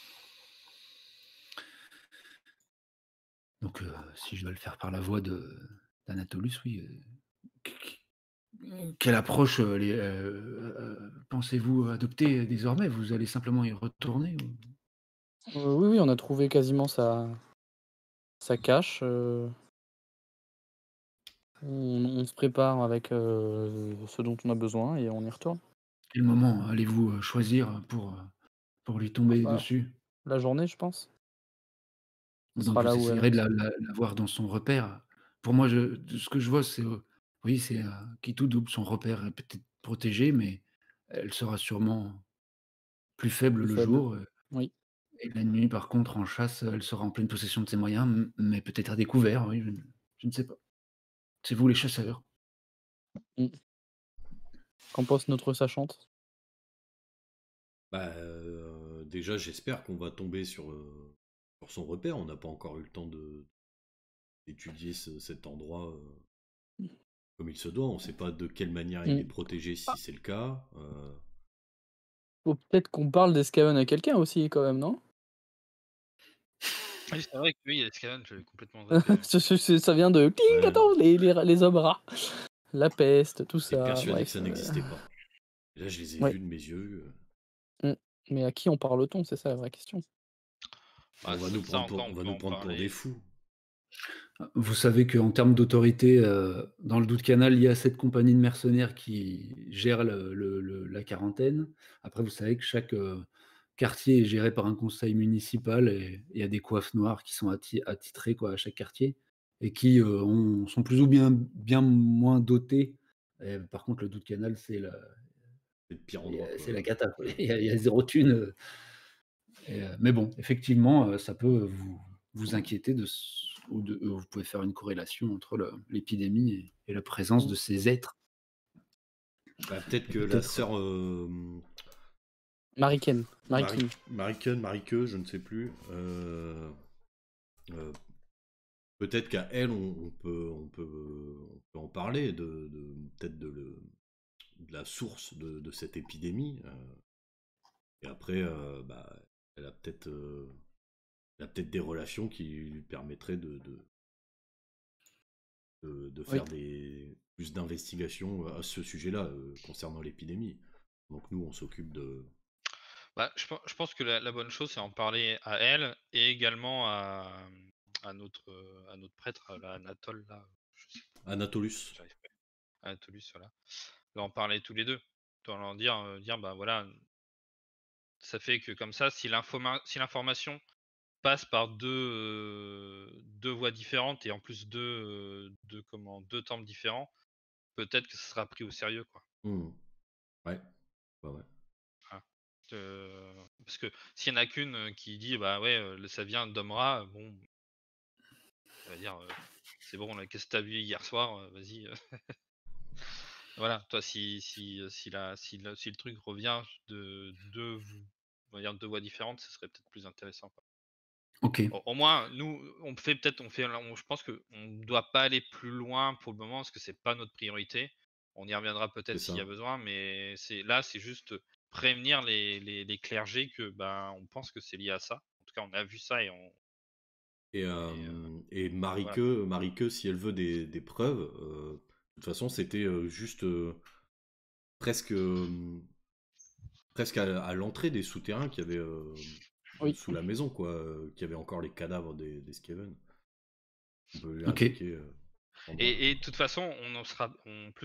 Donc, euh, si je dois le faire par la voix de d'Anatolus, oui. euh, Quelle approche euh, les, euh, euh, pensez-vous adopter désormais? Vous allez simplement y retourner ou- Euh, oui, oui, on a trouvé quasiment sa, sa cache. euh, On, on se prépare avec euh, ce dont on a besoin et on y retourne. Quel moment allez-vous euh, choisir pour, euh, pour lui Ah tomber bah, dessus? la journée, je pense. Ce Donc sera vous là où essayerez elle. de la, la- la voir dans son repère. Pour moi, je, de ce que je vois, c'est euh, oui, c'est euh, qui tout double. Son repère est peut-être protégé, mais elle sera sûrement plus faible Plus le faible. jour. euh, Oui. Et la nuit, par contre, en chasse, elle sera en pleine possession de ses moyens, m- mais peut-être à découvert. Oui, je, je ne sais pas. C'est vous les chasseurs. Mm. Qu'en pense notre sachante? Bah, euh, déjà, j'espère qu'on va tomber sur, euh, sur son repère. On n'a pas encore eu le temps de d'étudier ce- cet endroit euh, comme il se doit. On ne sait pas de quelle manière il est Mm. protégé si c'est le cas. Euh, Faut peut-être qu'on parle d'Escaven à quelqu'un aussi, quand même, non? Oui, c'est vrai que oui, Escaven, j'avais complètement zappé. hein. Ça ça- ça vient de cling, ouais. attends, les, les, les hommes rats. La peste, tout J'étais ça. persuadé que Bref. ça euh, n'existait pas. Et là, je les ai Ouais. vus de mes yeux. Mm. Mais à qui on parle-t-on? C'est ça la vraie question. euh, Bah, on va ça, nous ça prendre pour, encore, on on va peut nous en prendre pour des parler. fous. Vous savez qu'en termes d'autorité, euh, dans le Doute-Canal, il y a cette compagnie de mercenaires qui gère le- le- le- la quarantaine. Après, vous savez que chaque euh, quartier est géré par un conseil municipal et il y a des coiffes noires qui sont atti- attitrées quoi, à chaque quartier et qui euh, ont- sont plus ou bien, bien moins dotés. Et par contre, le Doute-Canal, c'est la, C'est de pire endroit, c'est quoi. la cata, quoi. Il y a, il y a zéro thune. euh, et, euh, mais bon, effectivement, euh, ça peut vous, vous inquiéter de, ce- ou de, euh, vous pouvez faire une corrélation entre le- l'épidémie et, et la présence Mm. de ces êtres. Bah, peut-être Et que la peut-être, sœur euh, Mariken. Marie, Marikin. Mariken, Mariqueux, je ne sais plus. euh, euh, Peut-être qu'à elle, on, on peut, on, peut, on peut en parler, de, de- peut-être de, le- de la source de, de cette épidémie. euh, et après, euh, bah, elle a peut-être euh, elle a peut-être des relations qui lui permettraient de, de, de- de Oui. faire des, plus d'investigations à ce sujet-là euh, concernant l'épidémie. Donc nous, on s'occupe de... Bah, je, pen- je pense que la, la bonne chose, c'est en parler à elle et également à, à notre, euh, à notre prêtre, à la Anatole, là. Je sais pas, Anatolus. j'arrive pas. Anatolus, voilà. Leur en parler tous les deux. Dans leur dire, euh, dire, bah voilà, ça fait que comme ça, si l'informa- si l'information passe par deux, euh, deux voies différentes et en plus deux, euh, deux, comment, deux temps différents, peut-être que ce sera pris au sérieux, quoi. Hmm. Ouais. Ouais, ouais. Voilà. Euh, parce que s'il y en a qu'une euh, qui dit bah ouais euh, ça vient d'Omra, bon, on va dire euh, c'est bon là, qu'est-ce que t'as vu hier soir, euh, vas-y. euh. Voilà, toi si si euh, si la si le, si le truc revient de deux on va dire deux voies différentes, ce serait peut-être plus intéressant, quoi. ok, Au, au moins nous on fait peut-être on fait on- je pense que on doit pas aller plus loin pour le moment parce que c'est pas notre priorité. On y reviendra C'est peut-être s'il y a ça. besoin, mais c'est là c'est juste prévenir les, les, les clergés que ben on pense que c'est lié à ça. En tout cas on a vu ça et on Et, et, euh, euh, et voilà quoi. Mariqueux, Mariqueux, si elle veut des, des preuves, euh, de toute façon, c'était euh, juste euh, presque, euh, presque à, à l'entrée des souterrains qu'il y avait euh, Oui. sous la maison, quoi, euh, qu'il y avait encore les cadavres des, des Skaven. On peut lui ok. indiquer euh, l'endroit. Et, et de toute façon on en sera en plus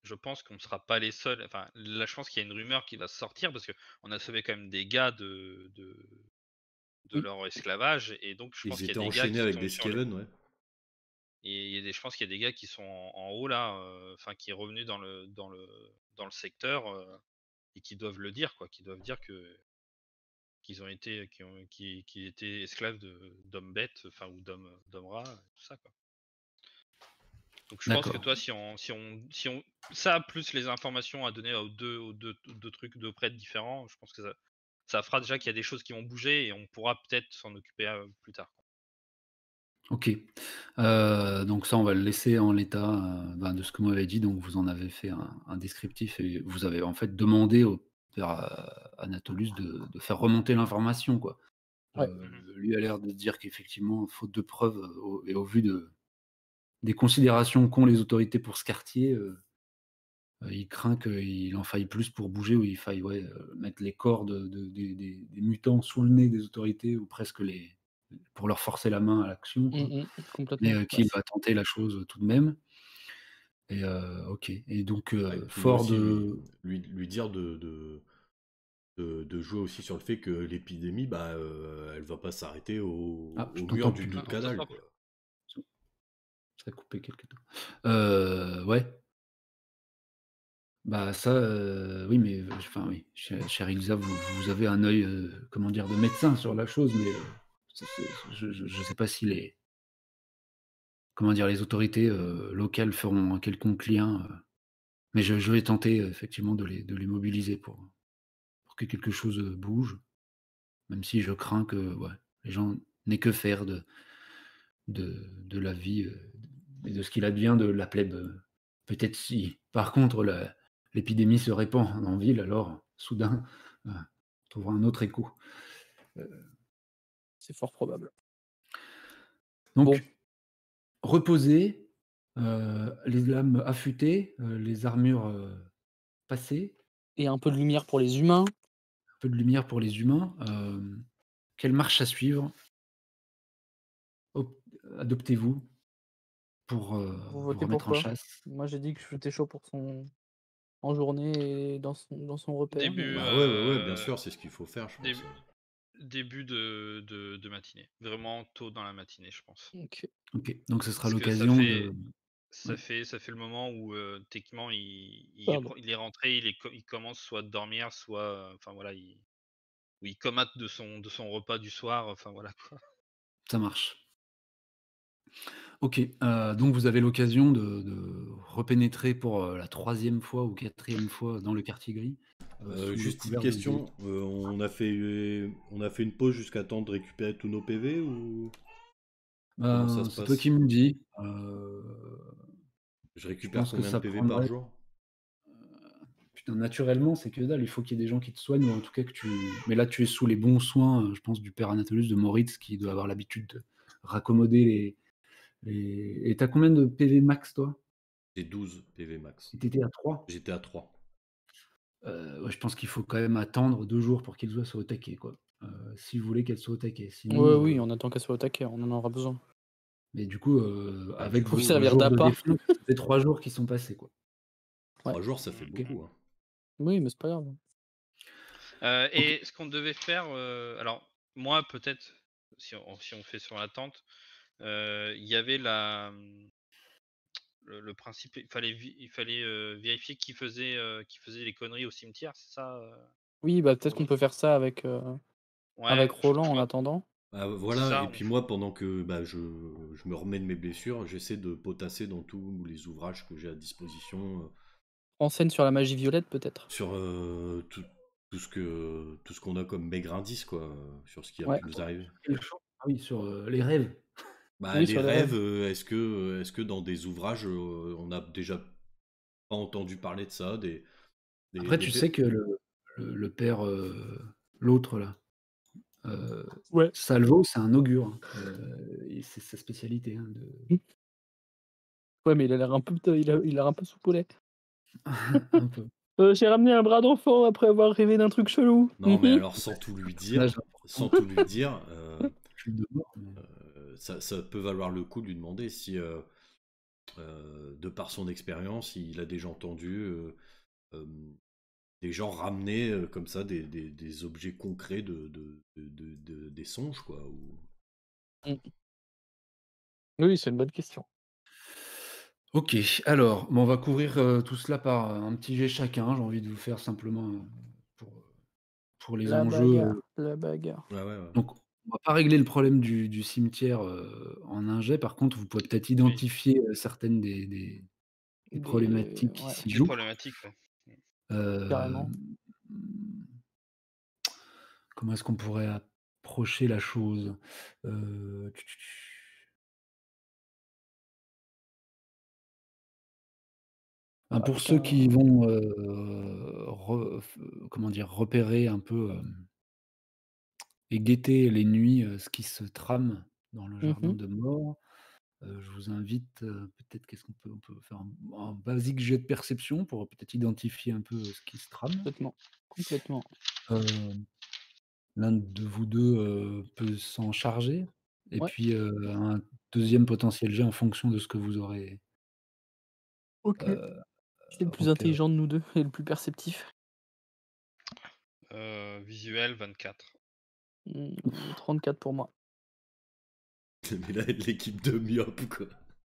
je pense qu'on ne sera pas les seuls. Enfin, là, je pense qu'il y a une rumeur qui va sortir parce que on a sauvé quand même des gars de, de, de Oui. leur esclavage et donc je pense Ils qu'il y étaient a des gars enchaînés qui avec sont des sur le. Skaven, ouais. Et il y a des, je pense qu'il y a des gars qui sont en, en haut là, euh, enfin qui est revenu dans le dans le dans le secteur euh, et qui doivent le dire quoi, qui doivent dire que qu'ils ont été qui ont qui, qui étaient esclaves de d'hommes bêtes, enfin ou d'hommes d'hommes rats, tout ça quoi. Donc je pense que D'accord. toi, si on, si on, si on, ça plus les informations à donner aux deux, aux deux, aux deux trucs, deux prêtres différents, je pense que ça, ça fera déjà qu'il y a des choses qui vont bouger et on pourra peut-être s'en occuper euh, plus tard. Ok. Euh, donc ça, on va le laisser en l'état euh, ben, de ce que vous m'avez dit. Donc vous en avez fait un, un descriptif et vous avez en fait demandé au père euh, Anatolus de, de faire remonter l'information, quoi. Ouais. Euh, Mhm. lui a l'air de dire qu'effectivement, faute de preuves euh, au- et au vu de, des considérations qu'ont les autorités pour ce quartier, euh, euh, il craint qu'il en faille plus pour bouger ou il faille ouais, euh, mettre les corps de, de- de- des, des mutants sous le nez des autorités ou presque les pour leur forcer la main à l'action, quoi. Mm, mm, Mais complètement. euh, Bah, qu'il c'est- va tenter la chose tout de même. Et euh, ok. Et donc Ouais, euh, puis moi fort aussi, lui, de lui, lui dire de, de, de, de jouer aussi sur le fait que l'épidémie, bah, euh, elle va pas s'arrêter au, ah, je au mur t'entends du plus. doute Ah, on canal, t'entend plus. quoi. Ça a coupé quelque temps. Euh, ouais. Bah ça, euh, oui, mais euh, enfin oui, cher, cher Ilsa, vous, vous avez un œil, euh, comment dire, de médecin sur la chose, mais euh, c'est- c'est- je ne sais pas si les, comment dire, les autorités euh, locales feront un quelconque lien, euh, mais je, je vais tenter euh, effectivement de les, de les mobiliser pour, pour que quelque chose euh, bouge, même si je crains que ouais, les gens n'aient que faire de, de, de la vie euh, et de ce qu'il advient de la plèbe. euh. Peut-être si, par contre, la- l'épidémie se répand en ville, alors soudain, euh, on trouvera un autre écho. Euh, C'est fort probable. donc, Bon, reposer, euh, les lames affûtées, euh, les armures euh, passées, et un peu de lumière pour les humains. un peu de lumière pour les humains. euh, quelle marche à suivre op- adoptez-vous pour euh, Vous vous votez remettre en pourquoi? chasse? Moi, j'ai dit que j'étais chaud pour son en journée et dans son, dans son repère. Début, mais- Bah ouais, ouais, ouais, bien euh, sûr, c'est ce qu'il faut faire, je pense. début, début de, de, de matinée, vraiment tôt dans la matinée, je pense. Ok. Ok, donc ce sera Parce que ça l'occasion de. fait, ça Ouais, fait, ça fait le moment où euh, techniquement il, il, Pardon. il est rentré, il, est, co- il commence soit à dormir, soit, euh, enfin voilà, il, où il comate de son, de son repas du soir, enfin voilà quoi. ça marche. Ok, euh, donc vous avez l'occasion de, de repénétrer pour euh, la troisième fois ou quatrième fois dans le quartier gris. euh, Euh, sous le juste petite couvert de question, euh, on, a fait, on a fait une pause jusqu'à temps de récupérer tous nos P V ou comment ça Ben, se c'est toi passe? qui me le dis. Euh, Je je récupère pense que combien de ça P V par prendrait. jour? Putain, naturellement, c'est que dalle. Il faut qu'il y ait des gens qui te soignent, ou en tout cas que tu. Mais là, tu es sous les bons soins, euh, je pense, du père Anatolus de Moritz, qui doit avoir l'habitude de raccommoder les. les... Et t'as combien de P V max, toi? J'ai douze P V max. Et t'étais à trois. J'étais à trois. Euh, ouais, je pense qu'il faut quand même attendre deux jours pour qu'ils soient au taquet, quoi. Euh, si vous voulez qu'elle soit au taquet. Ouais, Sinon, oui, euh, on attend qu'elle soit au taquet, on en aura besoin. mais du coup, euh, Bah, du avec Pour coup, votre servir jour de d'appât. défense, ça fait trois jours qui sont passés, quoi. Ouais. trois jours, ça fait Ok. beaucoup. Hein. Oui, mais c'est pas grave. Euh, Ok. et ce qu'on devait faire, euh, alors moi peut-être, si on, si on fait sur la tente, euh, il y avait la, le, le principe, il fallait, vi- il fallait euh, vérifier qui faisait, euh, qui faisait les conneries au cimetière, c'est ça euh, Oui, bah peut-être pour qu'on le- peut faire ça avec, euh, avec Ouais, je, Roland je en m'en- attendant. Bah, c'est voilà, ça. et on puis f- moi, pendant que bah, je, je me remets de mes blessures, j'essaie de potasser dans tous les ouvrages que j'ai à disposition, euh, Renseigne sur la magie violette, peut-être. sur euh, tout, tout ce que tout ce qu'on a comme maigre indice, quoi, euh, sur ce qui a Ouais. pu nous arriver. Quel champ. Ah oui, sur euh, les rêves. Bah, Oui, les sur les rêves, rêves. euh, est-ce que, euh, est-ce que dans des ouvrages, euh, on a déjà pas entendu parler de ça, des, des, Après, des tu pe- sais que le, le- le père, euh, l'autre là, euh, Ouais. Salvo, c'est un augure, hein. Euh, et c'est sa spécialité, hein, de- Ouais, mais il a l'air un peu, il a, il a l'air un peu soupolé. un peu. Euh, j'ai ramené un bras d'enfant après avoir rêvé d'un truc chelou. Non, mais alors sans tout lui Personnage dire, important, sans tout lui dire, euh, culte de mort, mais- euh, ça, ça peut valoir le coup de lui demander si, euh, euh, de par son expérience, il a déjà entendu euh, euh, des gens ramener euh, comme ça des, des- des objets concrets de, de- de- de- de- des songes, quoi. ou- Mmh. Oui, c'est une bonne question. Ok, alors, bon, on va couvrir euh, tout cela par un petit jet chacun. J'ai envie de vous faire simplement euh, pour, pour les La enjeux. euh, bagarre, la bagarre. Ouais, ouais, ouais. Donc, on va pas régler le problème du, du cimetière euh, en un jet. Par contre, vous pouvez peut-être Oui, identifier euh, certaines des, des- des Des... problématiques qui Ouais, s'y des jouent. problématiques, ouais. Euh, carrément. comment est-ce qu'on pourrait approcher la chose? Euh, tch, tch, tch. Ben, pour Avec ceux qui un... vont euh, re- f- comment dire, repérer un peu euh, et guetter les nuits euh, ce qui se trame dans le jardin Mhm, de mort, euh, je vous invite euh, peut-être qu'est-ce qu'on peut, on peut faire un, un basique jet de perception pour peut-être identifier un peu euh, ce qui se trame. complètement. Complètement. Euh, L'un de vous deux euh, peut s'en charger, et Ouais, puis euh, un deuxième potentiel jet en fonction de ce que vous aurez ok. euh, C'est le plus repéré. intelligent de nous deux et le plus perceptif. Euh, visuel, vingt-quatre. Mmh, trente-quatre pour moi. Mais là, l'équipe de myope, quoi.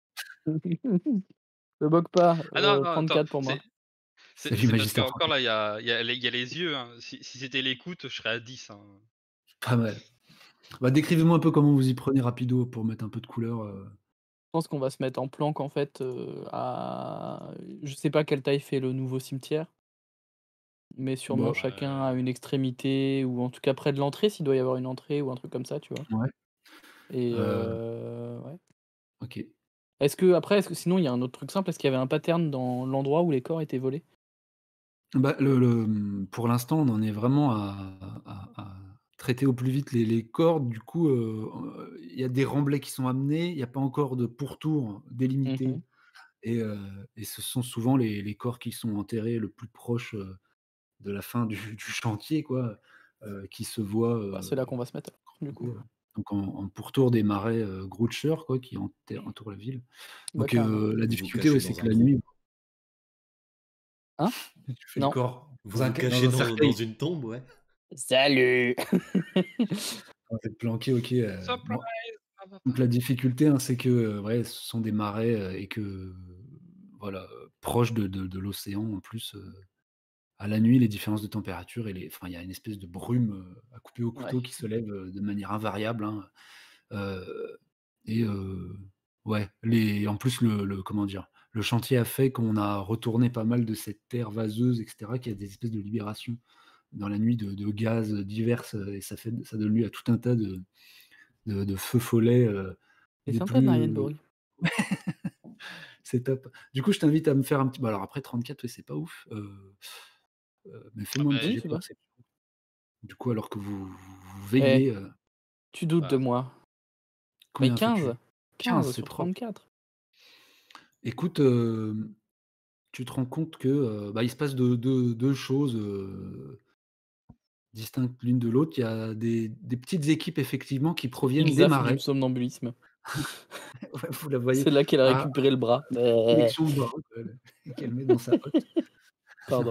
Me moque pas, Ah non, euh, non, attends, trente-quatre pour moi. c'est c'est- Salut c'est parce Magistrat qu'encore trente, là, il y a, il y, a les- il y a les yeux. Hein. Si, si c'était l'écoute, je serais à dix. Hein. pas mal. Bah, décrivez-moi un peu comment vous y prenez rapido pour mettre un peu de couleur. euh. Je pense qu'on va se mettre en planque en fait euh, à... Je sais pas quelle taille fait le nouveau cimetière, mais sûrement Bon, chacun à Euh, une extrémité, ou en tout cas près de l'entrée, s'il doit y avoir une entrée ou un truc comme ça, tu vois. ouais. Et euh, euh, ouais. ok. Est-ce que après, est-ce que sinon il y a un autre truc simple, est-ce qu'il y avait un pattern dans l'endroit où les corps étaient volés? Bah, le, le- pour l'instant, on en est vraiment à, à- à traiter au plus vite les, les cordes. Du coup, euh, euh, il y a des remblais qui sont amenés. Il n'y a pas encore de pourtour délimité. Mhm. Et, euh, et ce sont souvent les, les corps qui sont enterrés le plus proche euh, de la fin du, du chantier, quoi, euh, qui se voient. Bah, euh, c'est là qu'on va se mettre, du coup. donc en, en pourtour des marais euh, Groucher, quoi, qui enter- entourent la ville. Bah Donc carrément. euh, la Vous vous difficulté, ouais, cachez c'est dans que un la trou. nuit, Hein? tu fais le Non. corps Vous dans un, vous dans cachez un dans, dans cercueil. une tombe, ouais. Salut. Quand t'es planqué, ok. euh, Surprise! bon. Donc la difficulté, hein, c'est que euh, ouais, ce sont des marais euh, et que euh, voilà, euh, proche de, de- de l'océan en plus. euh, à la nuit, les différences de température et les, enfin, il y a une espèce de brume euh, à couper au Ouais. couteau qui se lève euh, de manière invariable. Hein. Euh, et euh, ouais, les, en plus le, le- comment dire, le chantier a fait qu'on a retourné pas mal de cette terre vaseuse, et cetera, qui a des espèces de libérations dans la nuit de, de gaz diverses euh, et ça fait, ça donne lieu à tout un tas de, de, de feux follets euh, C'est des sympa, plus. euh, Marienborg. C'est top. Du coup, je t'invite à me faire un petit. Bah, alors après trente-quatre, ouais, c'est pas ouf. euh, euh, mais Ah fais-moi un bah, petit Oui, jet de c'est vrai. perception. Du coup, alors que vous, vous Eh, veillez, euh, tu doutes de bah, moi. Mais combien quinze. fais-tu? quinze, quinze c'est sur propre. trente-quatre. Écoute, euh, tu te rends compte que euh, bah, il se passe deux, deux- deux choses euh, distinctes l'une de l'autre. Il y a des, des petites équipes effectivement qui proviennent des Ilsa fait du marais. somnambulisme. Ouais, vous la voyez C'est là qu'elle a à récupéré le bras. Mais... flexion de bras quoi, qu'elle met dans sa hotte. Pardon.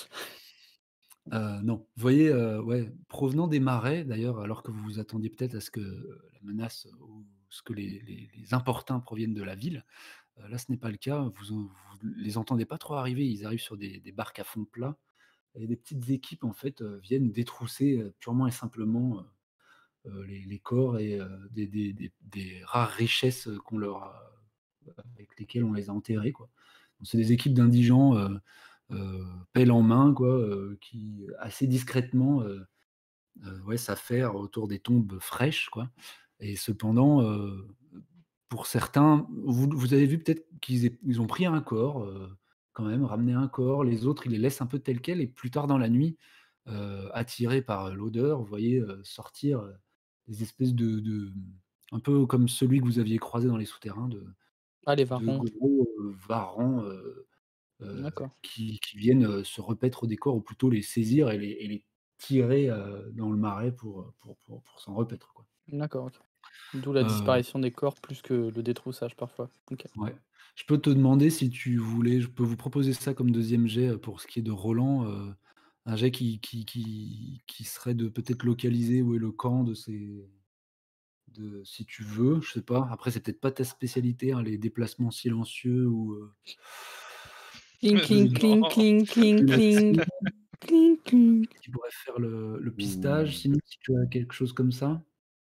Euh, non, vous voyez, euh, ouais, provenant des marais, d'ailleurs, alors que vous vous attendiez peut-être à ce que euh, la menace ou ce que les, les- les importuns proviennent de la ville, euh, là ce n'est pas le cas. Vous, vous les entendez pas trop arriver. Ils arrivent sur des, des barques à fond plat et des petites équipes en fait euh, viennent détrousser euh, purement et simplement euh, euh, les, les corps et euh, des, des- des- des rares richesses euh, qu'on leur a- avec lesquelles on les a enterrés, quoi. Donc, c'est des équipes d'indigents euh, euh, pelle en main, quoi, euh, qui assez discrètement euh, euh, ouais, s'affairent autour des tombes fraîches, quoi. Et cependant, euh, pour certains, vous, vous avez vu peut-être qu'ils aient- ils ont pris un corps, euh, quand même, ramené un corps. Les autres, ils les laissent un peu tels quels. Et plus tard dans la nuit, euh, attirés par l'odeur, vous voyez euh, sortir euh, des espèces de, de- un peu comme celui que vous aviez croisé dans les souterrains, de, Ah, les de varons. gros euh, varans euh, euh, D'accord. qui, qui viennent euh, se repaître des corps, ou plutôt les saisir et les, et les tirer euh, dans le marais pour, pour, pour, pour s'en repaître, quoi. D'accord, ok. D'où la Euh, disparition des corps plus que le détroussage parfois. Ok. ouais. Je peux te demander si tu voulais, je peux vous proposer ça comme deuxième jet euh, pour ce qui est de Roland, euh, un jet qui, qui, qui, qui serait de peut-être localiser où est le camp de ces, de, si tu veux, je sais pas. Après, c'est peut-être pas ta spécialité, hein, les déplacements silencieux ou euh, Cling, cling, cling, Non. cling, cling, la cling, cible cling, cling. qui pourrait faire le, le Ouh. pistage. Sinon, si tu as quelque chose comme ça.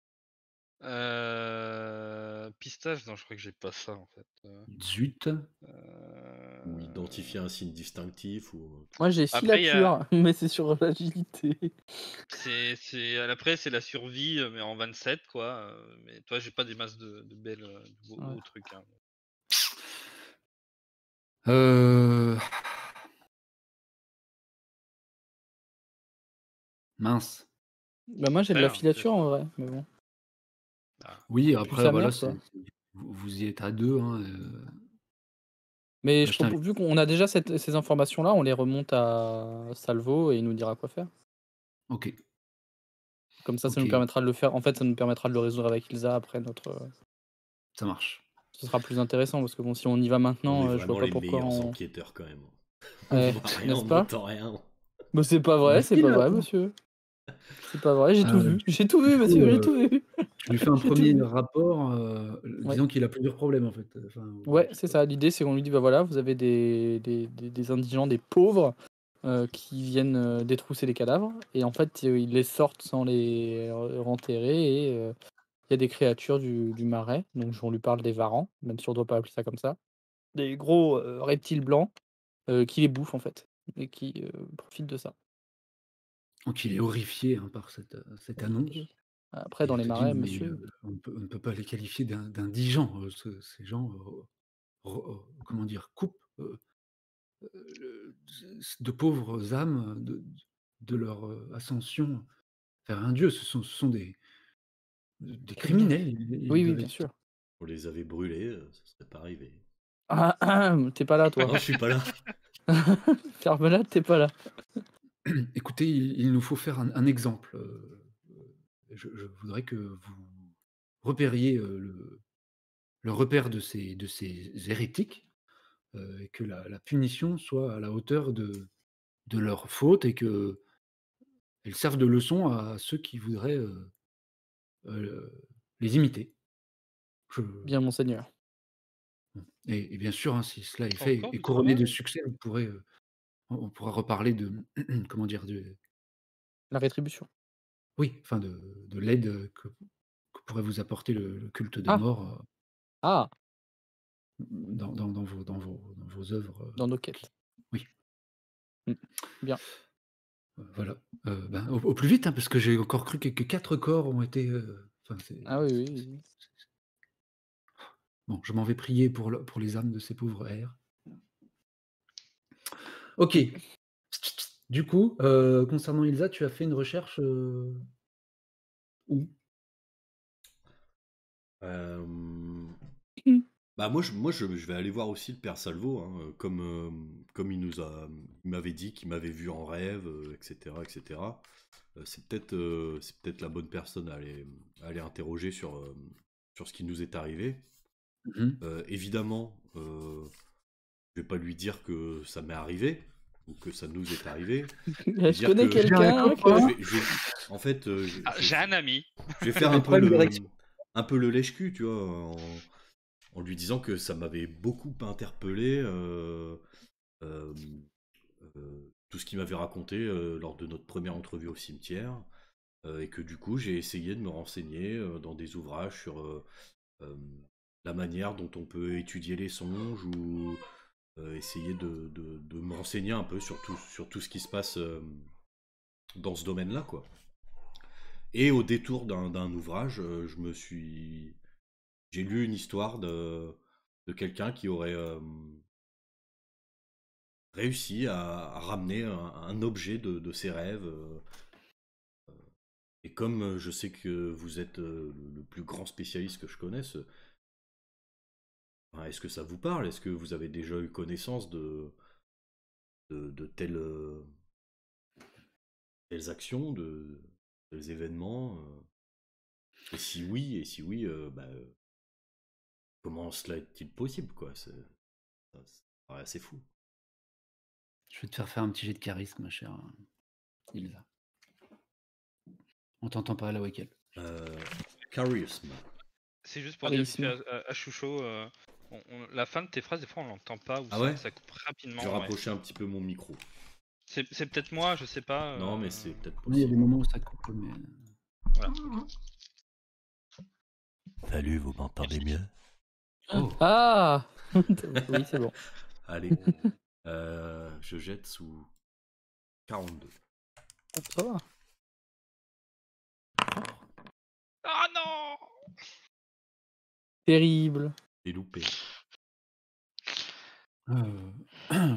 Euh... Pistage, non, je crois que j'ai pas ça en fait. Euh, Zut. euh, Ou identifier un signe distinctif. Ou... Moi j'ai Après, il y a- filature, mais c'est sur l'agilité. C'est, c'est, après, c'est la survie, euh, mais en vingt-sept, quoi. euh, Mais toi, j'ai pas des masses de, de belles euh, de beaux, Ouais. beaux trucs. Hein. Euh... Mince. Bah moi j'ai de Après, la hein, filature peut-être, en euh, vrai, mais bon. ah. Oui, Plus après, sa voilà, mère, quoi. c'est, c'est- vous, vous y êtes à deux. Hein, euh, Mais bah, je je t'invite. propose, vu qu'on a déjà cette- ces informations-là, on les remonte à Salvo et il nous dira quoi faire. Ok. Comme ça, ça Ok, nous permettra de le faire. En fait, ça nous permettra de le résoudre avec Ilsa après notre. euh, ça marche. Ce sera plus intéressant parce que bon, si on y va On maintenant, est euh, je vois vraiment pas les pourquoi meilleurs on. enquêteurs quand même. On Ouais, voit rien, n'est-ce on pas? n'entend rien. Mais c'est pas vrai, c'est Merci, pas là. vrai, monsieur. C'est pas vrai, j'ai tout Euh, vu. du, J'ai tout du vu, coup, monsieur, j'ai euh, tout vu. tu lui fais un J'ai tout premier vu. rapport, euh, Ouais. disant qu'il a plusieurs problèmes en fait. Enfin, Ouais, je sais c'est pas. ça. L'idée, c'est qu'on lui dit bah voilà, vous avez des, des, des, des indigents, des pauvres euh, qui viennent euh, détrousser les cadavres. Et en fait, euh, ils les sortent sans les euh, renterrer. Et euh, il y a des créatures du, du marais. Donc, on lui parle des varans, même si on ne doit pas appeler ça comme ça. Des gros euh, reptiles blancs euh, qui les bouffent en fait. Et qui euh, profitent de ça. Donc il est horrifié hein, par cette, euh, cette annonce. Et après, Et dans il les te dit, marais, mais monsieur. euh, on, peut- on ne peut pas les qualifier d'in- d'indigents. euh, ce- ces gens, euh, re- euh, comment dire, coupent euh, euh, de pauvres âmes de, de leur euh, ascension vers un dieu. Ce sont, ce sont des, des Criminels. criminels. Ils, ils Oui, oui, doivent bien être. sûr. On les avait brûlés, euh, ça serait pas arrivé. Ah, ah, t'es pas là, toi. Non, je suis pas là. Carmelade, t'es pas là. Écoutez, il, il nous faut faire un, un exemple. Euh, je, je voudrais que vous repériez euh, le, le repère de ces, de ces hérétiques euh, et que la, la punition soit à la hauteur de, de leur faute et qu'elle serve de leçon à ceux qui voudraient euh, euh, les imiter. Je- Bien, monseigneur. et, et bien sûr, hein, si cela est fait Encore et du couronné de travail? succès, vous pourrez, euh, on on pourra reparler de, comment dire, de, La rétribution. oui, enfin de, de l'aide que, que pourrait vous apporter le, le culte des Ah, morts euh, ah, dans, dans- dans vos, dans, vos, dans vos œuvres. euh, dans nos qui- quêtes. oui, Mm. Bien. euh, voilà. Euh, ben, au, au plus vite, hein, parce que j'ai encore cru que, que quatre corps ont été. euh, enfin, c'est- Ah oui, oui, oui. bon, je m'en vais prier pour, le- pour les âmes de ces pauvres airs. Ok. Du coup, euh, concernant Ilsa, tu as fait une recherche euh, où? Euh, Mm. Bah moi, je, moi je, je vais aller voir aussi le père Salvo, hein, euh, comme, euh, comme il nous a, il m'avait dit qu'il m'avait vu en rêve, euh, et cetera, et cetera. Euh, c'est peut-être, euh, c'est peut-être la bonne personne à aller, à aller interroger sur, euh, sur ce qui nous est arrivé. Mhm. Euh, évidemment, euh, je vais pas lui dire que ça m'est arrivé ou que ça nous est arrivé. Je vais Je dire connais que J'ai un quelqu'un copain. je que... vais, je vais- en fait, euh, je, Ah, je- j'ai un ami. je vais J'ai faire des un peu problèmes le, d'érection. un peu le lèche-cul, tu vois, en, en lui disant que ça m'avait beaucoup interpellé, euh, euh, euh, tout ce qu'il m'avait raconté euh, lors de notre première entrevue au cimetière, euh, et que du coup j'ai essayé de me renseigner euh, dans des ouvrages sur euh, euh, la manière dont on peut étudier les songes ou euh, essayer de, de, de me renseigner un peu sur tout, sur tout ce qui se passe euh, dans ce domaine-là, quoi. Et au détour d'un d'un ouvrage, euh, je me suis, j'ai lu une histoire de, de quelqu'un qui aurait euh, réussi à, à ramener un, un objet de, de ses rêves. euh, Et comme euh, je sais que vous êtes euh, le le plus grand spécialiste que je connaisse, euh, enfin, est-ce que ça vous parle? Est-ce que vous avez déjà eu connaissance de, de, de telles, euh, telles actions, de tels événements? euh Et si oui, et si oui, euh, bah, euh, comment cela est-il possible, quoi? C'est ça, ça paraît assez fou. Je vais te faire faire un petit jet de charisme, ma chère euh, Ilsa. On t'entend pas là, Weckel. Euh, charisme. C'est juste pour dire vite fait Charisme. à, à- à Choucho, euh, on- on- la fin de tes phrases, des fois on l'entend pas ou Ah ça, ouais? ça coupe Je rapidement. vais Ouais. rapprocher un petit peu mon micro. C'est c'est peut-être moi, je sais pas. Non, mais euh, c'est peut-être Oui, il y a des possible. moments où ça coupe, mais. Voilà, ok. Salut, vous m'entendez mieux? Oh, Ah oui, c'est bon. Allez, euh, je jette sous quarante-deux. Oh, ça va. Ah non! Terrible. Et loupé. euh,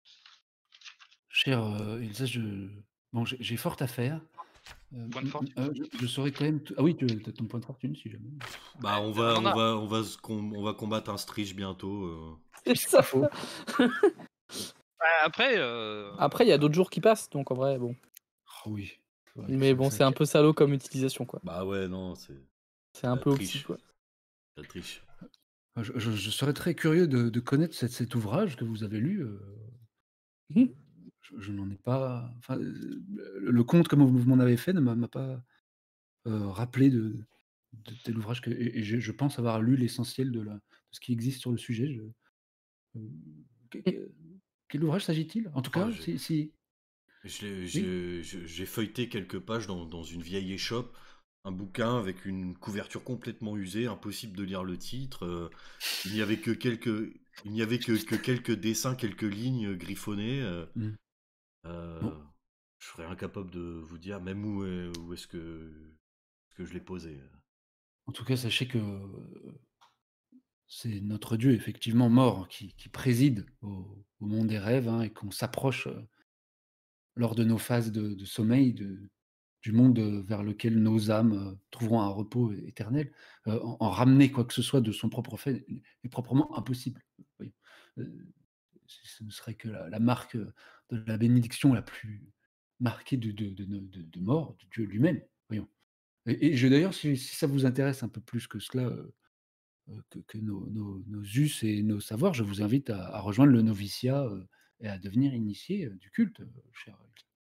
Cher euh, Ilsa, je... bon, j'ai j'ai fort à faire. Euh, Point de m- fortune. euh, je, je saurais quand même. t- Ah oui, tu as ton point de fortune si jamais. Bah, on Euh, va, on en on a- va, on va, se com- on va combattre un Strige bientôt. euh. C'est C'est pas ça. faux. Bah, après, euh, Après, il y a d'autres jours qui passent, donc en vrai, bon. Oh oui. Ouais, Mais ça- bon, ça- c'est un peu salaud comme utilisation, quoi. Bah ouais, non, c'est C'est un la peu triche. opti, quoi. la triche. Je, je- je serais très curieux de, de connaître cet, cet ouvrage que vous avez lu. euh, Mhm. Je, je n'en ai pas. Enfin, euh, le, le conte comme vous m'en avez fait ne m'a m'a pas euh, rappelé de, de tel ouvrage que et, et je, je pense avoir lu l'essentiel de, la- de ce qui existe sur le sujet. Je- euh, que- que- quel ouvrage s'agit-il? En tout Oh, cas, j'ai- si, si- Je l'ai- J'ai j'ai- j'ai feuilleté quelques pages dans, dans une vieille échoppe, un bouquin avec une couverture complètement usée, impossible de lire le titre. euh, il n'y avait que quelques, il n'y avait que, que quelques dessins, quelques lignes griffonnées. euh, Hmm. euh, Bon. je serais incapable de vous dire même où est, où est-ce que, est-ce que je l'ai posé. En tout cas, sachez que euh, c'est notre Dieu, effectivement mort, qui, qui préside au, au monde des rêves, hein, et qu'on s'approche euh, lors de nos phases de, de sommeil de- du monde euh, vers lequel nos âmes euh, trouveront un repos éternel. Euh, en, en ramener quoi que ce soit de son propre fait est proprement impossible. Voyons. Euh, ce ne serait que la, la marque de la bénédiction la plus marquée de, de, de, de- de mort, de Dieu lui-même. Voyons. Et, et je d'ailleurs, si, si ça vous intéresse un peu plus que cela, euh, euh, que, que nos, nos- nos us et nos savoirs, je vous invite à, à rejoindre le noviciat euh, et à devenir initié euh, du culte, euh, cher.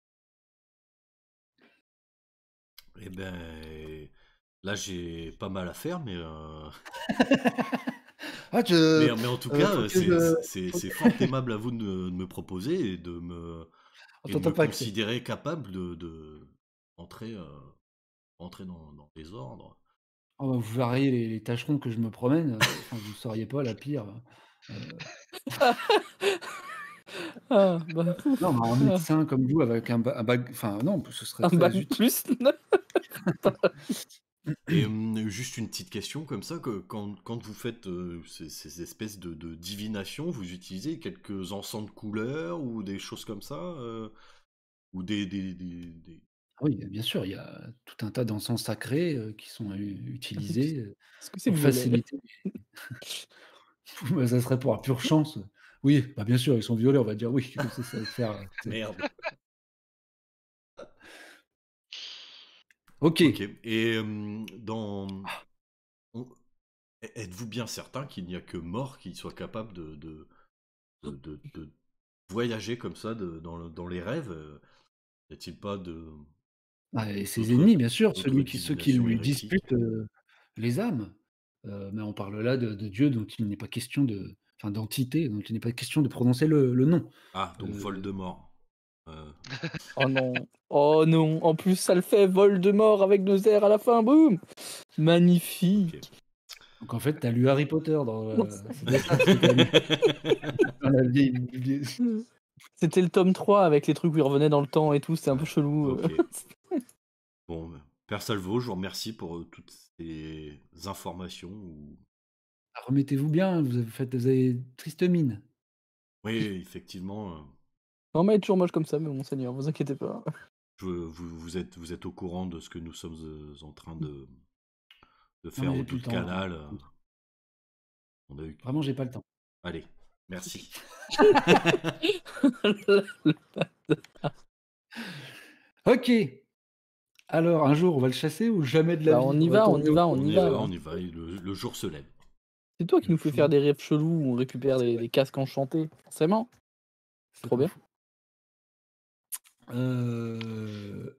Eh ben, là j'ai pas mal à faire, mais, euh, Ah, je- mais, mais en tout euh, cas, faut euh, que c'est je- c'est- faut c'est que- fort aimable à vous de me, de me proposer et de me, On et de t'entend me pas, Axel. considérer capable de, de entrer, euh, entrer dans, dans les ordres. Oh, bah, vous verriez les, les tâcherons que je me promène, euh, enfin, vous ne sauriez pas la pire. euh, Ah, bah, non, mais un médecin comme vous avec un, ba- un bac, enfin non, ce serait un très bac utile. plus. Et hum, juste une petite question comme ça, que quand, quand vous faites euh, ces, ces espèces de, de divination, vous utilisez quelques encens de couleurs ou des choses comme ça euh, ou des, des, des- des- Ah oui, bien sûr, il y a tout un tas d'encens sacrés euh, qui sont euh, utilisés euh, Est-ce que c'est pour violet? faciliter. Bah, ça serait pour la pure chance. Oui, bah bien sûr, ils sont violets, on va dire oui. que ça, ça va faire, euh, c'est- Merde. Ok. Ok. Et hum, dans... on- êtes-vous bien certain qu'il n'y a que mort qui soit capable de, de, de, de- de voyager comme ça de- dans, le- dans les rêves? euh, Y a-t-il pas de Ah, et ses d'autres ennemis, bien sûr, d'autres celui qui, ceux qui divinations lui hérétiques? disputent euh, les âmes. Euh, mais on parle là de, de Dieu dont il n'est pas question de, enfin d'entité dont il n'est pas question de prononcer le, le nom. Ah, donc Euh, Voldemort. Euh, Oh non. Oh non. En plus, ça le fait. Voldemort avec deux R à la fin. Boum. Magnifique. ok. Donc en fait, tu as lu Harry Potter dans, euh, c'est bien ça, ce que t'as lu dans la vieille bibliothèque. C'était le tome trois avec les trucs où il revenait dans le temps et tout. C'était un peu chelou. euh. Ok. Bon, ben, Père Salvo, je vous remercie pour euh, toutes ces informations. ou- Ah, remettez-vous bien, vous avez, fait, vous avez triste mine. Oui, effectivement, euh, Non, mais il est toujours moche comme ça, mais monseigneur, vous inquiétez pas. je- vous, vous êtes, vous êtes au courant de ce que nous sommes euh, en train de, de Non, faire mais j'ai au plus bout le de temps. canal. euh, On a eu... Vraiment, j'ai pas le temps. Allez, merci. Ok. Alors, un jour, on va le chasser ou jamais de la Bah, vie on y va va, on tourner y va, autour on On y y va. va, là. on y va, et le, le jour se lève. C'est toi qui Le nous fait fou. faire des rêves chelous où on récupère des, des casques enchantés. Forcément. C'est Trop pas bien. fou. Euh,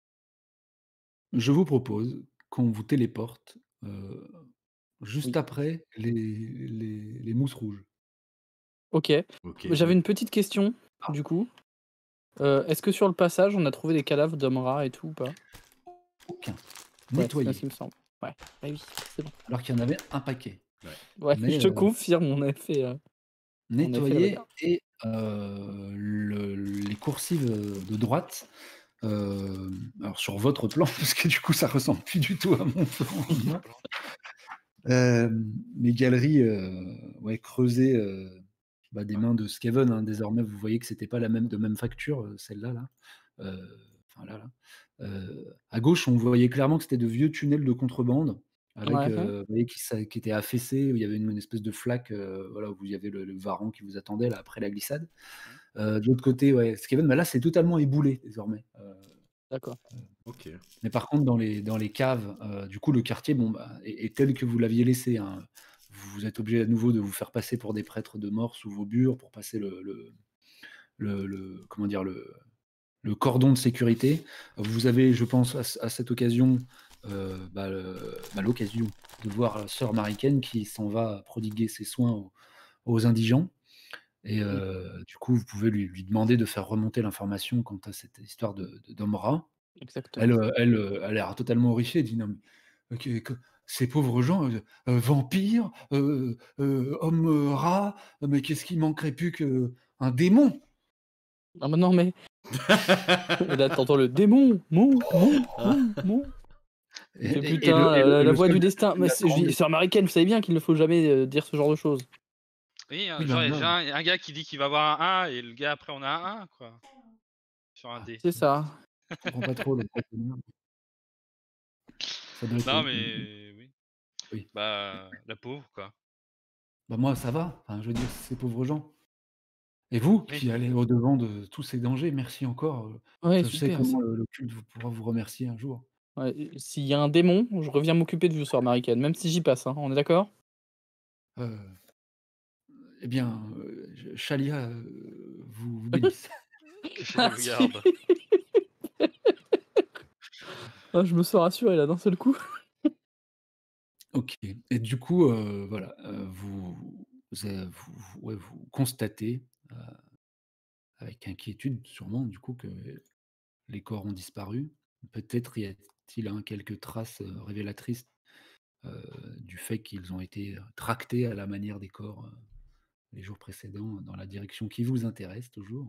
Je vous propose qu'on vous téléporte euh, juste Oui. après les, les, les mousses rouges. Ok. Ok. J'avais une petite question, du coup. Euh, Est-ce que sur le passage, on a trouvé des cadavres d'hommes rats et tout ou pas? Aucun. Ouais, c'est bien Nettoyé. ce qui me semble. Ouais. Ah oui, c'est bon. Alors qu'il y en avait un paquet. Ouais, Mais je te euh, confirme, on a fait, euh, on a fait la nettoyé bagarre. et euh, le- les coursives de droite. euh, alors sur votre plan, parce que du coup ça ressemble plus du tout à mon plan. Euh, les galeries euh, ouais, creusées euh, bah, des mains de Skeven. Hein. Désormais, vous voyez que c'était pas la même de même facture, euh, celle-là. Là. Euh, enfin, là, là. Euh, à gauche, on voyait clairement que c'était de vieux tunnels de contrebande, avec, Ouais, ouais. euh, vous voyez, qui, ça- qui étaient affaissés, où il y avait une, une espèce de flaque, euh, voilà, où il y avait le, le varan qui vous attendait là, après la glissade. Euh, de l'autre côté, ouais, Skeven, bah, là, c'est totalement éboulé désormais. Euh, D'accord. Ok. mais par contre, dans les, dans les caves, euh, du coup, le quartier bon, bah, est, est tel que vous l'aviez laissé. Hein. Vous êtes obligé à nouveau de vous faire passer pour des prêtres de mort sous vos bures pour passer le, le, le, le- comment dire, le, le cordon de sécurité. Vous avez, je pense, à, à cette occasion, euh, bah, le- bah, l'occasion de voir Sœur Mariken qui s'en va prodiguer ses soins aux, aux indigents. Et euh, du coup, vous pouvez lui, lui demander de faire remonter l'information quant à cette histoire de, de d'homme rat. Exactement. Elle, euh, elle, euh, elle a l'air totalement horrifiée. Elle dit non, mais, ok, que- ces pauvres gens, euh, euh, vampires, euh, euh, hommes euh, rats, euh, mais qu'est-ce qui manquerait plus qu'un démon? Ah bah non, mais. Et là, t'entends le démon, mon, mon, mon, mon. Et, Il fait et- et putain, le, et la, le- la- et la le voix seul du gars destin. qui Mais c'est- je l'attend, dis, c'est américaine, vous savez bien qu'il ne faut jamais euh, dire ce genre de choses. Oui, hein, oui, genre, ben, il y a là, déjà un, un gars qui dit qu'il va avoir un un et le gars après on a un un quoi. Sur un ah, dé. C'est ça. je comprends pas trop le problème. Ça doit être Non une- une- une- mais oui. oui. Bah la pauvre quoi. Bah, moi, ça va. Enfin, je veux dire, ces pauvres gens. Et vous, Oui. qui allez au-devant de tous ces dangers, merci encore. euh, Ouais, Je sais super. comment le, le culte vous- pourra vous remercier un jour. Ouais, s'il y a un démon, je reviens m'occuper de vous, soeur américaine, même si j'y passe, hein, on est d'accord? Euh, eh bien, euh, je- Shalia euh, vous, vous bénisse. Que je le Merci. garde. Ah, je me sens rassuré là d'un seul coup. Ok. Et du coup, euh, voilà, euh, vous, vous, avez- vous- vous- ouais, vous constatez, euh, avec inquiétude sûrement, du coup, que les corps ont disparu. Peut-être y a-t-il hein, quelques traces euh, révélatrices euh, du fait qu'ils ont été tractés à la manière des corps euh, les jours précédents dans la direction qui vous intéresse toujours.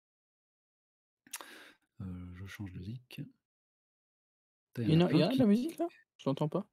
Euh, je change de zik. Putain, Il Il y y en en a a, il y plein en a de qui. la musique là? Je l'entends pas.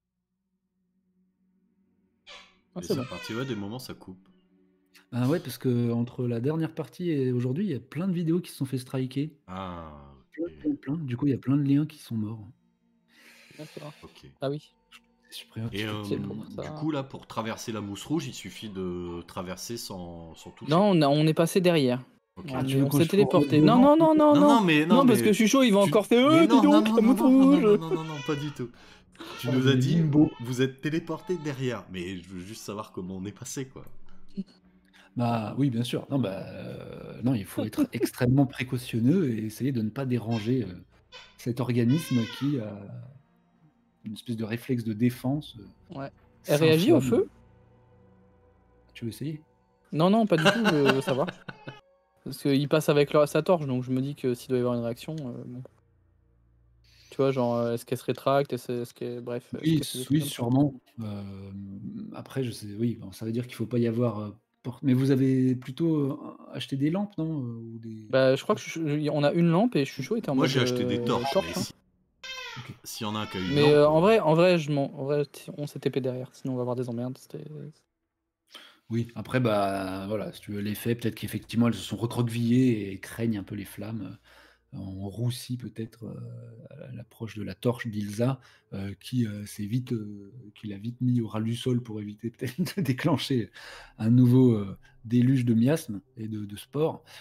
Ah, Et c'est c'est bon. reparti, ouais, des moments ça coupe. Ah ouais, parce que entre la dernière partie et aujourd'hui, il y a plein de vidéos qui se sont fait striker. Ah, Plein, ok. plein, plein. Du coup, il y a plein de liens qui sont morts. D'accord. Ok. Ah oui. Je supprime un Et petit peu de euh, C'est temps. pour ça. du coup, là, pour traverser la mousse rouge, il suffit de traverser sans, sans toucher. Non, on, a- on est passé derrière. Ok. On, Ah, tu est- veux on que s'est je cours téléporté. Non, devant? non, non, non, Non, non. non, mais non, parce mais que je suis chaud, il va tu- encore faire. mais Euh, dis non, non, donc, non, la non, moute non, non, non, rouge. non, non, non, non, pas du tout. Tu Oh, nous as des dit, limbo. vous êtes téléporté derrière, mais je veux juste savoir comment on est passé, quoi. Bah oui, bien sûr. Non, bah, euh, non, il faut être extrêmement précautionneux et essayer de ne pas déranger euh, cet organisme qui a une espèce de réflexe de défense. euh, Ouais. Elle réagit au feu? Tu veux essayer? Non, non, pas du tout, je veux savoir. Parce qu'il passe avec leur- sa torche, donc je me dis que s'il doit y avoir une réaction, euh, bon. Tu vois, genre, euh, est-ce qu'elle se rétracte? Est-ce est-ce qu'elle... Bref, est-ce Oui, que c'est des trucs oui, comme ça? sûrement. Euh, après, je sais, oui, bon, ça veut dire qu'il faut pas y avoir. euh, por- Mais vous avez plutôt euh, acheté des lampes, non? euh, ou des... Bah, je crois que je suis- on a une lampe et Chucho était en Moi, mode j'ai acheté des euh, torches, torche. mais hein. si- s'il y en a un qui a une Mais lampe. euh, en euh, vrai, en vrai, je m'en... en vrai, t- on s'est T P derrière, sinon on va avoir des emmerdes. C'était... Oui, après, bah voilà, si tu veux l'effet, peut-être qu'effectivement elles se sont recroquevillées et craignent un peu les flammes. Euh, On roussit peut-être euh, à l'approche de la torche d'Ilsa, euh, qui euh, s'est vite, euh, qui l'a vite mis au ras du sol pour éviter peut-être de déclencher un nouveau euh, déluge de miasmes et de, de spores.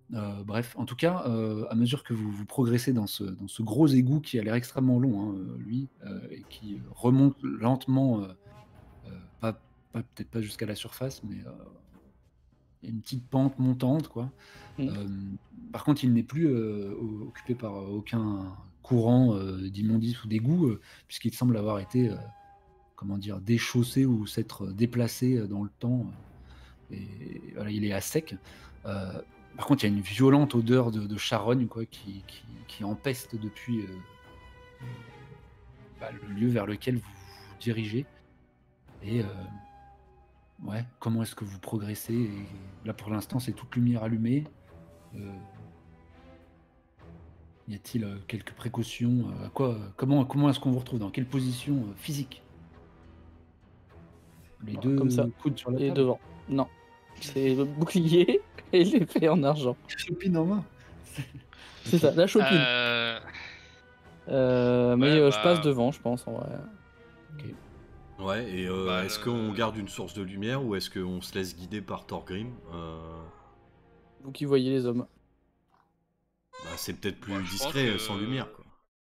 Euh, bref, en tout cas, euh, à mesure que vous, vous progressez dans ce, dans ce gros égout qui a l'air extrêmement long, hein, euh, lui, euh, et qui remonte lentement, euh, euh, pas, pas- peut-être pas jusqu'à la surface, mais euh, il y a une petite pente montante, quoi. Mm. Euh, par contre, il n'est plus euh, o- occupé par euh, aucun courant euh, d'immondices ou d'égout, euh, puisqu'il semble avoir été, euh, comment dire, déchaussé ou s'être déplacé euh, dans le temps. euh, et voilà, il est à sec. Euh, par contre, il y a une violente odeur de, de charogne, quoi, qui, qui, qui empeste depuis euh, bah, le lieu vers lequel vous vous dirigez. Et euh, ouais, comment est-ce que vous progressez? Et là, pour l'instant, c'est toute lumière allumée. Euh, y a-t-il euh, quelques précautions? euh, à quoi, euh, comment comment est-ce qu'on vous retrouve? Dans quelle position euh, physique? Les Voilà, comme ça. deux coudes sur la Et table? devant. Non. C'est le bouclier et l'épée en argent. Chopine en main. C'est Ok. ça, la chopine. Euh, Euh, mais ouais, euh, je passe bah, devant, je pense, en vrai. Ok. Ouais, et euh, Bah, est-ce le- qu'on garde une source de lumière ou est-ce qu'on se laisse guider par Thorgrim euh, Vous qui voyez les hommes. bah, c'est peut-être plus Moi, je pense discret que- sans lumière, quoi.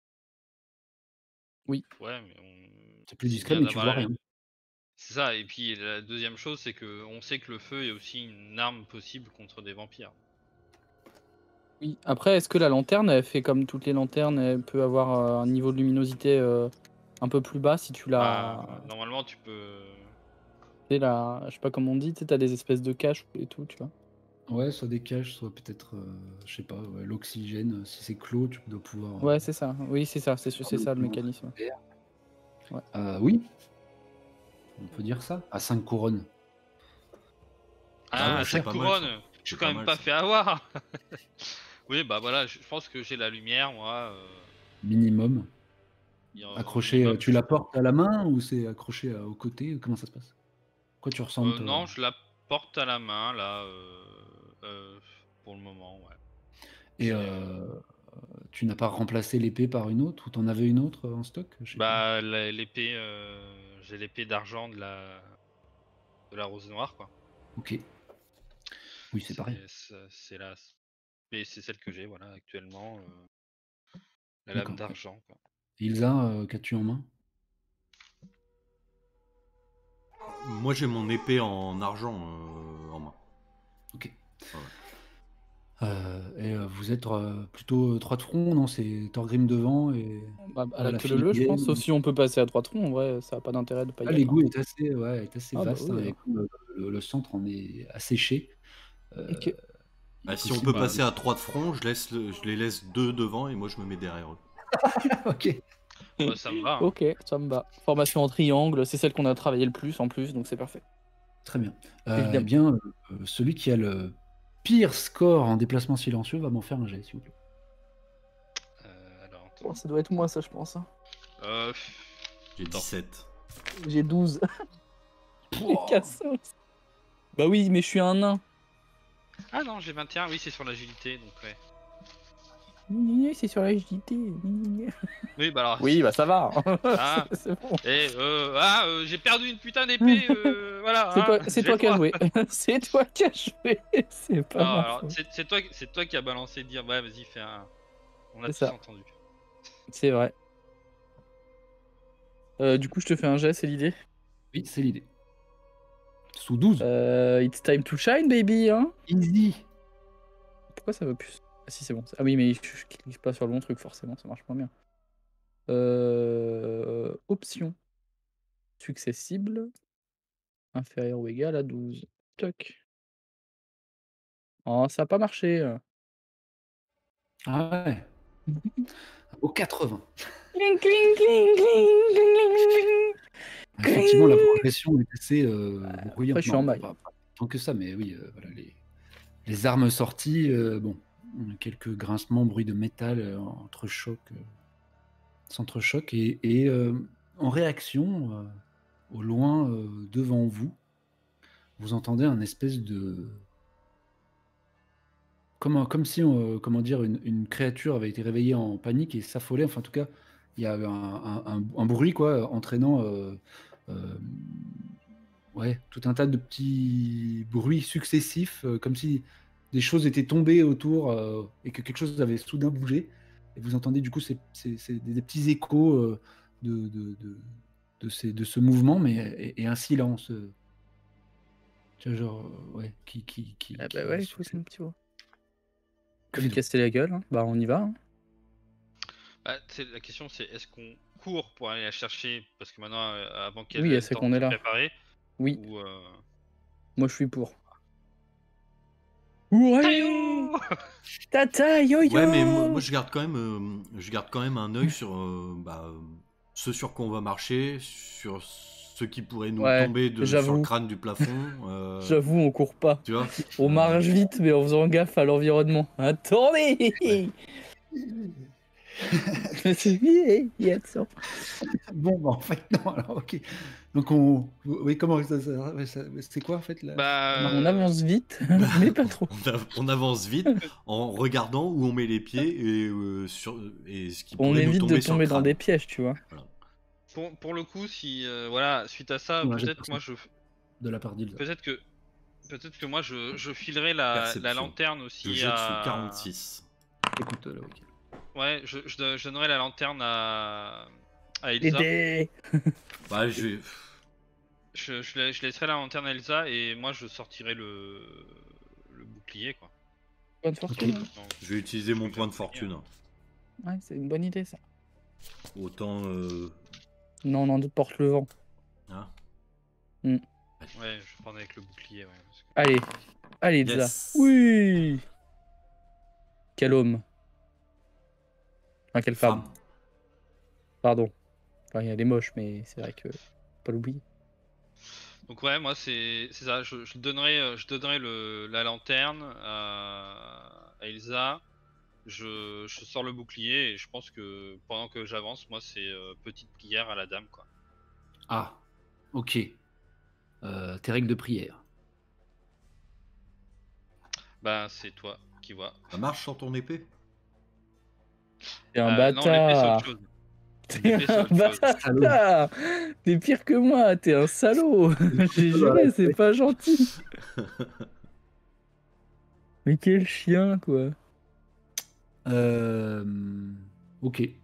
Oui. ouais, mais on... C'est plus c'est discret, bien mais tu d'avoir vois la- rien. C'est ça, et puis la deuxième chose, c'est que on sait que le feu est aussi une arme possible contre des vampires. Oui. Après, est-ce que la lanterne, elle fait comme toutes les lanternes, elle peut avoir euh, un niveau de luminosité euh, un peu plus bas si tu la. Bah, normalement, tu peux. Tu sais, la... Je sais pas comment on dit, tu sais, t'as des espèces de caches et tout, tu vois. Ouais, soit des caches, soit peut-être, euh, je sais pas, ouais, l'oxygène. Si c'est clos, tu dois pouvoir. euh, Ouais, c'est ça. Oui, c'est ça. C'est c'est ça le mécanisme. Ouais. Euh, oui, on peut dire ça. À cinq couronnes. Ah, ouais, ça c'est pas mal, couronne. ça. Je suis C'est quand pas même mal, pas ça. fait avoir. Oui, bah voilà, je je pense que j'ai la lumière, moi. euh, Minimum. il y a- Accroché, minimum, euh, tu je- la portes à la main ou c'est accroché euh, au côté? Comment ça se passe? Quoi tu ressens Euh, toi non, je la porte à la main, là, euh, euh, pour le moment, ouais. Et J'ai, euh, euh, tu n'as pas remplacé l'épée par une autre ou t'en avais une autre euh, en stock? Je sais pas. Bah, la- l'épée, euh, j'ai l'épée d'argent de la... de la rose noire, quoi. Ok. Oui, c'est C'est pareil. c'est- c'est la... Et c'est celle que j'ai, voilà, actuellement. euh, La lame D'accord. d'argent, quoi. Ilsa, euh, qu'as-tu en main? Moi, j'ai mon épée en argent euh, en main. Ok. Ouais. Euh, et euh, vous êtes euh, plutôt euh, trois de front, non? C'est Thorgrim devant et Bah, à à la la queue leu, je file. pense. Sauf si on peut passer à trois troncs, en vrai, ça a pas d'intérêt de pas y Ah, être. hein. l'égout est assez, ouais, est assez Ah, bah vaste, oui, hein, et alors. comme, euh, le, le centre en est asséché. euh, Ok. il Bah, est si on possible peut de- passer à trois de front, je, laisse le- je les laisse deux devant et moi je me mets derrière eux. Ok. Bah, ça me va. hein. Ok, ça me va. Formation en triangle, c'est celle qu'on a travaillé le plus en plus, donc c'est parfait. Très bien. Euh, eh Évidemment. bien, euh, celui qui a le pire score en déplacement silencieux va m'en faire un jet, s'il vous plaît. Euh, alors, attends. Oh, ça doit être moi, ça, je pense. hein. Euh, J'ai Attends. dix-sept. J'ai douze. Les cassos. Bah oui, mais je suis un nain. Ah non, j'ai vingt et un, oui, c'est sur l'agilité, donc ouais. C'est sur la J T. Oui, bah alors. Oui, bah ça va. Ah. c'est c'est bon. Et euh, ah, euh, j'ai perdu une putain d'épée, euh, voilà. C'est hein, toi, c'est j'ai toi le qui as droit. joué. c'est toi qui as joué. C'est pas Non, ma alors, faute. c'est c'est toi, c'est toi qui a balancé de dire, ouais, vas-y, fais un. On a C'est tous ça. entendu. C'est vrai. Euh, du coup, je te fais un jet, c'est l'idée. Oui, c'est l'idée. Sous douze. Euh, it's time to shine, baby. Hein Easy. Pourquoi ça veut plus? Ah si, c'est bon. Ah oui, mais je, je clique pas sur le bon truc, forcément, ça marche pas bien. Euh, option. Successible. Inférieur ou égal à douze. Toc. Oh, ça a pas marché. Ah ouais. Au quatre-vingts. Cling, cling, cling, cling, cling, cling. Effectivement, la progression est assez euh, bruyante. Après, je suis en Non, maille. pas, pas tant que ça, mais oui, euh, voilà, les, les armes sorties, euh, bon, quelques grincements, bruits de métal euh, entre choc, euh, s'entrechoquent, et, et euh, en réaction, euh, au loin, euh, devant vous, vous entendez un espèce de... Comme, comme si, euh, comment dire, une, une créature avait été réveillée en panique et s'affolait. Enfin, en tout cas, il y a un, un- un- un bruit, quoi, entraînant euh, euh, ouais, tout un tas de petits bruits successifs, euh, comme si des choses étaient tombées autour euh, et que quelque chose avait soudain bougé. Et vous entendez du coup ces, ces- ces- des, des petits échos euh, de, de, de, de ces- de ce mouvement, mais et, et un silence. euh, tu vois, genre, euh, ouais, qui. qui, qui, Ah qui bah ouais, il faut succède. son petit mot. Que Comme lui nous. casser la gueule, hein. Bah on y va. Hein. Bah, c'est- la question c'est est-ce qu'on court pour aller la chercher parce que maintenant euh, avant qu'elle Oui, ait le c'est temps qu'on de est se là. préparer Oui, ou euh... moi je suis pour. Ouais, Taillot tata, yo yo. Ouais, mais moi, moi, je garde quand même, euh, je garde quand même un œil sur euh, bah, euh, ce sur quoi on va marcher, sur ce qui pourrait nous Ouais, tomber de, sur le j'avoue, crâne du plafond. euh, j'avoue, on court pas. tu vois On euh, marche vite, mais en faisant gaffe à l'environnement. Attendez. Ouais. C'est bien, il y a de ça. Bon, bah, en fait, non, alors, ok. Donc, on. Oui, comment ça. ça- ouais, ça- c'est quoi, en fait, la, Bah, la marque On euh, avance vite, Bah, mais pas trop. on, av- on avance vite en regardant où on met les pieds et, euh, sur, et ce qui On pourrait nous évite de tomber sur le tomber dans crâne. des pièges, tu vois. Voilà. pour, pour le coup, si euh, voilà, suite à ça, Ouais, j'ai peut-être moi je, de la part d'Ilsa. peut-être que, peut-être que moi je, je filerai la, la Perception. lanterne Je aussi jette à. sous quarante-six. Écoute, euh, ok. Ouais, je, je, don- je donnerai la lanterne à, à Les Elsa. dés. Bah, je vais- Je, je, la- je laisserai la lanterne à Elsa et moi je sortirai le, le bouclier quoi. Bonne fortune. Ok. hein. Donc, je vais utiliser mon point de fortune. Ouais, c'est une bonne idée ça. Autant. euh, Non, non, porte le vent. hein. ouais, je prends avec le bouclier. Ouais, parce que- Allez, allez, Elsa. Yes. Oui. Quel homme. Enfin, quelle femme. Femme. Pardon. Enfin, elle est moche, mais c'est vrai que faut pas l'oublier. Donc ouais, moi c'est c'est ça. Je, je donnerai, euh, je donnerai le, la lanterne à, à Elsa. Je, je sors le bouclier et je pense que pendant que j'avance, moi c'est euh, petite prière à la dame quoi. Ah, ok. Euh, tes règles de prière. Bah c'est toi qui vois. Ça marche sans ton épée? T'es un Euh, non, l'épée c'est bâtard. autre chose. T'es L'épée, c'est un autre chose. bâtard. T'es pire que moi. T'es un salaud. J'ai juré, c'est pas gentil. Mais quel chien, quoi. Euh, ok. Et,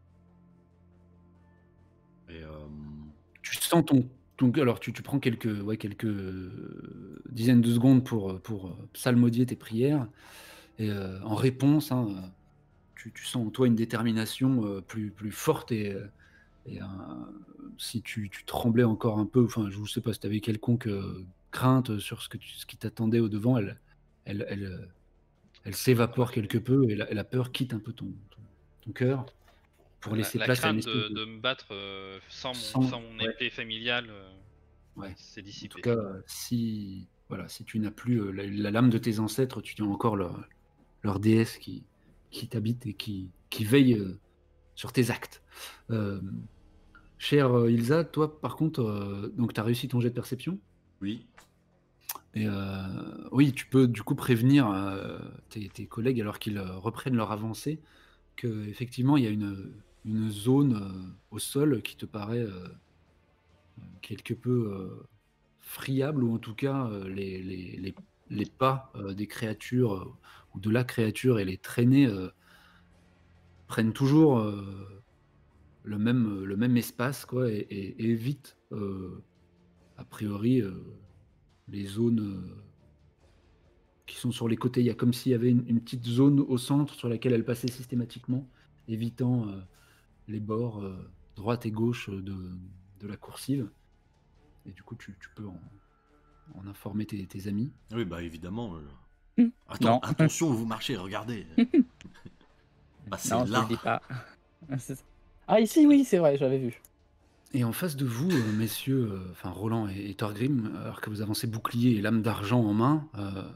euh, Tu sens ton, ton alors tu, tu prends quelques, ouais, quelques euh, dizaines de secondes pour, pour euh, psalmodier tes prières. Et euh, en réponse, hein, euh, tu, tu sens en toi une détermination euh, plus, plus forte. Et, euh, et un- si tu, tu tremblais encore un peu, enfin, je ne sais pas si tu avais quelconque euh, crainte sur ce, que tu- ce qui t'attendait au devant, elle, elle, elle, euh, elle s'évapore quelque peu et la, et la peur quitte un peu ton, ton, ton cœur pour La, laisser la place à une crainte espèce de, de... de me battre euh, sans, mon, Sans- sans mon ouais. épée familiale, euh, Ouais. c'est En dissipé. tout cas, euh, si, voilà, si tu n'as plus euh, la, la lame de tes ancêtres, tu as encore leur, leur déesse qui, qui t'habite et qui, qui veille euh, sur tes actes. Euh, chère euh, Ilsa, toi, par contre, euh, donc tu as réussi ton jet de perception. oui. Et euh, oui, tu peux du coup prévenir euh, tes, tes collègues alors qu'ils euh, reprennent leur avancée que effectivement il y a une, une zone euh, au sol qui te paraît euh, quelque peu euh, friable, ou en tout cas euh, les, les, les, les pas euh, des créatures euh, ou de la créature et les traînées euh, prennent toujours euh, le, même, le même espace, quoi, et, et- et évitent euh, a priori euh, les zones euh, qui sont sur les côtés. Il y a comme s'il y avait une, une petite zone au centre sur laquelle elle passait systématiquement, évitant euh, les bords euh, droite et gauche de, de la coursive. Et du coup, tu, tu peux en, en informer tes, tes amis. Oui, bah évidemment. euh. Hmm. Attends, Non. attention où vous marchez, regardez. Bah, c'est Non, je là. le dis pas. C'est ça. Ah, ici, oui, c'est vrai, j'avais vu. Et en face de vous, euh, messieurs, euh, enfin Roland et, et Thorgrim, alors que vous avancez bouclier et lame d'argent en main, euh,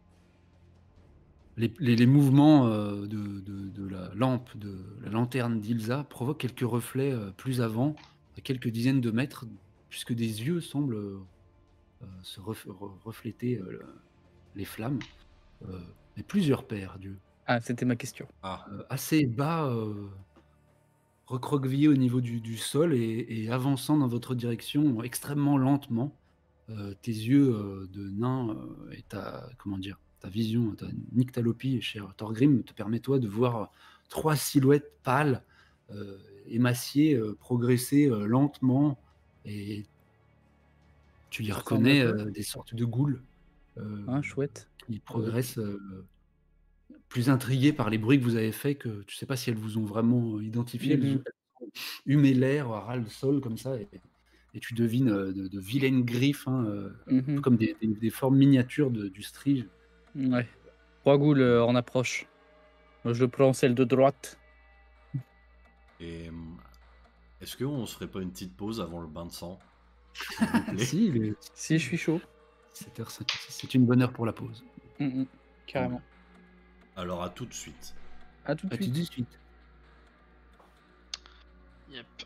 les, les- les mouvements euh, de, de- de la lampe, de la lanterne d'Ilsa provoquent quelques reflets euh, plus avant, à quelques dizaines de mètres, puisque des yeux semblent euh, euh, se ref- re- refléter euh, le- les flammes. Euh, et plusieurs paires d'yeux, Ah, c'était ma question. Ah, euh, assez bas, euh, recroquevillés au niveau du, du sol et, et avançant dans votre direction extrêmement lentement. Euh, tes yeux euh, de nain euh, et ta, comment dire, ta vision, ta nyctalopie, cher Thorgrim, te permet toi de voir trois silhouettes pâles, euh, émaciées, euh, progresser euh, lentement, et tu y Ça ressemble à reconnais quoi? euh, des sortes de ghouls euh, Hein, chouette. qui Ok. progressent, euh, plus intrigués par les bruits que vous avez faits que tu sais pas si elles vous ont vraiment euh, identifié. Elles, Mhm. elles ont humé l'air, ras le sol comme ça, et, et tu devines euh, de, de vilaines griffes, hein, euh, un peu Mhm. comme des, des- des formes miniatures de- du strige. Ouais. Trois ghouls euh, en approche. Moi, je prends celle de droite. Et euh, est-ce qu'on se ferait pas une petite pause avant le bain de sang, s'il vous plaît? Si, il est Si, je suis chaud. sept heures cinquante-six, c'est une bonne heure pour la pause. Mhm. Carrément. Cool. Alors à tout de suite. À tout de À tout suite. de suite. Yep.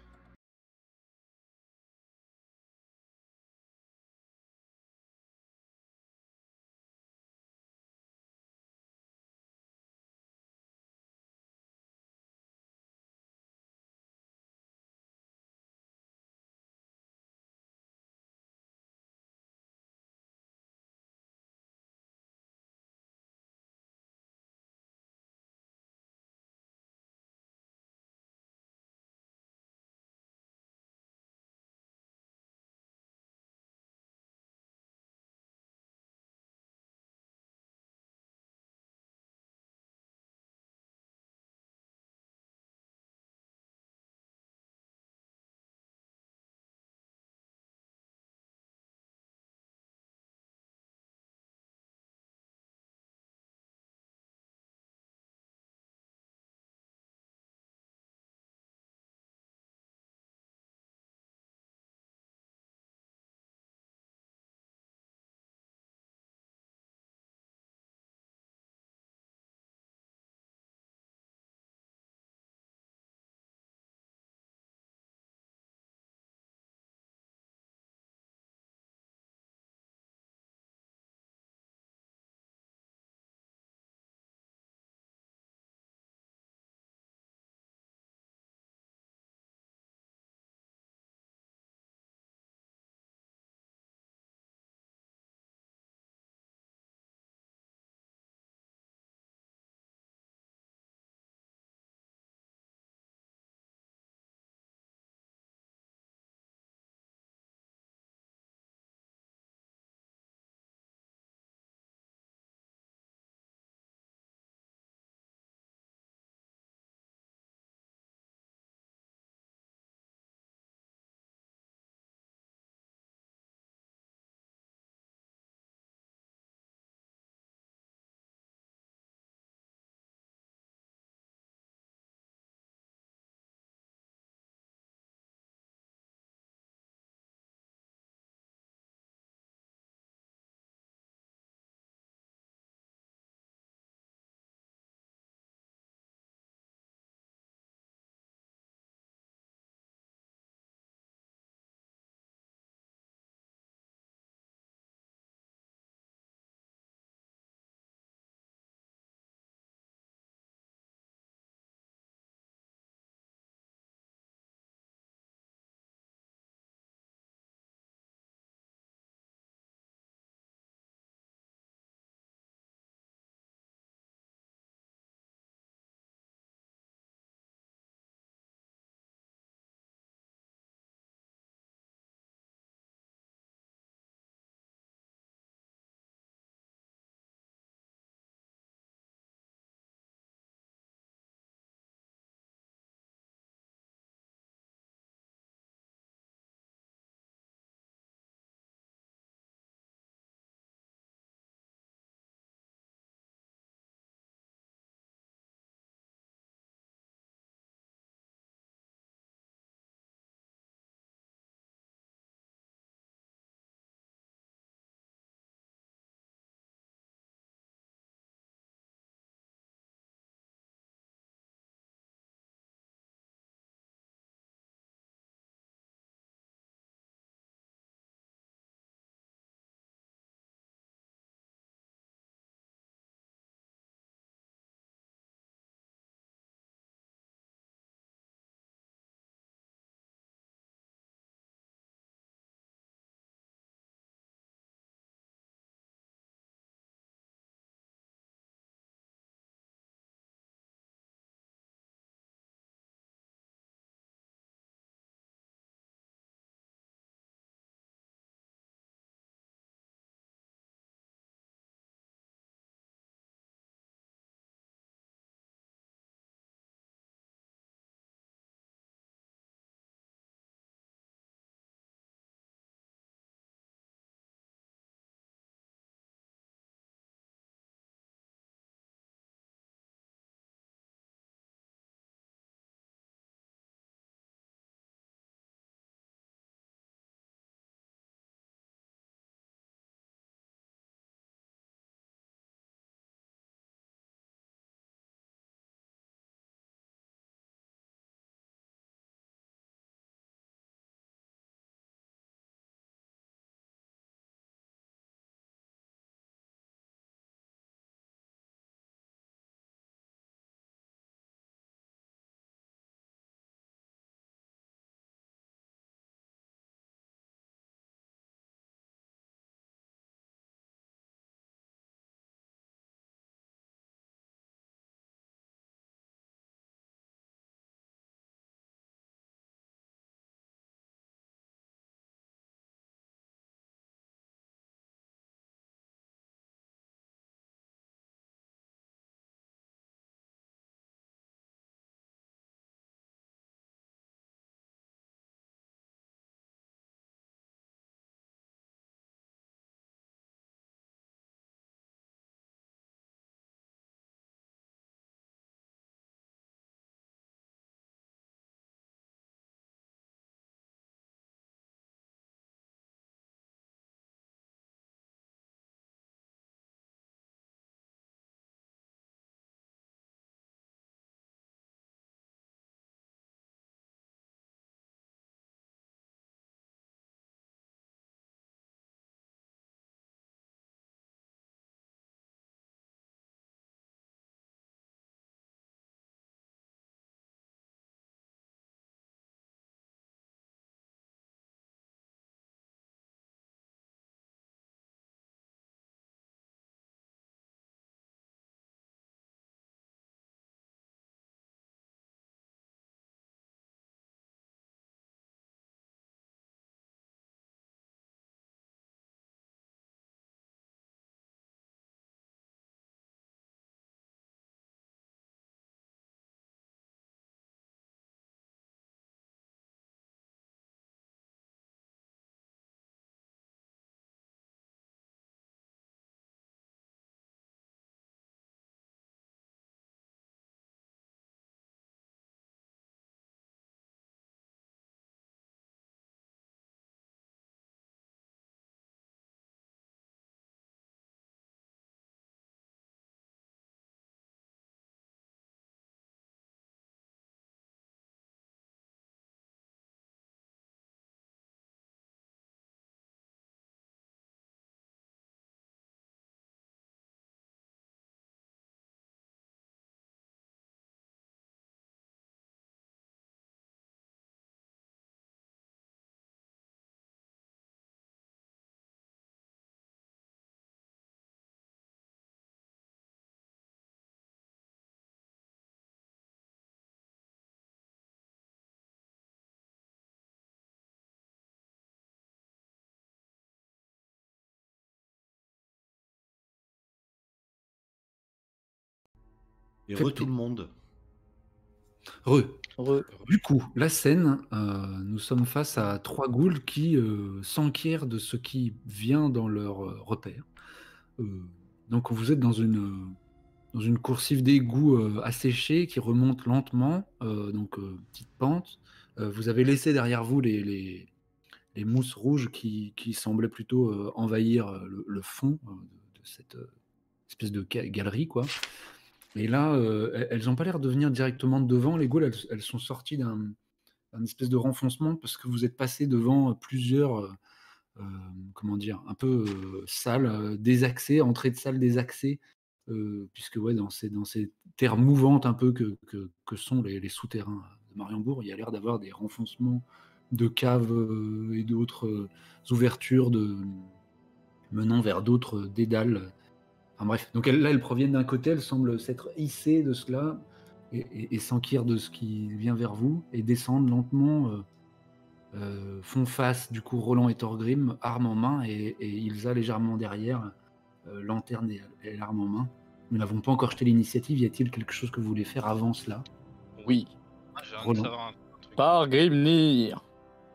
Et Faites re tout tes- le monde. Re. Re- Du coup, la scène, euh, nous sommes face à trois ghouls qui euh, s'enquièrent de ce qui vient dans leur euh, repère. Euh, donc vous êtes dans une, euh, dans une coursive d'égout euh, asséchée qui remonte lentement, euh, donc euh, petite pente. Euh, vous avez laissé derrière vous les, les, les mousses rouges qui, qui semblaient plutôt euh, envahir euh, le, le fond euh, de, de cette euh, espèce de ga- galerie, quoi. Et là, euh, elles- elles n'ont pas l'air de venir directement de devant. Les ghouls, elles, elles sont sorties d'un d'un espèce de renfoncement parce que vous êtes passé devant plusieurs, euh, euh, comment dire, un peu euh, salles euh, désaxées, entrées de salles désaxées, euh, puisque ouais, dans ces, dans ces terres mouvantes un peu que, que, que sont les, les souterrains de Mariembourg, il y a l'air d'avoir des renfoncements de caves euh, et d'autres euh, ouvertures de, menant vers d'autres dédales. Enfin bref, donc elles, là, elles proviennent d'un côté, elles semblent s'être hissées de cela et, et, et s'enquirent de ce qui vient vers vous et descendent lentement, euh, euh, font face du coup Roland et Thorgrim, armes en main, et, et Ilsa légèrement derrière, euh, lanterne et, et l'arme en main. Nous n'avons pas encore jeté l'initiative, y a-t-il quelque chose que vous voulez faire avant cela? Oui. Moi, j'ai envie de Roland. savoir un, un truc. Par Grimnir.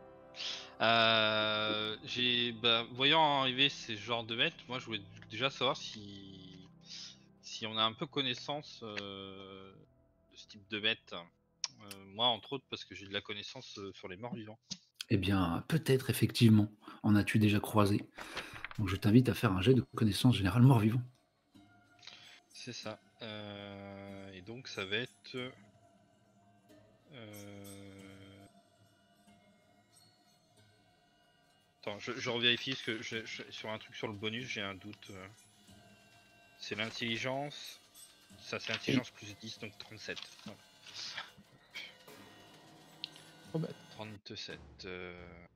Euh, j'ai, bah, voyant arriver ces genres de bêtes, moi je voulais déjà savoir si, si on a un peu connaissance euh, de ce type de bêtes. Euh, moi, entre autres, parce que j'ai de la connaissance euh, sur les morts vivants. Eh bien, peut-être effectivement, en as-tu déjà croisé. Donc je t'invite à faire un jet de connaissance générale mort-vivant. C'est ça. Euh, et donc, ça va être. Euh... Attends, je, je revérifie parce que je, je- sur un truc sur le bonus, j'ai un doute. euh. C'est l'intelligence. Ça, c'est intelligence plus dix, donc trente-sept. Voilà. Oh bah, trente-sept. Euh...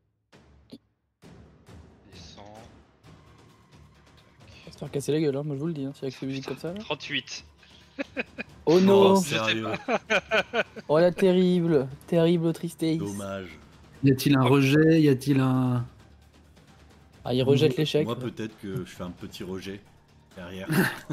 Descend. on va se faire casser la gueule, hein, moi je vous le dis, hein, si avec ces musiques Putain, comme ça. Là. trente-huit. Oh non. Oh, Je sais sérieux. Oh la terrible, terrible tristesse. Dommage. Y a-t-il un rejet? Y a-t-il un... Ah, il rejette l'échec. Moi, là. peut-être que je fais un petit rejet derrière.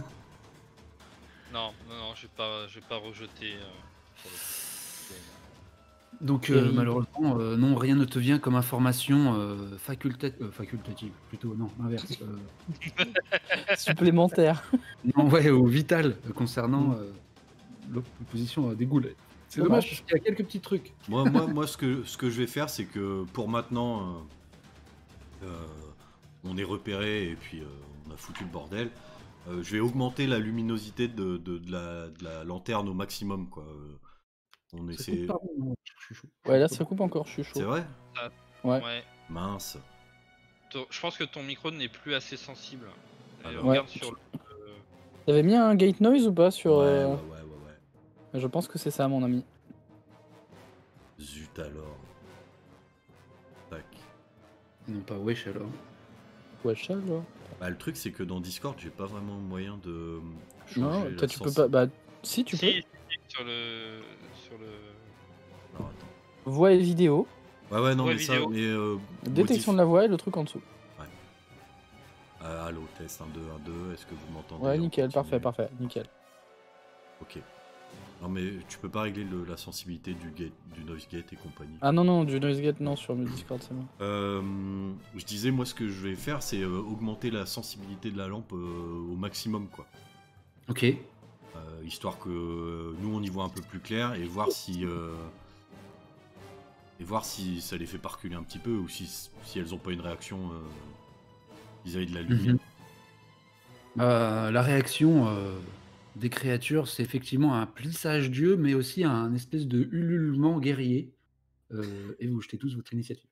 Non, non, non, je vais pas, je vais pas rejeter. euh, pour le coup. Donc euh, Terrible. malheureusement, euh, non, rien ne te vient comme information euh, faculta- euh, facultative, plutôt, non, inverse. euh, Supplémentaire. non, ouais, ou vital euh, concernant Mm. euh, l'opposition euh, des ghouls. C'est Dommage. dommage parce qu'il y a quelques petits trucs. moi, moi, moi, ce que, ce que je vais faire, c'est que pour maintenant, euh, euh, on est repéré et puis euh, on a foutu le bordel. Euh, je vais augmenter la luminosité de, de, de la, de la lanterne au maximum, quoi. Euh, On Ça essaie. coupe pas, non, je suis chaud. Ouais, là ça coupe encore, je suis chaud. C'est vrai? Ouais. Ouais. Mince. Ton- Je pense que ton micro n'est plus assez sensible. Et Alors. regarde Ouais. sur le. T'avais mis un gate noise ou pas sur. Ouais, euh, ouais, ouais, ouais, ouais. Je pense que c'est ça, mon ami. Zut alors. Tac. Non, pas wesh alors. Wesh, alors. Bah, le truc, c'est que dans Discord, j'ai pas vraiment moyen de changer Non, la toi tu peux sens- pas. Bah, si tu Si, peux. si, sur le. Sur le. Alors, attends. Voix et vidéo. Ouais, ouais, non, Ouais, mais vidéo. ça, mais. Euh, Détection modif- de la voix et le truc en dessous. Euh, allô, test un, deux, un, deux, est-ce que vous m'entendez? Ouais, On nickel, continue. parfait, parfait, nickel. Ok. Non, mais tu peux pas régler le- la sensibilité du, gate, du noise gate et compagnie. Ah non, non, du noise gate, non, sur le Discord, c'est bon. Euh, je disais, moi, ce que je vais faire, c'est euh, augmenter la sensibilité de la lampe euh, au maximum, quoi. Ok. Euh, histoire que euh, nous, on y voit un peu plus clair et voir si. euh, et voir si ça les fait pas reculer un petit peu ou si, si elles ont pas une réaction euh, vis-à-vis de la lumière. Mhm. Euh, la réaction euh, des créatures, c'est effectivement un plissage d'yeux, mais aussi un espèce de ululement guerrier. Euh, et vous jetez tous votre initiative.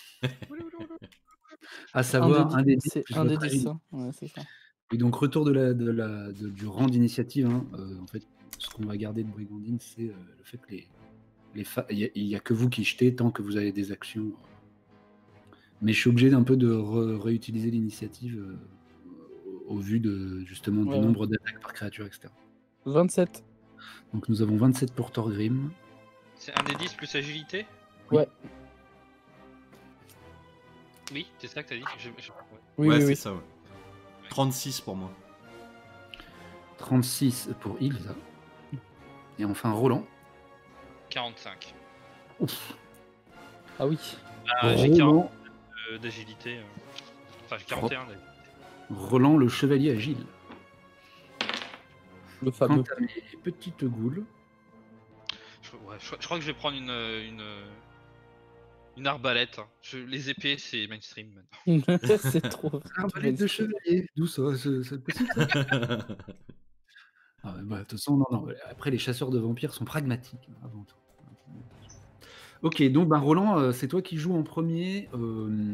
À savoir un des dix C'est plus un des votre dix, agilité. hein. Ouais, c'est ça. Et donc, retour de la, de la, de- du rang d'initiative. Hein, euh, en fait, ce qu'on va garder de Brigandine, c'est euh, le fait que les, les fa- il n'y a, a que vous qui jetez tant que vous avez des actions. Mais je suis obligé d'un peu de re- réutiliser l'initiative euh, au, au vu de justement du Ouais. nombre d'attaques par créature, et cetera. vingt-sept. Donc nous avons vingt-sept pour Thorgrim. C'est un des dix plus agilité? Ouais. Oui, c'est ça que t'as dit. J'ai- j'ai- ouais. Oui, ouais, oui, c'est oui. ça, ouais. trente-six pour moi. trente-six pour Ilsa. Et enfin Roland. quarante-cinq. Ouf. Ah oui. Ah, j'ai Roland, quarante euh, d'agilité. euh. Enfin, j'ai quarante et un d'agilité. Roland le chevalier agile. Le Quant fameux. à mes petites goules, Je, ouais, je, je crois que je vais prendre une, une, une arbalète. hein. Je, les épées, c'est mainstream maintenant. C'est trop. arbalète de chevalier, d'où ça, c'est c'est possible ça Ah ouais, bah, de toute façon, non, non. Après, les chasseurs de vampires sont pragmatiques hein, avant tout. Ok, donc bah, Roland, euh, c'est toi qui joues en premier. Euh,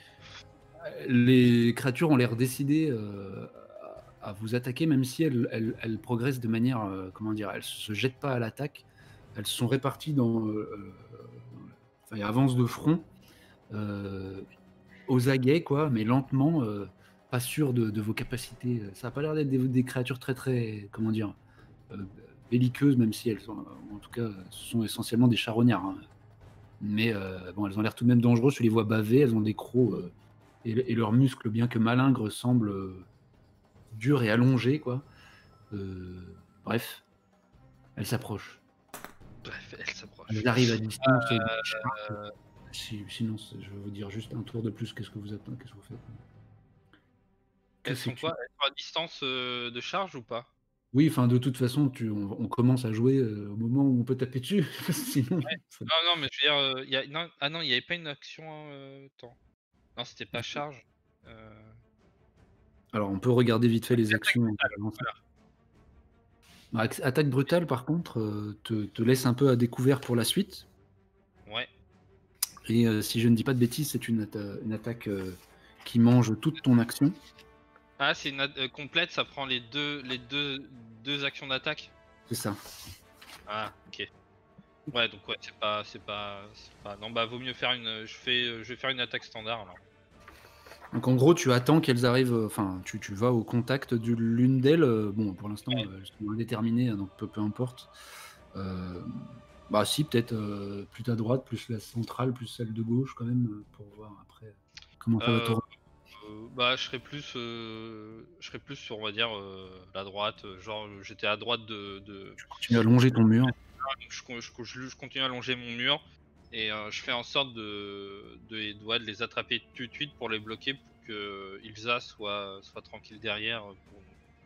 les créatures ont l'air décidées euh, à, à vous attaquer, même si elles, elles, elles progressent de manière, euh, comment dire, elles se jettent pas à l'attaque. Elles sont réparties dans, euh, euh, enfin, elles avancent de front, euh, aux aguets, quoi, mais lentement. Euh, pas sûr de, de vos capacités. Ça a pas l'air d'être des, des créatures très, très, comment dire. Euh, belliqueuses, même si elles sont, en tout cas, ce sont essentiellement des charognards. Hein. Mais euh, bon, elles ont l'air tout de même dangereuses. Tu les vois baver, elles ont des crocs euh, et, et leurs muscles, bien que malingres, semblent euh, durs et allongés, quoi. Euh, bref, elles s'approchent. Bref, elle s'approche. Elles arrivent à distance. Euh, et- Si- sinon, c'est- je vais vous dire juste un tour de plus. Qu'est-ce que vous attendez Qu'est-ce que vous faites Que elles sont sais-tu quoi Elles sont à distance euh, de charge ou pas? Oui, enfin, de toute façon, tu, on, on commence à jouer euh, au moment où on peut taper dessus. Sinon, ça- Non, non, mais je veux dire, euh, y a... non, ah non, il n'y avait pas une action. Euh... Temps. Non, c'était pas charge. Euh... Alors, on peut regarder vite fait les actions. Voilà. Bah, ac- Attaque brutale, par contre, euh, te, te laisse un peu à découvert pour la suite. Ouais. Et euh, si je ne dis pas de bêtises, c'est une, atta- une attaque euh, qui mange toute ton action. Ah, c'est une ad- euh, complète, ça prend les deux, les deux, deux actions d'attaque. C'est ça. Ah, ok. Ouais, donc ouais, c'est pas, c'est pas, c'est pas. Non, bah vaut mieux faire une. Je fais, euh, je vais faire une attaque standard alors. Donc en gros, tu attends qu'elles arrivent. euh, Enfin, tu, tu vas au contact de l'une d'elles. euh, bon, pour l'instant, Ouais. euh, elles sont indéterminées, hein, donc peu, peu importe. Euh, bah si, peut-être euh, plus ta droite, plus la centrale, plus celle de gauche, quand même, euh, pour voir après comment ça va Euh, tourner. euh, bah, je serais plus, euh, je serais plus sur, on va dire, euh, la droite. euh, Genre, j'étais à droite de. de... Tu vas longer ton mur. Donc, je, con- je, con- je- je continue à longer mon mur et euh, je fais en sorte de, de, de, de les attraper tout de suite pour les bloquer pour que Ilsa soit, soit tranquille derrière pour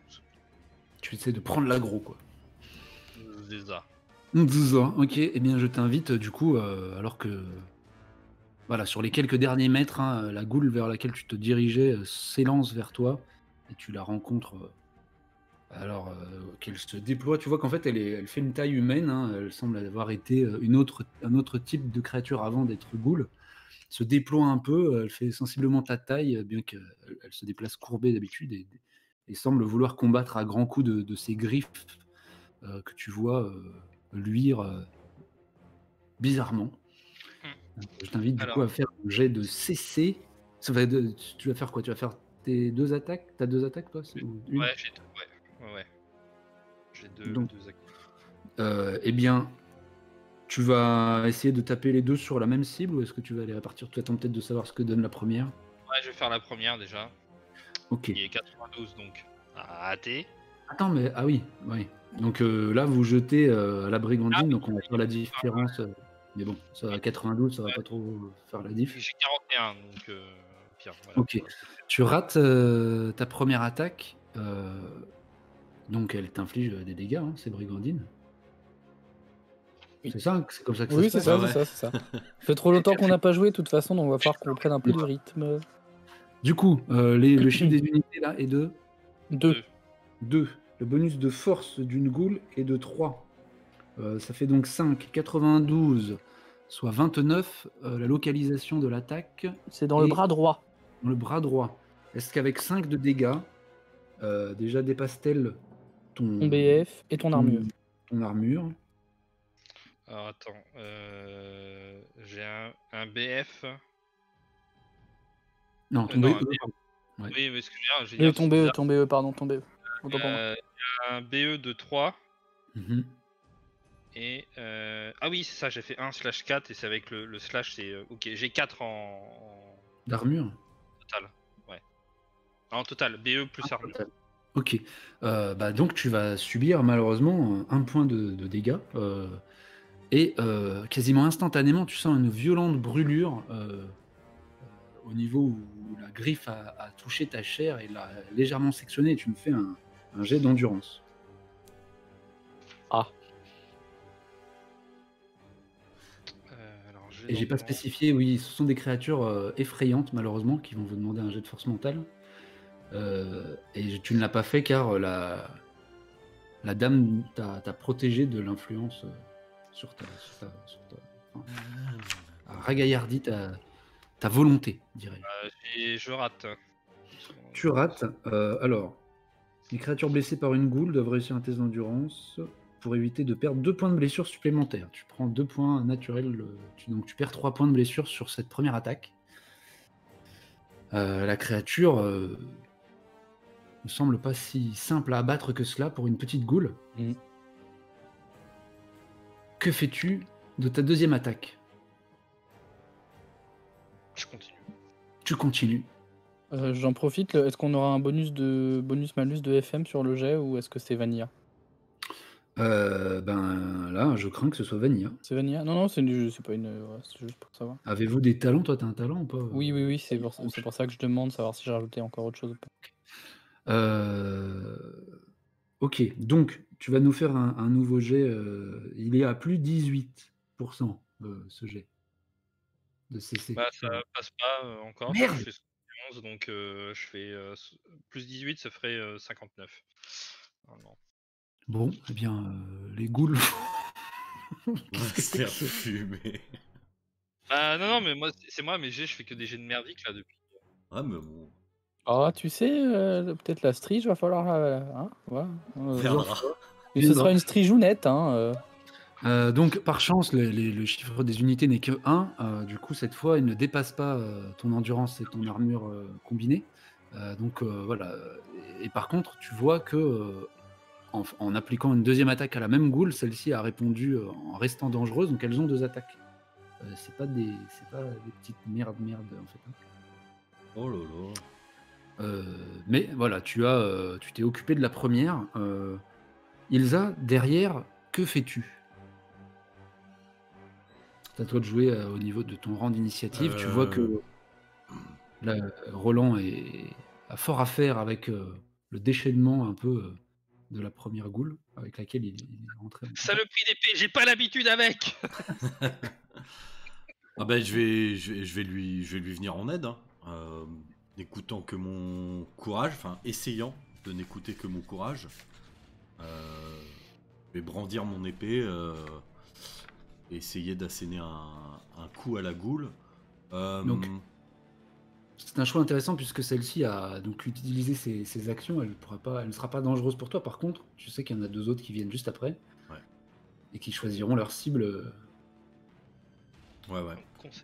Tu essaies de prendre l'aggro, quoi. Ilsa. Nzuza, ok, eh bien je t'invite du coup, euh, alors que voilà, sur les quelques derniers mètres, hein, la goule vers laquelle tu te dirigeais euh, s'élance vers toi et tu la rencontres. euh, alors euh, qu'elle se déploie, tu vois qu'en fait elle, est, elle fait une taille humaine, hein, elle semble avoir été euh, une autre, un autre type de créature avant d'être goule. Se déploie un peu, elle fait sensiblement ta taille, euh, bien qu'elle elle se déplace courbée d'habitude et, et semble vouloir combattre à grands coups de, de ses griffes euh, que tu vois euh, luire euh, bizarrement. Hmm. Je t'invite du Alors. coup à faire un jet de C C. Ça va de- tu vas faire quoi? Tu vas faire tes deux attaques? T'as deux attaques toi? C'est- ou une Ouais, j'ai deux. Ouais, ouais, ouais. J'ai deux, Donc, deux actions. Euh, eh bien, tu vas essayer de taper les deux sur la même cible ou est-ce que tu vas les répartir? Tu attends peut-être de savoir ce que donne la première. Ouais, je vais faire la première déjà. Ok. Il est quatre-vingt-douze donc. Ah, raté. Attends, mais ah oui, oui. Donc euh, là, vous jetez euh, à la brigandine, donc on va faire la différence. euh, mais bon, ça à quatre-vingt-douze, ça va pas trop faire la diff. J'ai quarante et un donc. Euh, pire, voilà. Ok. Tu rates euh, ta première attaque, euh, donc elle t'inflige des dégâts, hein, ces brigandines. Oui. C'est ça, c'est comme ça que ça Oui, se c'est passe. ça, Ah ouais. c'est ça, c'est ça. Ça fait trop longtemps qu'on n'a pas joué, de toute façon, donc on va falloir qu'on prenne un peu de rythme. Du coup, euh, les- le chiffre des unités là est de Deux. Deux. deux. Le bonus de force d'une goule est de trois. Euh, ça fait donc cinq, quatre-vingt-douze, soit vingt-neuf. Euh, la localisation de l'attaque C'est dans le Et- bras droit. dans le bras droit. Est-ce qu'avec cinq de dégâts, euh, déjà dépasse-t-elle ton, Ton B F et ton ton- armure. ton armure Alors attends. Euh, j'ai un, un B F. Non, ton Euh, non, B- un euh, pardon. Ouais. Oui, mais ce que je veux dire, j'ai Oui, dire, ton c'est B E, bizarre. ton B E, pardon, ton B E. Autant pour moi. Euh, il y a un B E de trois. Mhm. Et euh... ah oui, c'est ça, j'ai fait un slash quatre et c'est avec le, le slash, c'est euh, ok, j'ai quatre en... en D'armure total. Ouais. En total, B E plus armure. Total. Ok. Euh, bah donc tu vas subir malheureusement un point de, de dégâts. euh, et euh, quasiment instantanément, tu sens une violente brûlure euh, au niveau où la griffe a, a touché ta chair et l'a légèrement sectionnée. Et tu me fais un, un jet d'endurance. Ah, Euh, alors, j'ai Et j'ai pas d'endurance. spécifié, oui, ce sont des créatures euh, effrayantes malheureusement qui vont vous demander un jet de force mentale. Euh, et tu ne l'as pas fait car euh, la, la dame t'a t'a protégé de l'influence euh, sur ta, sur ta, sur ta- enfin, a ragaillardi ta, ta volonté, dirais-je. Euh, et je rate. Tu rates. euh, alors, les créatures blessées par une goule doivent réussir un test d'endurance pour éviter de perdre deux points de blessure supplémentaires. Tu prends deux points naturels, euh, tu- donc tu perds trois points de blessure sur cette première attaque. Euh, la créature euh, ne semble pas si simple à abattre que cela pour une petite goule. Mm. Que fais-tu de ta deuxième attaque? Je continue. Tu continues. Euh, j'en profite. le- Est-ce qu'on aura un bonus de bonus malus de F M sur le jet ou est-ce que c'est Vanilla? Euh, ben là, je crains que ce soit Vanilla. C'est Vanilla? Non, non, c'est une- c'est pas une. Ouais, c'est juste pour savoir. Avez-vous des talents? Toi, t'as un talent ou pas? Oui, oui, oui, c'est pour, c'est pour ça que je demande, savoir si j'ai rajouté encore autre chose ou pas. Euh, Ok, donc tu vas nous faire un, un nouveau jet. euh, Il est à plus dix-huit pour cent euh, ce jet de C C. Bah, ça Euh, passe pas euh, encore, parce que Merde! je fais onze, donc euh, je fais euh, s- plus dix-huit, ça ferait euh, cinquante-neuf. Normalement. Bon, eh bien, euh, les ghouls. On Qu'est-ce va que se c'est que faire ce- fumer. Ah non, non, mais moi, c'est c'est moi, mes jets, je fais que des jets de merdique là depuis. Ah, mais bon, Ah, tu sais, euh, peut-être la strige, va falloir. euh, hein, voilà. on Euh, verra. mais ce sera une strigeounette, hein. euh. Euh, donc, par chance, le, les- le chiffre des unités n'est que un. Euh, du coup, cette fois, il ne dépasse pas euh, ton endurance et ton armure euh, combinées. Euh, donc, euh, voilà. Et, et par contre, tu vois que euh, en, en appliquant une deuxième attaque à la même goule, celle-ci a répondu euh, en restant dangereuse. Donc, elles ont deux attaques. Euh, c'est pas des, c'est pas des petites merdes, merdes en fait. hein. Oh là là. Euh, mais voilà, tu as, euh, tu t'es occupé de la première. Euh, Ilsa, derrière, que fais-tu? C'est à toi de jouer euh, au niveau de ton rang d'initiative. Tu vois que Euh, là, Roland est, a fort à faire avec euh, le déchaînement un peu euh, de la première goule avec laquelle il, il est rentré en contact. Saloperie d'épée, j'ai pas l'habitude avec. Ah ben je vais, je vais, je vais lui, je vais lui venir en aide, hein. Euh, n'écoutant que mon courage, enfin essayant de n'écouter que mon courage. Euh, je vais brandir mon épée, euh, et essayer d'asséner un, un coup à la goule. Euh, Donc, c'est un choix intéressant puisque celle-ci a donc utilisé ses, ses actions. Elle pourra pas, elle ne sera pas dangereuse pour toi. Par contre, tu sais qu'il y en a deux autres qui viennent juste après Ouais. et qui choisiront leur cible. euh, ouais, ouais. Conseil.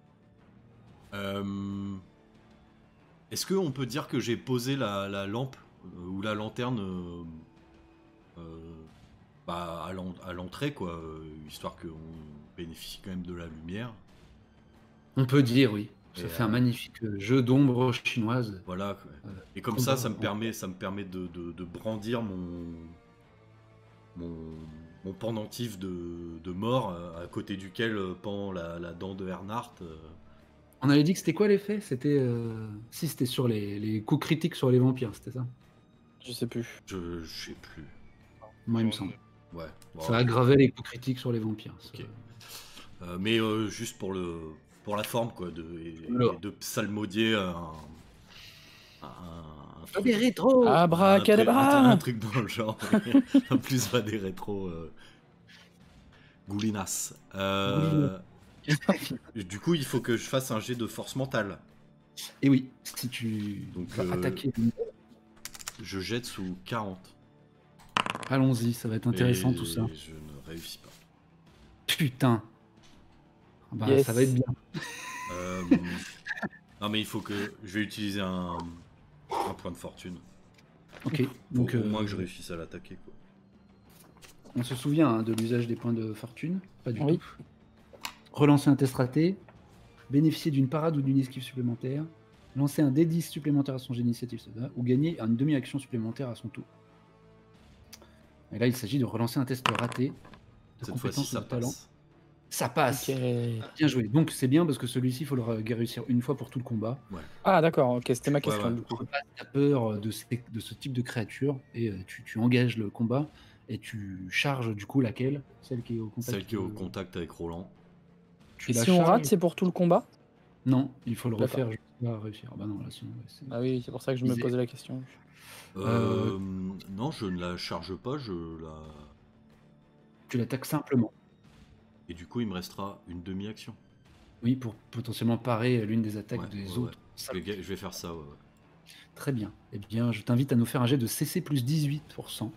Euh, Est-ce qu'on peut dire que j'ai posé la, la lampe euh, ou la lanterne euh, euh, bah, à l'en- à l'entrée, quoi, euh, histoire qu'on bénéficie quand même de la lumière. On peut dire, oui. Ça Et, fait un euh, magnifique euh, jeu d'ombre chinoise. Voilà, quoi. Euh, Et comme combat ça, ça me en- permet, ça me permet de, de- de brandir mon, mon, mon pendentif de, de mort, euh, à côté duquel euh, pend la, la dent de Ernhardt. euh. On avait dit que c'était quoi l'effet? C'était. euh, Si, c'était sur les, les coups critiques sur les vampires, c'était ça? Je sais plus. Je, je sais plus. Moi, il me Bon, semble. Ouais. bon, Ça aggravait les coups critiques sur les vampires. ça. Ok. Euh, mais euh, juste pour le pour la forme, quoi, de, et, Alors. et de psalmodier un, un, un Ah, des rétros! un, truc, un Abracadabra! truc dans le genre. En plus, va des rétros euh, Goulinas. Euh, du coup, il faut que je fasse un jet de force mentale. Et oui, si tu Donc, vas euh, attaquer. Je jette sous quarante. Allons-y, ça va être intéressant Et tout ça. je ne réussis pas. Putain! Ah bah, Yes. ça va être bien. Euh, non, mais il faut que je vais utiliser un, un point de fortune. Ok, Faut donc au euh, moins que je réussisse à l'attaquer, quoi. on se souvient hein, de l'usage des points de fortune. Pas du Oui. tout. Relancer un test raté. Bénéficier d'une parade ou d'une esquive supplémentaire. lancer un dé dix supplémentaire à son jet d'initiative ou gagner une demi-action supplémentaire à son tour. Et là, il s'agit de relancer un test raté de Cette fois-ci, compétence ou ça de talent. passe. Ça passe. Ok. Bien joué. Donc c'est bien parce que celui-ci, il faut le réussir une fois pour tout le combat. Ah d'accord, ok, c'était ma Ouais, question ouais. du coup. Tu as peur de, ces- de ce type de créature et euh, tu, tu engages le combat et tu charges du coup laquelle? Celle qui est au contact. Celle qui est au de- contact avec Roland. Tu Et la si on charges. rate, c'est pour tout le combat? Non, il faut le D'accord. refaire jusqu'à réussir. Ah bah non, là sinon. ouais, c'est- Ah oui, c'est pour ça que je me Visé. posais la question. Euh, Euh, Non, je ne la charge pas, je la... Tu l'attaques simplement. Et du coup, il me restera une demi-action. Oui, pour potentiellement parer l'une des attaques Ouais, des ouais, autres. Je vais, je vais faire ça, ouais, ouais. Très bien. Eh bien, je t'invite à nous faire un jet de C C plus dix-huit pour cent.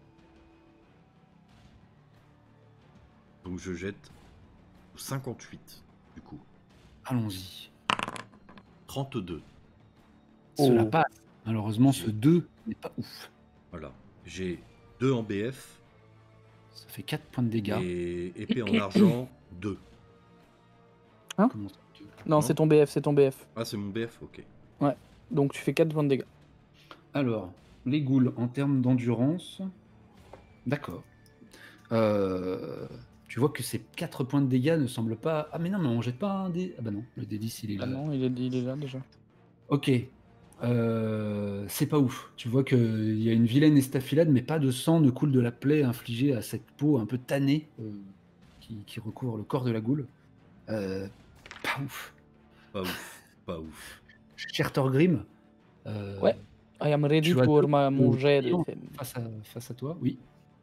Donc je jette cinquante-huit, du coup. Allons-y. trente-deux. Cela Oh. passe. Malheureusement, ce J'ai- deux n'est pas ouf. Voilà. J'ai deux en B F Ça fait quatre points de dégâts. et épée en argent, deux. Comment ça, deux Non, Non. c'est ton B F, c'est ton B F. Ah, c'est mon B F, ok. Donc tu fais quatre points de dégâts. Alors, les ghouls en termes d'endurance. D'accord. Euh, tu vois que ces quatre points de dégâts ne semblent pas. Ah, mais non, mais on jette pas un dé. Ah, bah non, le dé dix il est là. Ah non, il est, il est là déjà. Ok. Euh, c'est pas ouf. Tu vois qu'il y a une vilaine estafilade, mais pas de sang ne coule de la plaie infligée à cette peau un peu tannée euh, qui, qui recouvre le corps de la goule. Euh, pas ouf. Pas ouf, pas ouf. Cher Thorgrim, euh, Ouais. I am ready Tu as pour deux ma, mon coups jet de clients F M. face à, face à toi, oui.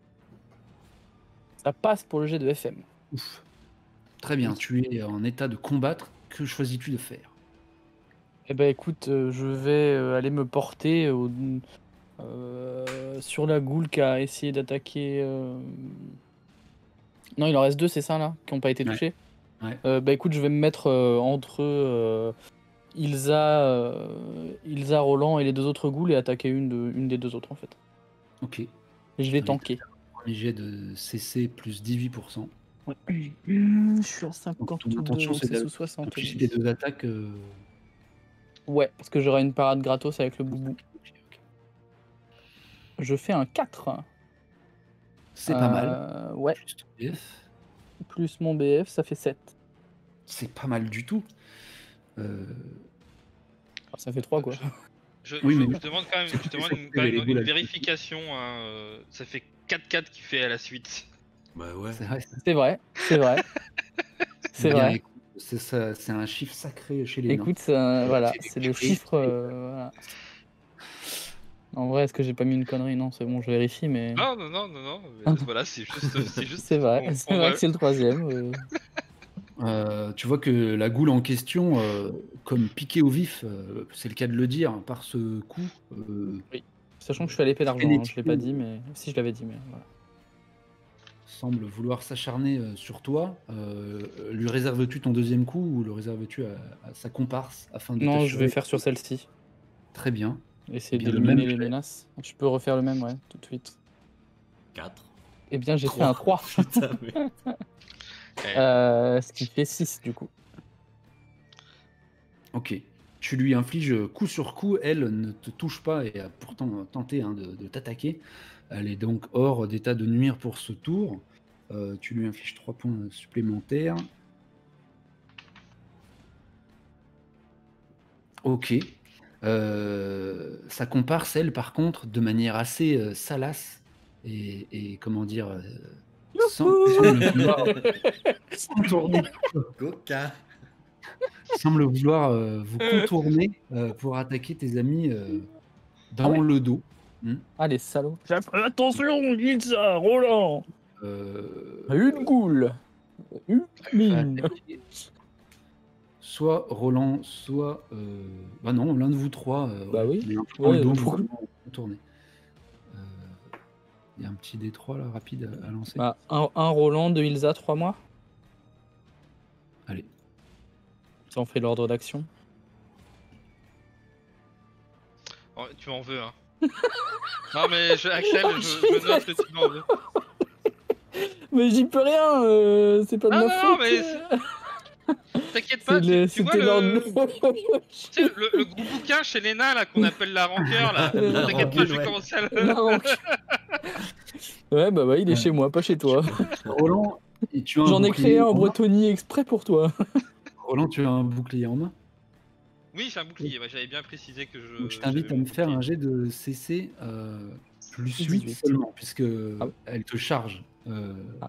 Ça passe pour le jet de F M. Ouf. Très bien, Oui. tu es en état de combattre. Que choisis-tu de faire? Eh ben écoute, euh, je vais euh, aller me porter au- euh, sur la goule qui a essayé d'attaquer. euh, Non, il en reste deux, c'est ça là, qui n'ont pas été Ouais. touchés. Ouais. Euh, bah écoute, je vais me mettre euh, entre euh, Ilsa, euh, Ilsa, Roland et les deux autres ghouls et attaquer une, de, une des deux autres en fait. Ok. Et je vais Oui. tanker. Premier jet de C C plus dix-huit pour cent. Ouais. Je suis à Donc, cinquante-deux, ton intention, donc c'est c'est de- sous soixante. Amplifier tes deux attaques. euh, Ouais, parce que j'aurai une parade gratos avec le boubou. ok, ok. Je fais un quatre. C'est pas mal. Euh, Ouais, Plus ton B F, plus mon B F, ça fait sept. c'est pas mal du tout. Euh, Ah, ça fait trois quoi. Je, Oui, je- mais- je demande quand même, je demande Ça une, fait quand même les une boules à- vérification. Hein, euh, ça fait quatre quatre qui fait à la suite. Bah ouais. c'est vrai. c'est- C'est vrai, c'est vrai. C'est Bien, vrai. écoute, C'est ça, c'est un chiffre sacré chez les nains. Écoute, ça- voilà, c'est c'est le écrit. chiffre. euh, voilà. En vrai, est-ce que j'ai pas mis une connerie? Non, c'est bon, je vérifie, mais. Non, non, non, non, non. mais voilà, c'est juste, c'est juste. C'est vrai, on- c'est on vrai va- que c'est le troisième. euh. Euh, tu vois que la goule en question, euh, comme piquée au vif, euh, c'est le cas de le dire, par ce coup, euh, Sachant que je suis à l'épée d'argent, hein, je l'ai pas dit, mais. Si, je l'avais dit, mais voilà. semble vouloir s'acharner euh, sur toi. Euh, lui réserves-tu ton deuxième coup ou le réserves-tu à, à sa comparse afin de Non, je t'assurer- vais faire sur celle-ci. Très bien. Essayer Bien, le d'éliminer même les jet. menaces. Tu peux refaire le même, ouais, tout de suite. quatre. Eh bien, j'ai fait un trois. Putain, mais... Eh, Euh, ce qui fait six du coup. Ok. Tu lui infliges coup sur coup, elle ne te touche pas et a pourtant tenté hein, de, de t'attaquer. Elle est donc hors d'état de nuire pour ce tour. Euh, tu lui infliges trois points supplémentaires. Ok. Euh, sa comparse, elle, par contre, de manière assez euh, salace et, et, comment dire, euh, sans, semble vouloir, sans tourner Coquin. semble vouloir euh, vous contourner euh, pour attaquer tes amis euh, dans Ah ouais le dos. Hmm. Ah, les salauds. Attention, dites ça, Roland. Euh, Une goule. Une va mine. attaquer soit Roland, soit... euh, Bah non, l'un de vous trois. euh, Bah oui. il est un peu dans Ouais, le dos, pourquoi vous contournez. Euh, Il y a un petit dé trois là, rapide à, à lancer. Bah, un, un Roland, deux Ilsa, trois mois. Allez. Ça en fait l'ordre d'action. oh, tu m'en veux, hein. Non, mais je, Axel, je, je note que tu m'en veux. Mais j'y peux rien, euh, c'est pas de Ah ma non, faute. mais T'inquiète pas, C'est tu, le- tu vois C'était le, lors tu sais, le, le gros bouquin chez les nains là qu'on appelle la rancœur là. La T'inquiète pas, je vais rancune, commencer à le. La rancune. Ouais, bah ouais, il est Ouais. chez moi, pas chez toi. Roland, et tu as un J'en ai bouclier créé un en en main Bretonnie exprès pour toi. Roland, tu as un bouclier en main. Oui, j'ai un bouclier. Ouais, j'avais bien précisé que je. Donc je t'invite j'avais à mon me faire bouclier. un jet de C C euh, plus Plus huit dix-huit. seulement, puisque Ah ouais. elle te charge. Euh, Ah.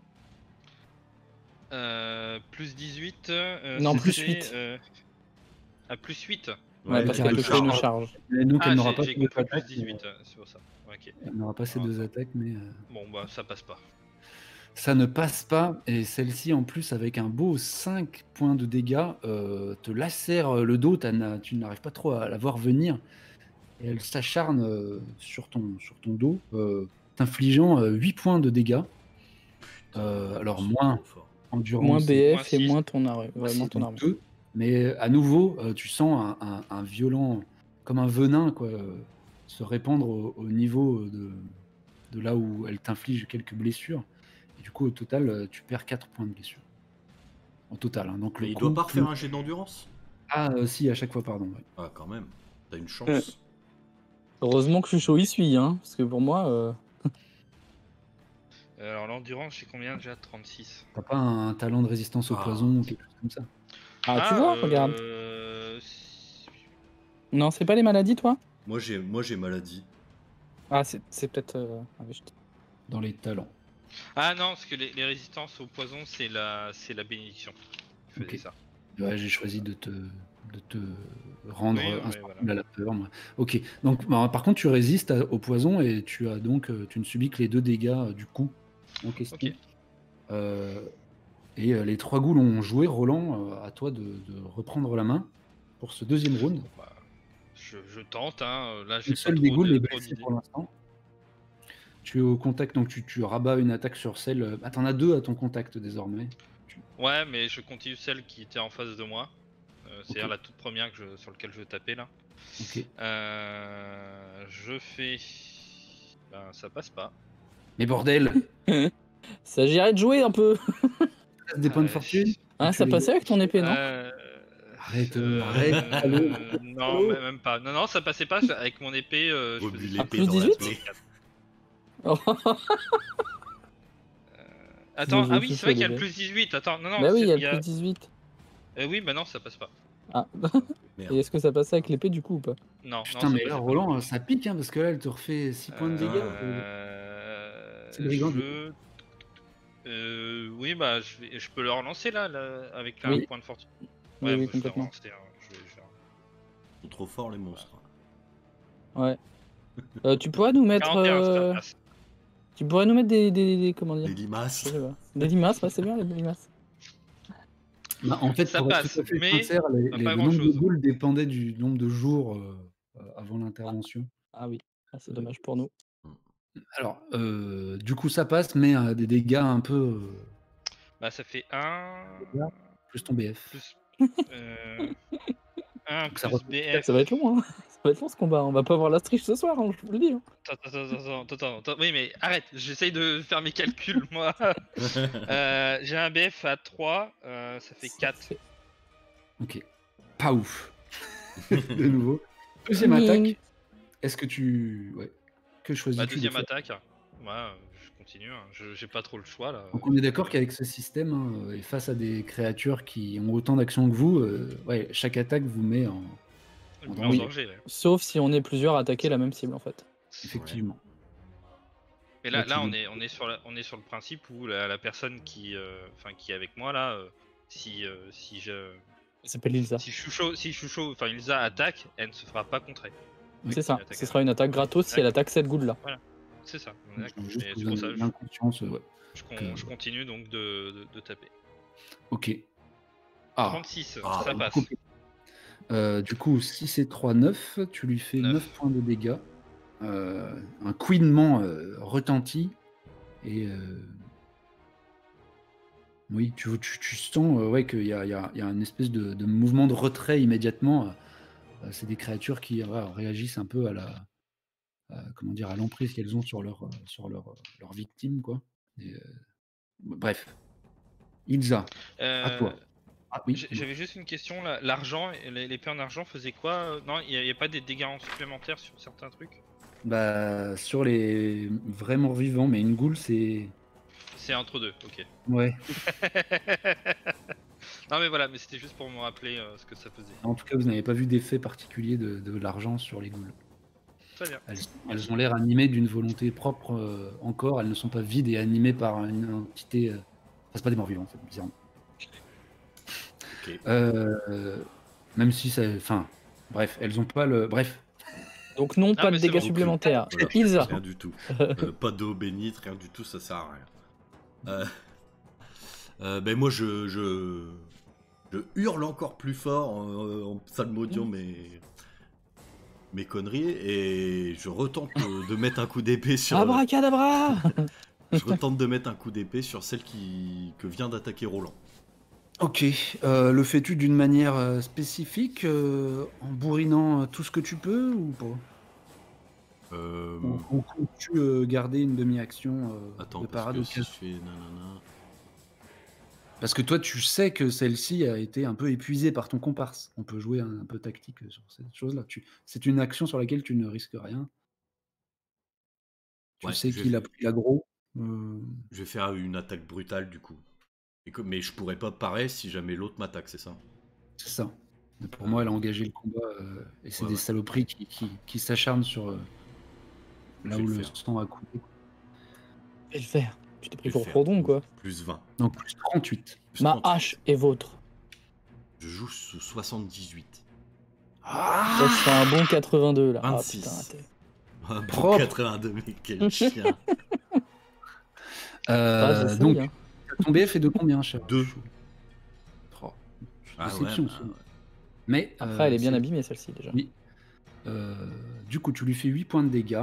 Euh, plus dix-huit. Euh, Non, C plus C, huit. euh, Ah, plus huit. Ouais, parce qu'elle te fait une charge. et donc Ah, elle n'aura j'ai pas j'ai fait deux compris plus attaques. mais- dix-huit. euh, C'est pour ça. Ok. Elle n'aura pas ces Ah, deux attends. attaques, mais euh, Bon, bah, ça passe pas. ça ne passe pas. Et celle-ci, en plus, avec un beau cinq points de dégâts, euh, te lacère le dos. T'as na- Tu n'arrives pas trop à la voir venir. Et elle s'acharne euh, sur, ton, sur ton dos, euh, t'infligeant euh, huit points de dégâts. Euh, alors, moins endurance. Moins B Moins F et six. moins ton arme. Moi, Ouais, moins c'est ton du arme. deux, mais à nouveau, euh, tu sens un, un- un violent, comme un venin, quoi, euh, se répandre au, au niveau de, de là où elle t'inflige quelques blessures. Et du coup, au total, euh, tu perds quatre points de blessure. En total. Hein. Donc, Mais le il coup, doit pas refaire plus- un jet d'endurance? Ah, euh, si, à chaque fois, pardon. ouais. Ah, quand même. T'as une chance. Heureusement que Chucho y suit, hein, parce que pour moi. euh, Euh, Alors, l'endurance, j'ai combien déjà? trente-six. T'as pas un talent de résistance au Ah. poison ou quelque chose comme ça? Ah, tu vois, euh, regarde. si- Non, c'est pas les maladies, toi Moi, j'ai moi j'ai maladie. Ah, c'est c'est peut-être. euh, ah, oui, je te- Dans les talents. Ah non, parce que les, les résistances au poison, c'est la, c'est la bénédiction. Il faisait Ok. ça. Ouais, j'ai choisi de te, de te rendre Oui, ouais, insensible voilà. à la peur. Moi. Ok. Donc, bah, par contre, tu résistes à- au poison et tu as donc, euh, tu ne subis que les deux dégâts euh, du coup en question. Ok. Euh, et euh, les trois ghouls ont joué. Roland, euh, à toi de, de reprendre la main pour ce deuxième round. Bah, je, je tente, hein. Là, j'ai Le pas seul trop des ghouls de- est trop blessé d'idées. pour l'instant. Tu es au contact, donc tu, tu rabats une attaque sur celle. euh, Ah, t'en as deux à ton contact désormais. Ouais, mais je continue celle qui était en face de moi. Euh, C'est-à-dire Ok. la toute première que je- sur laquelle je tapais là. Ok. Euh, je fais. Ben, ça passe pas. Mais bordel, S'agirait de jouer un peu. des points de Euh, fortune. Hein, Tu ça les- passait avec ton épée, non Euh, Arrête, euh, arrête, allô. euh, Non, Allô. mais même pas. Non, non, ça passait pas. Avec mon épée, euh, je Remue faisais l'épée plus dans la dix-huit? plaie. Attends, Je ah joue oui, tout c'est vrai seul, qu'il y a le bébé. plus dix-huit. Attends, non, non. Bah oui, c'est- il y a le plus dix-huit. Euh, oui, bah non, ça passe pas. Ah. Merde. Et est-ce que ça passait avec l'épée du coup ou pas? Non, Putain, non, ça mais là, passait pas. Roland, ça pique, hein, parce que là, elle te refait six points de dégâts. Euh, C'est le brigand, je... Euh, oui, bah je, vais- je peux le relancer là, là, avec un Oui. point de fortune. Oui, Ouais, oui, bah, je vais complètement. relancer, hein, je vais- je vais- Ils sont trop forts, les monstres. Ouais. Euh, tu pourrais nous mettre. quarante et un, ça euh, passe. Tu pourrais nous mettre des. des, des- comment dire Les limaces. Je sais pas. Des limaces, ouais, c'est bien les limaces. Bah, en fait, Ça pour être passe, tout à fait mais sincère, les, pas les- le grand-chose. nombre de ghouls dépendait du nombre de jours euh, euh, avant l'intervention. Ah oui, ah, c'est dommage pour nous. Alors, euh, du coup, ça passe, mais euh, des dégâts un peu euh, Bah ça fait un plus ton B F. plus euh, un Donc, ça plus refait B F. Ça va être long, hein. Ça va être long ce combat. On va pas voir la triche ce soir, hein, je vous le dis. hein. Attends, attends, attends, attends, attends, attends. Oui, mais arrête, j'essaye de faire mes calculs, moi. Euh, J'ai un B F à trois, euh, ça fait quatre. Ok. Pas ouf. de nouveau. Deuxième Ding. attaque. Est-ce que tu. Ouais. Que choisis-tu Ma de deuxième faire attaque. Ouais, euh, je continue, hein. je j'ai pas trop le choix là. Donc on est d'accord qu'avec ce système, hein, et face à des créatures qui ont autant d'actions que vous, euh, ouais, chaque attaque vous met en. Je me en mets en danger. danger, ouais. Sauf si on est plusieurs à attaquer la même cible en fait. Effectivement. Mais là, Là, tu là, on veux- est, on est sur, la- on est sur le principe où la, la personne qui, euh, enfin, qui est avec moi là, euh, si, euh, si je, Ça s'appelle Ilsa. si Choucho, si Choucho, enfin Ilsa attaque, elle ne se fera pas contrer. Oui, C'est ça. une attaque Ce à- sera une attaque gratos si elle attaque cette goutte là. C'est ça. Je D'accord. veux juste Et vous c'est pour donner ça, je, l'inconscience, ouais. je con- que- je continue donc de, de, de taper. Ok. Ah. trente-six, Ah, ça passe. Ok. Euh, du coup, six et trois, neuf, tu lui fais Neuf. neuf points de dégâts. Euh, un couinement euh, retentit. Et. euh, Oui, tu, tu, tu sens euh, ouais, qu'il y a, il y, a, il y a une espèce de, de mouvement de retrait immédiatement. Euh, c'est des créatures qui euh, réagissent un peu à la. à, comment dire, à l'emprise qu'elles ont sur leur, euh, sur leur, euh, leur victime, quoi. Et, euh, bref. Ilsa, à Euh, toi. Ah oui. J'ai- J'avais juste une question, là. L'argent, les- l'épée en argent faisait quoi euh, Non, il n'y a, pas des dégâts en supplémentaires sur certains trucs? Bah, sur les vrais morts vivants, mais une goule, c'est. C'est entre deux, ok. Ouais. Non mais voilà, mais c'était juste pour me rappeler euh, ce que ça faisait. En tout cas, vous n'avez pas vu d'effet particulier de, de l'argent sur les goules. Très bien. Elles, elles ont l'air animées d'une volonté propre euh, encore. Elles ne sont pas vides et animées par une entité. Euh... Enfin, c'est pas des morts vivants, en fait, bizarrement. Ok. Euh, même si ça. Enfin, bref, elles ont pas le. Bref. Donc non, Ah, pas mais de c'est dégâts bon. supplémentaires. Voilà, Ilsa. rien du tout. Euh, pas d'eau bénite, rien du tout, ça sert à rien. Euh, euh, ben moi je, je je hurle encore plus fort en, en psalmodiant mes mes conneries et je retente de, de mettre un coup d'épée sur Abracadabra. je retente de mettre un coup d'épée sur celle qui que vient d'attaquer Roland. Ok. Euh, le fais-tu d'une manière euh, spécifique, euh, en bourrinant euh, tout ce que tu peux ou pas? Euh, Ou, ou comptes-tu euh, garder une demi-action euh, attends de parce parade que au si cas je fais nanana. Parce que toi, tu sais que celle-ci a été un peu épuisée par ton comparse. On peut jouer un, un peu tactique sur cette chose-là. Tu... C'est une action sur laquelle tu ne risques rien. Tu Ouais, sais je qu'il a vais, pris l'aggro. Euh, je vais faire une attaque brutale du coup. Et que, mais je pourrais pas parer si jamais l'autre m'attaque, c'est ça? c'est ça. Mais pour Euh, moi, elle a engagé le combat. euh, et c'est ouais, des ouais. saloperies qui, qui, qui s'acharnent sur euh, Je là vais où le le faire. sang a coulé. Et le faire. Tu t'es Je pris vais pour le faire. Frodon, quoi. Plus vingt. Donc plus trente-huit. Plus Ma trente-huit. hache est vôtre. Je joue sous soixante-dix-huit. Ah Ça, je fais un bon quatre-vingt-deux là. vingt-six. Ah putain, t'es- Ah, bon, Propre. quatre-vingt-deux, mais quel chien. Ah, Euh, j'essaye, donc, hein. ton B F est de combien, cher Deux. Chou Oh, Ah ouais, déception, bah, ça. ouais. Mais Après, euh, elle est bien c'est- abîmée celle-ci déjà. Oui. Euh, du coup, tu lui fais huit points de dégâts.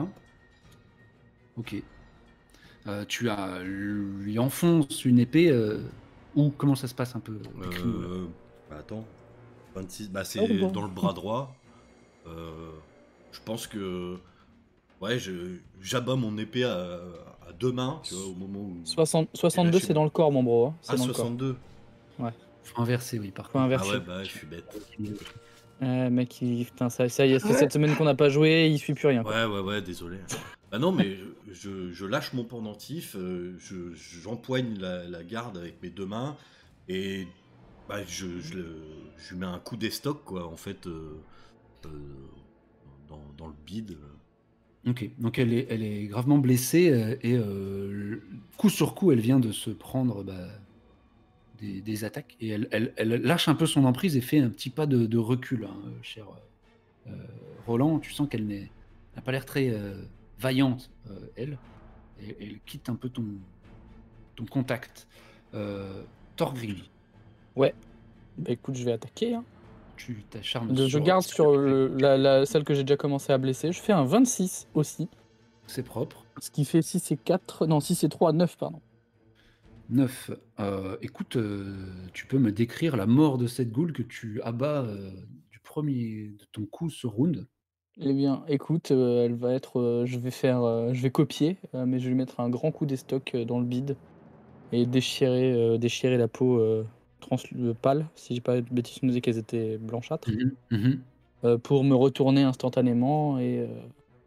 Ok. Euh, tu as, lui enfonces une épée. Euh, ou comment ça se passe un peu? Décris-nous, là. Euh, bah, attends. vingt-six. Bah, c'est Oh, bon. dans le bras droit. Euh, je pense que. Ouais, je, j'abats mon épée à, à deux mains, tu vois, au moment où. soixante, j'ai soixante-deux, lâché c'est mon- dans le corps, mon bro. hein. C'est Ah, dans le corps. soixante-deux. Faut inverser, oui, par Faut contre. inverser. Ah ouais, bah, je suis bête. Euh, mec, il... Putain, ça, ça y est, ça fait cette semaine qu'on n'a pas joué, il suit plus rien. Quoi. Ouais, ouais, ouais, désolé. Bah non, mais je, je lâche mon pendentif, euh, je, j'empoigne la, la garde avec mes deux mains et bah, je, je, le- je lui mets un coup d'estoc, quoi, en fait, euh, euh, dans, dans le bide. Ok, donc elle est, elle est gravement blessée euh, et euh, coup sur coup, elle vient de se prendre bah, des, des attaques et elle, elle- elle lâche un peu son emprise et fait un petit pas de, de recul, hein, euh, cher euh, Roland. Tu sens qu'elle n'est- n'a pas l'air très euh, vaillante, euh, elle, et elle quitte un peu ton, ton contact. Euh, Thorgrim, Ouais. Bah écoute, je vais attaquer. Hein. tu t'acharnes De- je sur... garde sur le- la, la- celle que j'ai déjà commencé à blesser. Je fais un vingt-six aussi. C'est propre. Ce qui fait six et quatre. Non, six et trois, neuf, pardon. neuf. Euh, écoute, euh, tu peux me décrire la mort de cette goule que tu abats euh, du premier de ton coup ce round. Eh bien, écoute, euh, elle va être. euh, je vais faire. euh, je vais copier, euh, mais je vais lui mettre un grand coup d'estoc euh, dans le bide et déchirer, euh, déchirer la peau euh, trans euh, pâle, si j'ai pas de bêtises, je nous disais qu'elles étaient blanchâtres, Mhm, mhm. euh, pour me retourner instantanément. Et euh,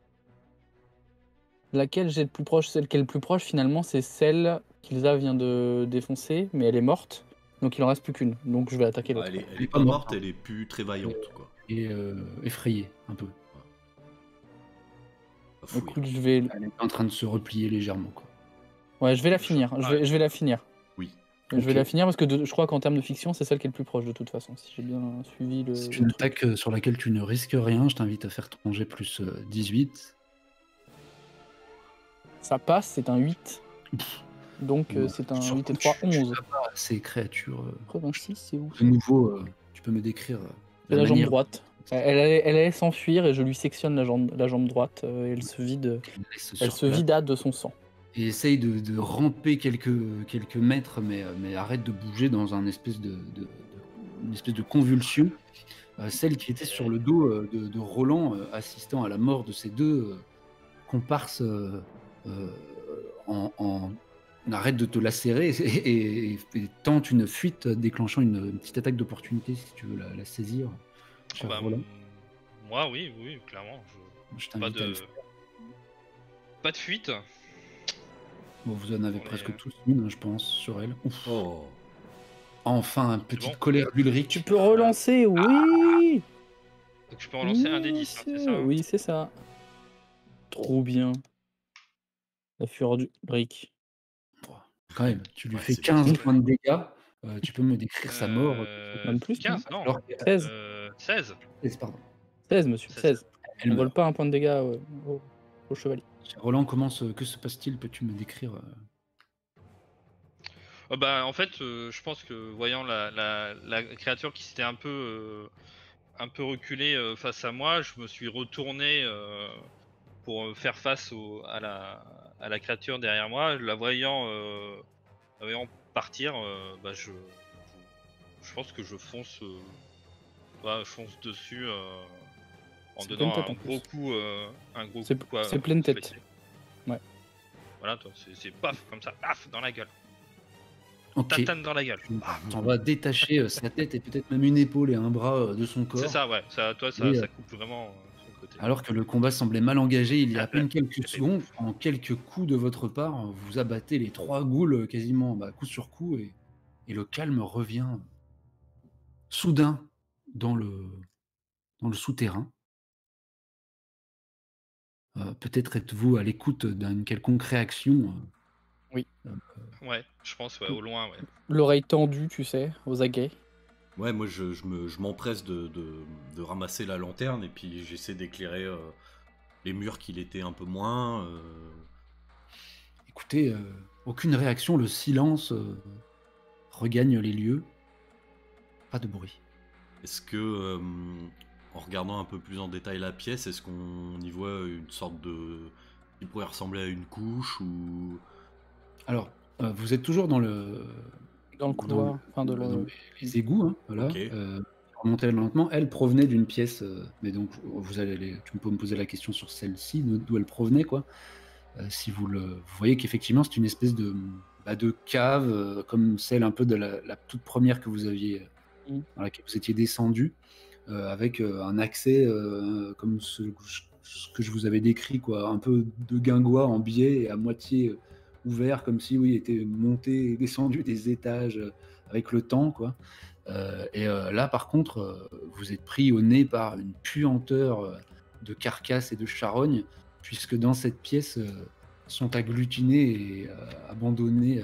laquelle j'ai le plus proche, celle qui est le plus proche finalement, c'est celle qu'Ilsa vient de défoncer, mais elle est morte, donc il en reste plus qu'une. Donc je vais attaquer Ah, l'autre. elle, est, elle Elle est est pas pas morte, morte, hein. elle est plus très vaillante, quoi. Et euh, effrayé un peu. Pas fouiller. Écoute, je vais. Elle est en train de se replier légèrement, quoi. Ouais, je vais la finir. Je vais, je vais la finir. Oui. Je Ok. vais la finir parce que de- je crois qu'en termes de fiction, c'est celle qui est le plus proche de toute façon. Si j'ai bien suivi le. C'est le une truc. attaque euh, sur laquelle tu ne risques rien. Je t'invite à faire ton jet plus euh, dix-huit. Ça passe, c'est un huit. Donc euh, c'est un Surtout, huit et trois, tu- tu onze. abats ces créatures. euh, quatre-vingt-six, c'est où de nouveau, euh, tu peux me décrire euh, C'est la jambe manière droite. Elle allait, elle allait s'enfuir et je lui sectionne la jambe, la jambe droite euh, et elle se vide, dont elle laisse elle sur se place. vida de son sang. Et essaye de, de ramper quelques, quelques mètres, mais, euh, mais arrête de bouger dans un espèce de, de- de- une espèce de convulsion. Euh, celle qui était sur le dos euh, de, de Roland, euh, assistant à la mort de ses deux euh, comparses euh, euh, en, en arrête de te lacérer et, et- et- et tente une fuite, déclenchant une, une petite attaque d'opportunité si tu veux la, la saisir. Oh, Cher bah, Roland, mm, moi, oui, oui, clairement. Je... je Pas t'invite à le de, faire. pas de fuite. Bon, vous en avez On est, presque euh, tous une, hein, je pense, sur elle. Ouf. Oh. Enfin, une C'est petite bon. colère d'Ulrich. Tu peux relancer, oui. Donc je peux relancer un D Oui, dix, hein, c'est monsieur. ça, hein Oui, c'est ça. Trop bien. La fureur du brick. Oh, quand même, tu lui Ouais, fais c'est bien. quinze points de dégâts. Euh, tu peux me décrire sa mort. Euh, Même plus, non quinze, non. Alors que- seize. Euh, seize. seize, pardon. seize, monsieur, C'est seize. Elle On vole meurt. pas un point de dégâts euh, au, au chevalier. Cher Roland, comment se- que se passe-t-il? Peux-tu me décrire euh, Oh, bah, en fait, euh, je pense que voyant la, la, la créature qui s'était un peu, euh, un peu reculée euh, face à moi, je me suis retourné euh, pour euh, faire face au, à, la, à la créature derrière moi. La voyant, euh, la voyant partir, euh, bah, je, je, je pense que je fonce, euh, ouais, je fonce dessus euh, en C'est pleine donnant tête un en gros plus. coup, euh, un gros C'est- coup quoi. c'est pleine tête. fléché. Ouais. Voilà, toi, c'est c'est paf comme ça, paf dans la gueule. Ok. Tatane dans la gueule. Tu t'en vas détacher euh, sa tête et peut-être même une épaule et un bras euh, de son corps. C'est ça, ouais. Ça, toi, ça, Et, euh, ça coupe vraiment euh, sur le côté. Alors que le combat semblait mal engagé, il y a à peine quelques C'était secondes, en quelques coups de votre part, vous abattez les trois ghouls euh, quasiment bah, coup sur coup et, et le calme revient soudain dans le, dans le souterrain. Euh, peut-être êtes-vous à l'écoute d'une quelconque réaction. Oui. euh, Ouais, je pense, ouais, au loin, ouais. L'oreille tendue, tu sais, aux aguets. Ouais, moi je, je me- je m'empresse de, de- de ramasser la lanterne et puis j'essaie d'éclairer euh, les murs qu'il était un peu moins. euh. Écoutez, euh, aucune réaction, le silence euh, regagne les lieux. Pas de bruit. Est-ce que, euh, en regardant un peu plus en détail la pièce, est-ce qu'on y voit une sorte de... qui pourrait ressembler à une couche ou... Alors, euh, vous êtes toujours dans le Dans le couloir, le- enfin de dans le... les, les égouts, hein, voilà. Ok. Euh, remontez lentement. Elle provenait d'une pièce, euh, mais donc vous allez, les- tu peux me poser la question sur celle-ci, d'où d'où elle provenait, quoi. Euh, si vous le, vous voyez qu'effectivement c'est une espèce de, bah, de cave, euh, comme celle un peu de la, la toute première que vous aviez, Mm. dans laquelle vous étiez descendu, euh, avec euh, un accès euh, comme ce, ce que je vous avais décrit, quoi, un peu de guingois en biais et à moitié euh, ouvert, comme si oui, était monté et descendu des étages euh, avec le temps, quoi. Euh, et euh, là, par contre, euh, vous êtes pris au nez par une puanteur euh, de carcasse et de charogne, puisque dans cette pièce euh, sont agglutinés et euh, abandonnés euh,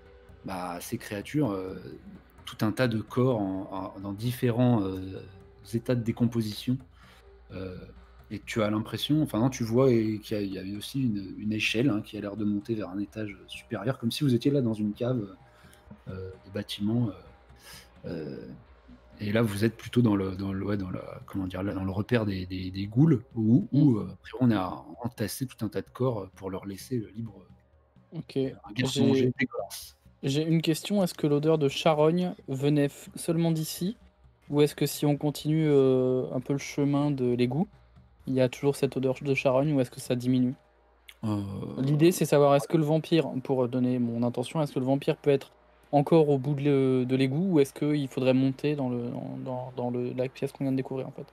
bah, ces créatures, euh, tout un tas de corps en- en- dans différents euh, états de décomposition. Euh, et tu as l'impression, enfin non, tu vois et qu'il y a- il y avait aussi une, une échelle hein, qui a l'air de monter vers un étage supérieur, comme si vous étiez là dans une cave euh, de bâtiment. euh, euh, et là, vous êtes plutôt dans le, dans le, ouais, dans le, comment dire, là, dans le repère des, des, des ghouls, où, où euh, après, on a entassé tout un tas de corps pour leur laisser le libre Ok. un garde J'ai manger dégueulasse. j'ai une question. Est-ce que l'odeur de charogne venait f- seulement d'ici? Ou est-ce que si on continue euh, un peu le chemin de l'égout, il y a toujours cette odeur de charogne ou est-ce que ça diminue? Euh, L'idée, c'est savoir est-ce que le vampire, pour donner mon intention, est-ce que le vampire peut être encore au bout de le- de l'égout ou est-ce qu'il faudrait monter dans, le, dans, dans le, la pièce qu'on vient de découvrir en fait?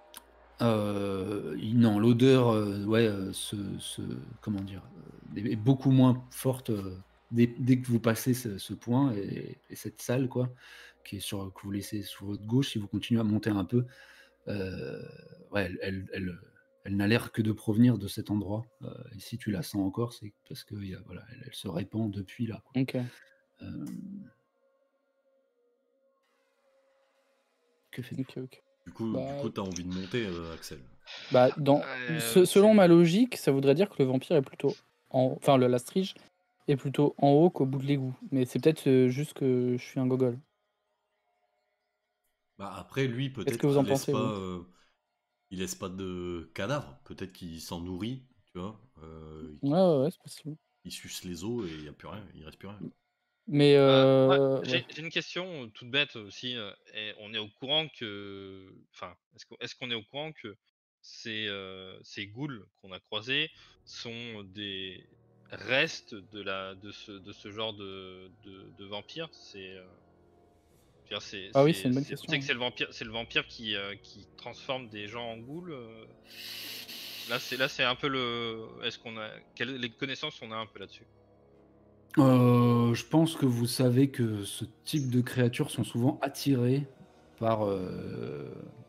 euh, non, l'odeur, euh, ouais, euh, se, se- comment dire, euh, est est beaucoup moins forte euh, dès, dès que vous passez ce, ce point et, et cette salle, quoi, qui est sur, que vous laissez sur votre gauche, si vous continuez à monter un peu, euh, ouais, elle, elle, elle, elle n'a l'air que de provenir de cet endroit. Euh, et si tu la sens encore, c'est parce que il y a- voilà, elle, elle se répand depuis là, quoi. Ok. Euh, que faites-vous? Ok, ok. Du coup, du Bah, coup, t'as envie de monter, euh, Axel. bah dans, Euh, se- selon c'est- ma logique, ça voudrait dire que le vampire est plutôt en, enfin le la strige est plutôt en haut qu'au bout de l'égout. Mais c'est peut-être euh, juste que je suis un gogol. Bah après, lui, Qu'est-ce que peut-être vous en qu'il laisse pensez, pas, vous? euh, il laisse pas de cadavres. Peut-être qu'il s'en nourrit, tu vois. euh, Ouais, qu'il- ouais, ouais, c'est possible. il suce les os et il y a plus rien, il reste plus rien. Mais Bah, ouais, euh, j'ai ouais. j'ai une question euh, toute bête aussi. euh, et on est au courant que, enfin, est-ce qu'on est-ce qu'on est au courant que ces euh, ces ghouls qu'on a croisés sont des reste de, la, de, ce, de ce genre de, de, de vampire. C'est. Euh... C'est, Ah oui, c'est c'est, une bonne c'est- question. Tu sais que c'est le vampire, c'est le vampire qui, euh, qui transforme des gens en ghouls. euh. Là, c'est là, c'est un peu le. Est-ce qu'on a quelles les connaissances on a un peu là-dessus? Euh, je pense que vous savez que ce type de créatures sont souvent attirées par euh,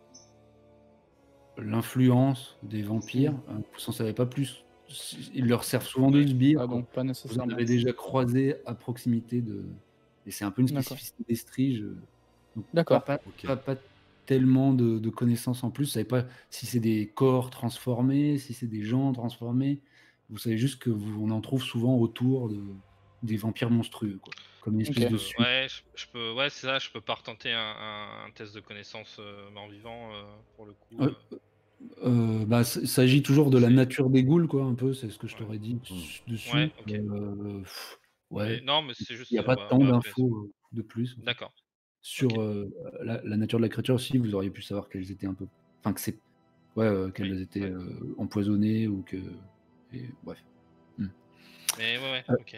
l'influence des vampires. Mm. Hein, vous n'en savez pas plus. Ils leur servent souvent de sbires. Ah, quoi. donc pas Vous en nécessairement. avez déjà croisé à proximité de. Et c'est un peu une D'accord. spécificité des striges. euh, donc pas, D'accord. pas, Ok. pas- pas tellement de, de connaissances en plus. Vous savez pas si c'est des corps transformés, si c'est des gens transformés. Vous savez juste que vous, on en trouve souvent autour de, des vampires monstrueux, quoi. Comme une espèce Ok. de Euh, suite. ouais, je, je peux. Ouais, c'est ça. Je peux pas retenter un, un, un test de connaissance euh, mort-vivant euh, pour le coup. Euh, euh. euh, bah, il s'agit toujours de la C'est- nature des ghouls, quoi, un peu. C'est ce que je Ouais. t'aurais dit Mm. dessus. Ouais, ok. Euh, pff, Mais ouais. non, mais c'est Il juste. n'y a euh, pas bah, tant bah, après, c'est- d'infos euh, de plus. en fait. D'accord. Sur Ok. euh, la, la nature de la créature aussi, vous auriez pu savoir qu'elles étaient un peu. Enfin, que c'est. Ouais, euh, qu'elles Oui, étaient ouais. euh, empoisonnées ou que. Et, bref. Hmm. Mais ouais, ouais. Euh, Ok.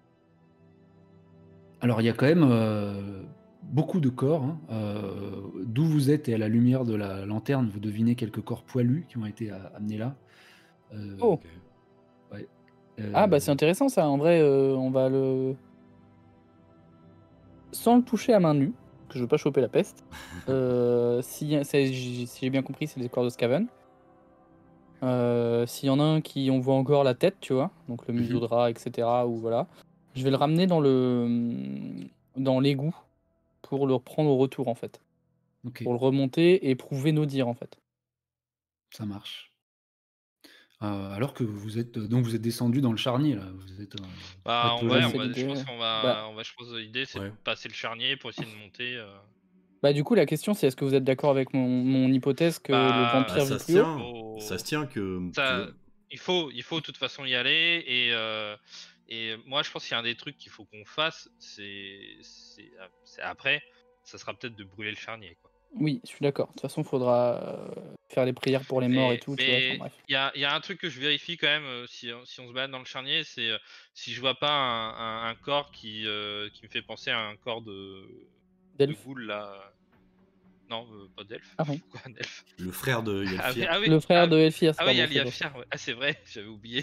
Alors, il y a quand même euh, beaucoup de corps. Hein. Euh, D'où vous êtes et à la lumière de la lanterne, vous devinez quelques corps poilus qui ont été a- amenés là. Euh, Oh. Ok. ouais. Ah bah Euh, c'est intéressant ça. En vrai, euh, on va le sans le toucher à main nue, que je veux pas choper la peste. euh, si c'est- si j'ai bien compris, c'est les corps de Skaven. Euh, S'il y en a un qui on voit encore la tête, tu vois, donc le Mhm. museau-drap, et cetera. Ou voilà, je vais le ramener dans le dans l'égout pour le reprendre au retour en fait, ok, pour le remonter et prouver nos dires en fait. ça marche. Euh, alors que vous êtes donc vous êtes descendu dans le charnier là, vous êtes euh, Bah, en patauger. vrai, Ouais, on c'est va, je l'idée. pense qu'on Bah, va, on va, je pense que l'idée c'est de Ouais. passer le charnier pour essayer de monter. euh. bah du coup la question c'est est-ce que vous êtes d'accord avec mon, mon hypothèse que le Bah, Ah, vampire ça vit se plus haut? tient. faut- Ça se tient que. ça, que- il faut, il faut de toute façon y aller et euh, et moi je pense qu'il y a un des trucs qu'il faut qu'on fasse, c'est, c'est, c'est après, ça sera peut-être de brûler le charnier, quoi. Oui, je suis d'accord. De toute façon, faudra euh, faire les prières pour les morts et Mais tout, tu vois. Enfin mais bref. il y a, il y a un truc que je vérifie quand même euh, si, si on se balade dans le charnier, c'est euh, si je vois pas un, un- un corps qui, euh, qui me fait penser à un corps de, de Delphes. ghoul là. Non, euh, pas d'elfe. Ah oui. Pourquoi un elfe? Le frère de Ah oui, Yelfir. ah oui, Le frère ah, de Elphias, ah oui, il y pardon, a c'est pour ça. Liafir, ouais. Ah c'est vrai, j'avais oublié.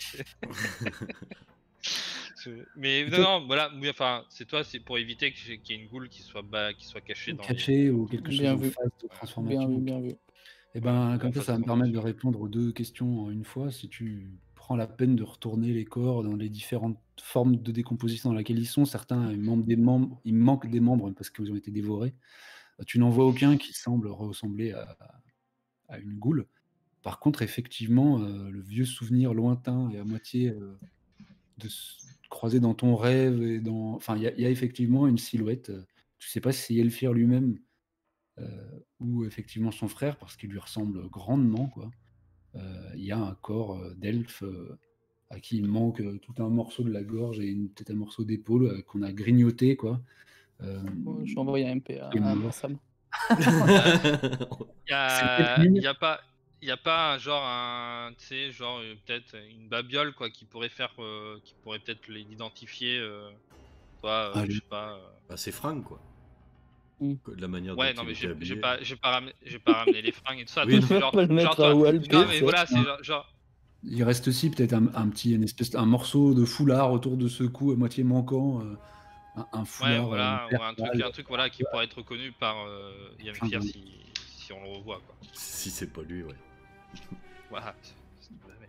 Je- Mais Et non, toi, non, voilà, oui, enfin, c'est toi, c'est pour éviter que j'ai- qu'il y ait une goule qui soit, bah, qui soit cachée dans les. caché ou quelque chose Bien en vu. phase de Voilà, Bien transformation. vu, ok. bien vu. Et voilà, ben ou en comme ça, phase ça va de me permettre de transformation. répondre aux deux questions en une fois. Si tu prends la peine de retourner les corps dans les différentes formes de décomposition dans lesquelles ils sont, certains ils manquent des membres, ils manquent des membres parce qu'ils ont été dévorés. Tu n'en vois aucun qui semble ressembler à, à une goule. Par contre, effectivement, euh, le vieux souvenir lointain et à moitié euh, de se croiser dans ton rêve et dans, enfin, il y, a- il y a effectivement une silhouette. euh, Tu sais pas si c'est Elfir lui-même euh, ou effectivement son frère parce qu'il lui ressemble grandement, quoi. Euh, Il y a un corps euh, d'elfe euh, à qui il manque euh, tout un morceau de la gorge et une- peut-être un morceau d'épaule euh, qu'on a grignoté, quoi. Euh, Oh, je vais envoyer un M P à, et à- à mort. Sam. Euh, y C'est peut-être a, lui. y a pas, y a pas un genre, un, tu sais, genre euh, peut-être une babiole quoi, qui pourrait faire, euh, qui pourrait peut-être l'identifier. Euh, toi, euh, je Allez. sais pas. euh. Bah, c'est fringue, quoi. Mm. Que- De la manière Ouais, dont non il mais était j'ai j'ai habillé. pas, j'ai pas ramené, j'ai pas ramené les fringues et tout ça. Oui, Toi, non. c'est On va genre, pas le genre mettre à toi. Walpé, Non mais c'est- voilà, c'est un- genre, genre, Il reste aussi peut-être un, un petit, une espèce, un morceau de foulard autour de ce cou à moitié manquant, euh, un, un ouais, foulard euh, en voilà, ou un truc, percale, un truc voilà qui pourrait être reconnu par euh, Ian plein Fier de- si, si on le revoit quoi. Si c'est pas lui, ouais. Voilà. c'est- c'est- jamais.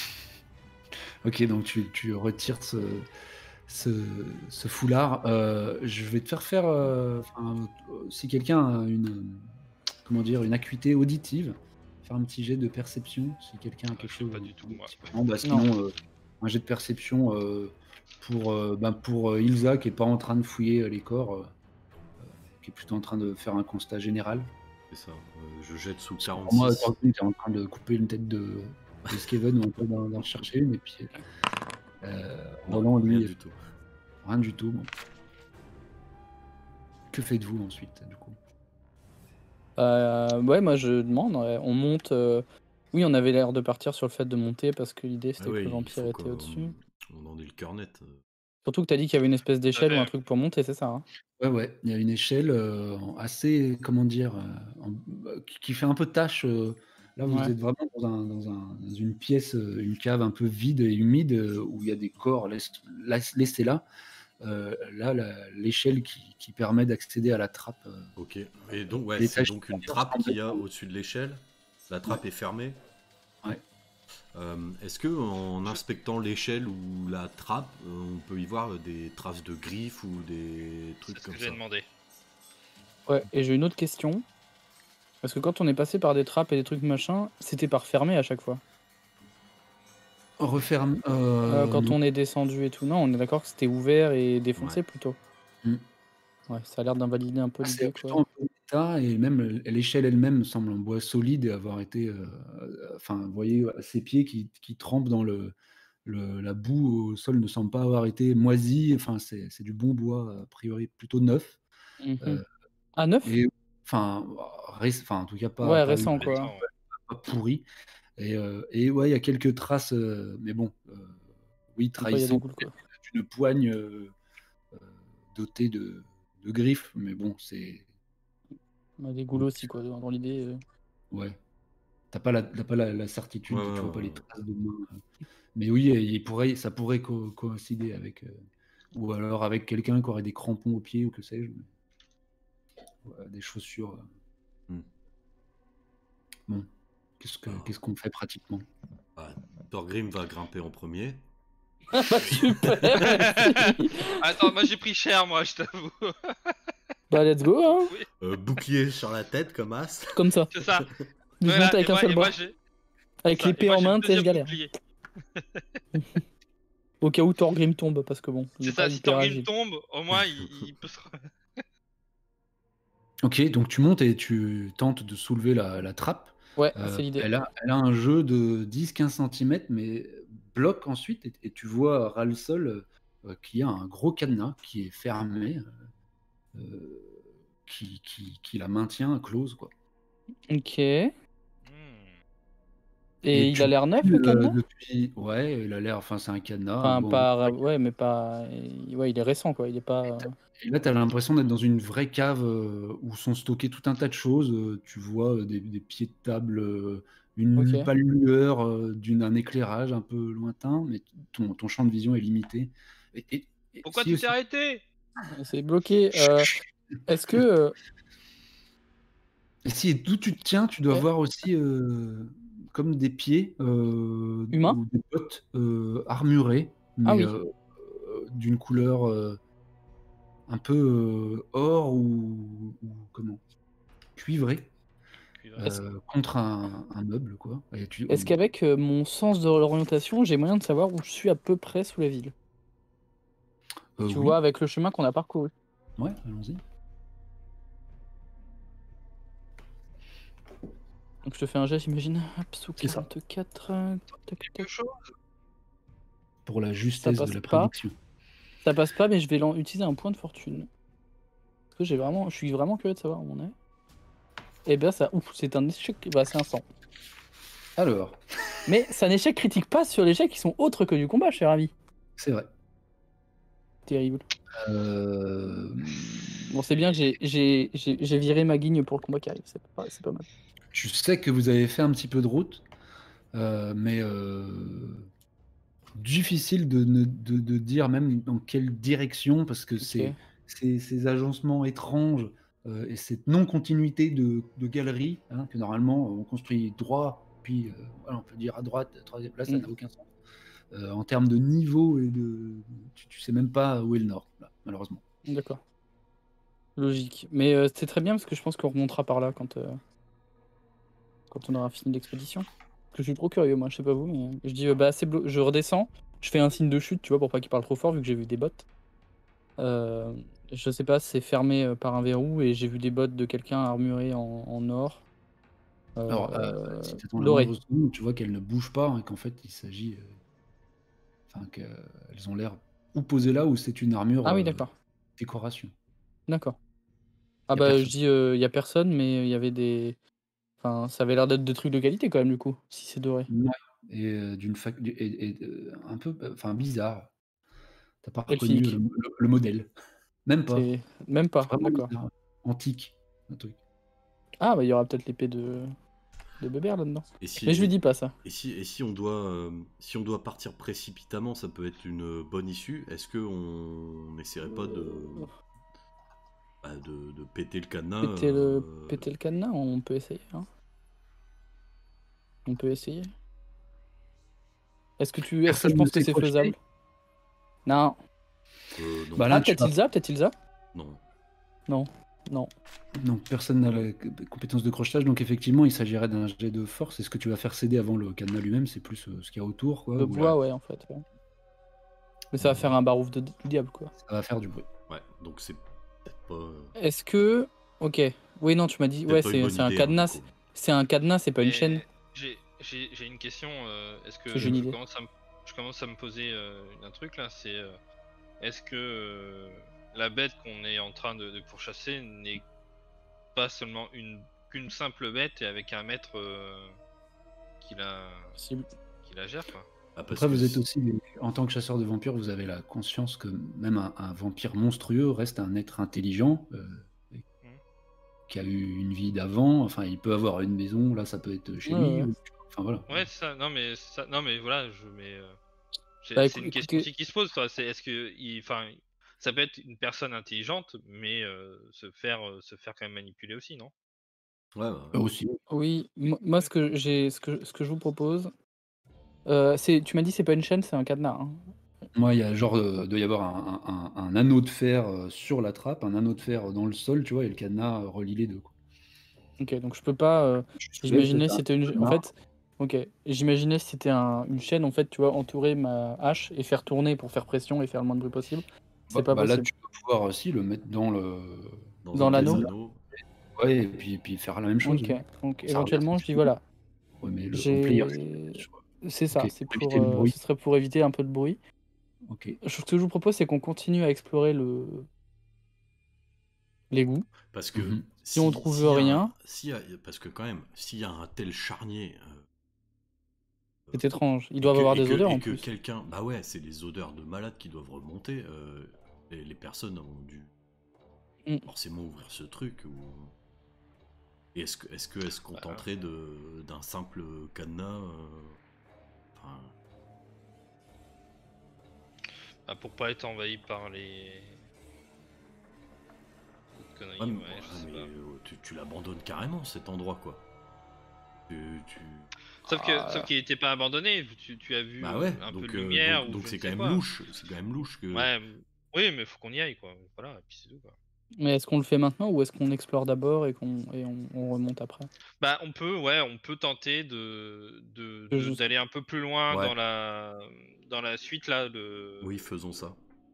Ok, donc tu, tu retires ce, ce, ce foulard. Euh, je vais te faire faire, euh, enfin, euh, si quelqu'un a une, euh, comment dire, une acuité auditive, faire un petit jet de perception. Si quelqu'un a Ah, quelque je sais chose. pas du tout, moi. Non, bah, sinon, euh, un jet de perception euh, pour, euh, ben, pour euh, Ilsa qui est pas en train de fouiller euh, les corps, euh, euh, qui est plutôt en train de faire un constat général. C'est ça. Euh, je jette sous Pour moi, quarante-six. Thorfinn était en train de couper une tête de, de Skaven ou un peu d'en d'en chercher une, et puis euh, Non, Roland, lui, rien du tout. rien du tout. Bon. Que faites-vous ensuite, du coup? Euh, ouais, moi je demande. Ouais, on monte. euh, Oui, on avait l'air de partir sur le fait de monter parce que l'idée c'était Ah oui, que le il vampire faut était qu'on- au-dessus. On en est le cœur net. euh. Surtout que t'as dit qu'il y avait une espèce d'échelle ou un fait. truc pour monter, c'est ça, hein? Ouais, ouais, il y a une échelle, heu, en assez, comment dire? Heu, en bah, qui qui fait un peu tache, heu, là vous Ouais. êtes vraiment dans un dans un dans une pièce, heu, une cave un peu vide et humide, heu, où il y a des corps laisse lass laissés là. Heu, là, la l'échelle qui qui permet d'accéder à la trappe, heu, Ok. Et donc, ouais, c'est l'étage donc une supérieur trappe semble qu'il y être a en au-dessus de l'échelle. La ouais, trappe est fermée. ouais. Euh, Est-ce que en Je- inspectant l'échelle ou la trappe, euh, on peut y voir euh, des traces de griffes ou des C'est trucs ce que comme j'ai ça? demandé. Ouais, et j'ai une autre question. Parce que quand on est passé par des trappes et des trucs machin, c'était par fermé à chaque fois. Referme, Euh, heu, quand non. on est descendu et tout, non, on est d'accord que c'était ouvert et Ouais. défoncé plutôt. Mmh. Ouais, ça a l'air d'invalider un peu Ah, c'est l'idée, plutôt quoi. en bon état et même l l'échelle elle-même semble en bois solide et avoir été, heu, enfin, vous voyez, heu, ses pieds qui qui trempent dans le le la boue au sol ne semble pas avoir été moisi, enfin, c'est c'est du bon bois, a priori plutôt neuf, Mhm. heu Ah, neuf? et enfin, réc enfin, en tout cas pas Ouais, pas récent, ultra quoi. Récent, ouais. pas pourri et heu et ouais, il y a quelques traces, heu, mais bon, heu, oui, Comme quoi, il y a des trahissantes goules, quoi. d'une poigne, heu heu, dotée de de griffes, mais bon, c'est Ouais, des goules oui, aussi, quoi, dans dans l'idée. euh. ouais. Tu pas la tu pas la la Ouais, certitude, ouais, tu vois pas les ouais, ouais. traces de main, heu, mais oui, heu, il pourrait ça pourrait co coïncider avec, heu, ou alors avec quelqu'un qui aurait des crampons aux pieds ou que sais-je, mais ouais, des chaussures, heu, Hmm. bon, qu'est-ce que Alors, qu'est-ce qu'on fait pratiquement? bah, Thorgrim va grimper en premier. Ah bah Oui. super, merci. Attends, moi j'ai pris cher, moi, je t'avoue. Bah let's go, hein. Oui, Euh, bouclier sur la tête comme as. Comme ça. c'est ça. Je monte Voilà, et avec un moi, seul et moi bras. j'ai, c'est Avec ça. Et l'épée moi en j'ai le main, tu sais, je deuxième galère. bouclier. Au cas où Thorgrim tombe, parce que bon, il C'est est pas ça. Si hyper Thorgrim agile. tombe, au moins il, il peut se. OK, donc tu montes et tu tentes de soulever la la trappe, Ouais, heu, c'est l'idée. elle a elle a un jeu de dix quinze centimètres mais bloque ensuite et et tu vois ras le sol, heu heu, qu'il y a un gros cadenas qui est fermé, heu heu, qui qui qui la maintient close, quoi. Ok. Hmm. Et Et il a tu l'air neuf, plies, le heu, cadenas? depuis ouais, il a l'air enfin, c'est un cadenas, Enfin, bon, pas... Ouais, mais pas... Ouais, il est récent, quoi. Il est pas... et là, tu as l'impression d'être dans une vraie cave, heu, où sont stockées tout un tas de choses, heu, tu vois, heu, des des pieds de table, heu, une Ok. lu pâle lueur, heu, d'une un éclairage un peu lointain, mais ton ton champ de vision est limité et et et Pourquoi si tu t'es aussi arrêté? C'est bloqué. Euh, Est-ce que... euh, et si d'où tu te tiens, tu dois Ouais. voir aussi, heu, comme des pieds, heu, Humain? ou des bottes, heu, armurées, Ah mais, oui. heu, d'une couleur, heu, un peu, heu, or ou ou comment? Cuivré. Cuivré. Est-ce Heu, contre un un meuble quoi et tu est-ce on qu'avec euh, mon sens de l'orientation, j'ai moyen de savoir où je suis à peu près sous la ville? heu, Tu vois, oui, avec le chemin qu'on a parcouru. ouais, allons-y. Donc je te fais un jet, j'imagine. Hop, sous C'est ça, quarante-quatre. euh, Tac, tac. Quelque chose? pour la Ça justesse de passe la pas. prédiction. Ça passe pas, mais je vais l'en- utiliser un point de fortune. Parce que j'ai vraiment... Je suis vraiment curieux de savoir où on est. Et ben ça... Ouf, c'est un échec... Bah c'est un cent. Alors, Mais c'est un échec critique pas sur les jets qui sont autres que du combat, cher ami. c'est vrai. Terrible. Hem, Bon, c'est bien que j'ai j'ai- j'ai- j'ai viré ma guigne pour le combat qui arrive. C'est pas, c'est pas mal. tu sais que vous avez fait un petit peu de route, heu, mais, heu, difficile de ne de de dire même dans quelle direction parce que c'est Ok. ces ces agencements étranges, heu, et cette non-continuité de de galeries, hein, que normalement on construit droit, puis, heu, voilà, on peut dire à droite, troisième là ça Mm. n'a aucun sens. Heu, en termes de niveau et de tu tu sais même pas où est le nord, là, malheureusement. D'accord. Logique. Mais euh, c'est très bien parce que je pense qu'on remontera par là quand, euh, quand on aura fini l'expédition. Parce que je suis trop curieux, moi. Je sais pas vous, mais je dis, euh, bah, c'est blo- je redescends. Je fais un signe de chute, tu vois, pour pas qu'il parle trop fort, vu que j'ai vu des bottes. Euh, je sais pas, c'est fermé euh, par un verrou et j'ai vu des bottes de quelqu'un armuré en, en or. Alors, heu, Euh, si tu attends la doré. moindre seconde, tu vois qu'elles ne bougent pas, hein, qu'en fait il s'agit, heu, enfin qu'elles ont l'air ou posées là ou c'est une armure, Ah oui, heu, d'accord. décoration. D'accord. Ah Il y a bah, je personne. dis, il y a personne, mais il y avait des. Enfin, ça avait l'air d'être des trucs de qualité quand même, du coup, si c'est doré. Mouais, et euh, d'une fac du- et, et, euh, un peu, euh, enfin bizarre. T'as pas reconnu Elfique. le, le- le modèle. Même pas. C'est même pas, Vraiment d'accord. bizarre. Antique, un truc. Ah, bah il y aura peut-être l'épée de, de Bébert là-dedans. Et si, Mais je lui et, dis pas ça. et si, et si on doit, euh, si on doit partir précipitamment, ça peut être une bonne issue. Est-ce que on n'essaierait pas de, bah, de, de péter le cadenas Péter le, euh, péter le cadenas, on peut essayer. Hein. On peut essayer. Est-ce que tu, est-ce que je Personne ne pense que s'est c'est projeté. faisable? Non. euh, non. Bah là, Ah, tu peut-être vas- Ilza, peut-être Ilza. Non. Non, non. Donc personne n'a la compétence de crochetage, donc effectivement il s'agirait d'un jet de force. Et ce que tu vas faire céder avant le cadenas lui-même, c'est plus euh, ce qu'il y a autour, quoi. Le ou bois, ouais, en fait. Ouais. Mais ça va faire un barouf de, du diable, quoi. Ça va faire du bruit. Ouais, donc c'est peut-être pas. euh, Est-ce que. Ok. Oui, non, tu m'as dit. peut-être Ouais, pas une c'est bonne c'est un idée, hein, cadenas. du coup. C'est un cadenas, c'est pas une Mais chaîne. J'ai j'ai- j'ai une question. euh, Est-ce que Parce que j'ai une je idée. commence, à me, je commence à me poser euh, un truc là? C'est euh, est-ce que euh, la bête qu'on est en train de, de pourchasser n'est pas seulement une qu'une simple bête et avec un maître euh, qui la Possible. qui la gère quoi? Ah, parce Après, que vous êtes si- aussi, en tant que chasseur de vampires, vous avez la conscience que même un, un vampire monstrueux reste un être intelligent, euh, et Mhm. qui a eu une vie d'avant. Enfin, il peut avoir une maison, là ça peut être chez Ouais, lui. ouais. ou- Enfin voilà. Ouais, c'est ça. Non mais ça, non mais voilà, je mais euh, j'ai- Bah, c'est écou- une question écoutez- aussi qui se pose. toi, C'est est-ce que il, enfin, ça peut être une personne intelligente, mais euh, se faire euh, se faire quand même manipuler aussi, non? Ouais, bah, Euh, aussi. Oui, mo- moi, ce que j'ai, ce que, ce que je vous propose, euh, c'est, tu m'as dit, c'est pas une chaîne, c'est un cadenas. Hein. Moi, il y a genre, euh, doit y avoir un, un- un- un anneau de fer euh, sur la trappe, un anneau de fer dans le sol, tu vois, et le cadenas euh, relie les deux, quoi. Ok, donc je peux pas. euh, Je soulève, J'imaginais c'est si un c'était une. En cadenas. fait, ok. J'imaginais si c'était un- une chaîne, en fait, tu vois, entourer ma hache et faire tourner pour faire pression et faire le moins de bruit possible. C'est Bah, pas bah là, possible. tu peux pouvoir aussi le mettre dans le. dans, Dans un des l'anneau anneaux. Ouais, et puis, puis faire la même chose. Ok. oui. Donc Ça éventuellement, revient, je dis voilà. Ouais, mais le, en player, c'est J'ai. je crois. C'est ça. Ok, C'est pour pour. éviter le euh, bruit. Ce serait pour éviter un peu de bruit. Ok. Ce que je vous propose, c'est qu'on continue à explorer le l'égout. Parce que Mhm. Si on trouve s'il y a un- rien, s'il y a- parce que quand même, s'il y a un tel charnier, euh, c'est étrange. Ils et doivent que- avoir et des que- odeurs et en que plus. quelqu'un, bah ouais, c'est les odeurs de malades qui doivent remonter. euh, et les personnes ont dû Mm. forcément ouvrir ce truc. Ou... Et est-ce que, est-ce que, est-ce qu'on Bah, tenterait de d'un simple cadenas euh, enfin, Ah, pour pas être envahi par les conneries, ouais, mais- ouais, je sais mais, pas. euh, tu, tu l'abandonnes carrément cet endroit, quoi. Tu, tu- Sauf que, Ah. sauf qu'il était pas abandonné. Tu, tu as vu Bah euh, ouais, un peu donc de euh, lumière donc ou donc je c'est ne quand sais même quoi. louche, c'est quand même louche que. Ouais, m- oui, mais faut qu'on y aille quoi. Voilà, et puis c'est tout quoi. Mais est-ce qu'on le fait maintenant ou est-ce qu'on explore d'abord et qu'on et on, on remonte après? Bah, on peut, ouais, on peut tenter de de- Je- de- je- d'aller un peu plus loin Ouais. dans la dans la suite là. De... Oui, faisons ça.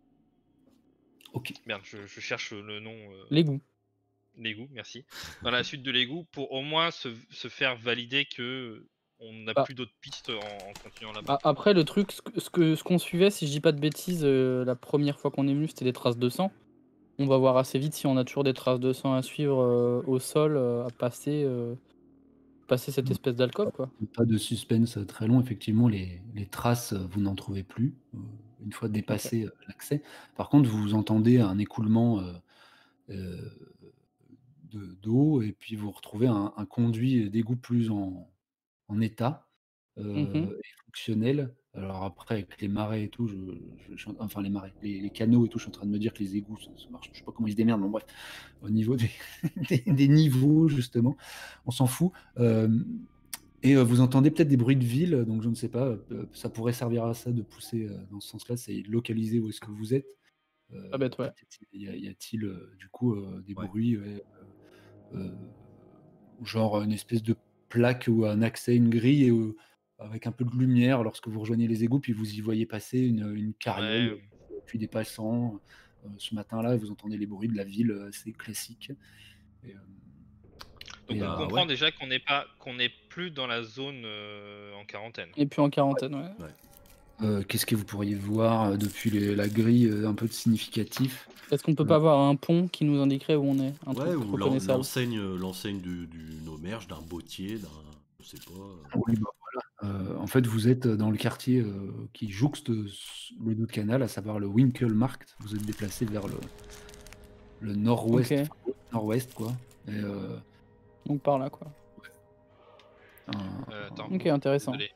Ok. Merde, je, je cherche le nom. euh, L'égout. L'égout, merci. Dans la suite de l'égout, pour au moins se, se faire valider que on n'a Bah. plus d'autres pistes en, en continuant là-bas. A- Après, le truc, ce que ce que- ce qu'on suivait, si je dis pas de bêtises, euh, la première fois qu'on est venu, c'était des traces de sang. On va voir assez vite si on a toujours des traces de sang à suivre euh, au sol, euh, à passer, euh, passer cette Mm. espèce d'alcôve, quoi. Pas de suspense très long, effectivement, les, les traces, euh, vous n'en trouvez plus, euh, une fois dépassé euh, l'accès. Par contre, vous entendez un écoulement euh, euh, de- d'eau, et puis vous retrouvez un, un conduit d'égout plus en, en état euh, Mhm. et fonctionnel. Alors après, avec les marais et tout, je, je- je- enfin les marais, les, les canaux et tout, je suis en train de me dire que les égouts, ça, ça marche. Je sais pas comment ils se démerdent, mais bref, au niveau des, des- des niveaux, justement, on s'en fout. Euh, et euh, vous entendez peut-être des bruits de ville, donc je ne sais pas, euh, ça pourrait servir à ça de pousser euh, dans ce sens-là, c'est de localiser où est-ce que vous êtes. Euh, Pas bête, ouais. peut-être y a- y a-t-il euh, du coup euh, des Ouais. bruits, ouais, euh, euh, genre une espèce de plaque ou un accès, une grille, et, euh, avec un peu de lumière lorsque vous rejoignez les égouts, puis vous y voyez passer une, une carriole, Ouais. euh, puis des passants. Euh, ce matin-là, vous entendez les bruits de la ville, euh, assez classiques. Et, euh, Donc et, on euh, bah, comprend ouais. déjà qu'on n'est pas qu'on n'est plus dans la zone euh, en quarantaine. Et puis en quarantaine, ouais. euh, qu'est-ce que vous pourriez voir euh, depuis les- la grille, euh, un peu de significatif? Est-ce qu'on peut pas avoir un pont qui nous indiquerait où on est? Un Ouais, truc ou l'en- reconnaissable. l'enseigne, l'enseigne du- d'une auberge, d'un bottier, d'un, je sais pas. euh. Oui, bah, voilà. Euh, en fait, vous êtes dans le quartier euh, qui jouxte le Doute Canal, à savoir le Winkelmarkt. Vous êtes déplacé vers le, le nord-ouest, Ok. enfin, nord-ouest quoi. Et, euh, Donc par là, quoi. un- Euh, attends. Ok, intéressant. Désolé.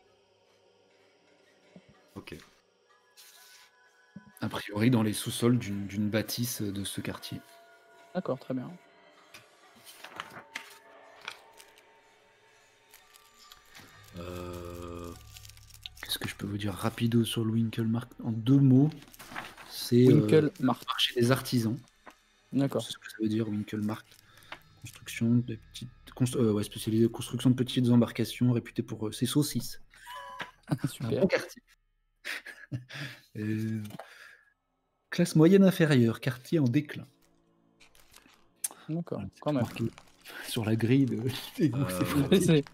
Ok. a priori dans les sous-sols d'une d'une bâtisse de ce quartier. D'accord, très bien. Euh, Qu'est-ce que je peux vous dire rapido sur le Winkelmarkt en deux mots? C'est euh, Winkelmarkt. marché des artisans. D'accord. C'est ce que ça veut dire Winkelmarkt. Construction de petites, const- euh, ouais, spécialisé construction de petites embarcations réputées pour euh, ses saucisses. Un Super. bon quartier. Euh, classe moyenne inférieure, quartier en déclin. D'accord, Voilà, c'est quand tout même. marqué sur la grille de. des goûts, Euh, c'est fou. Mais c'est-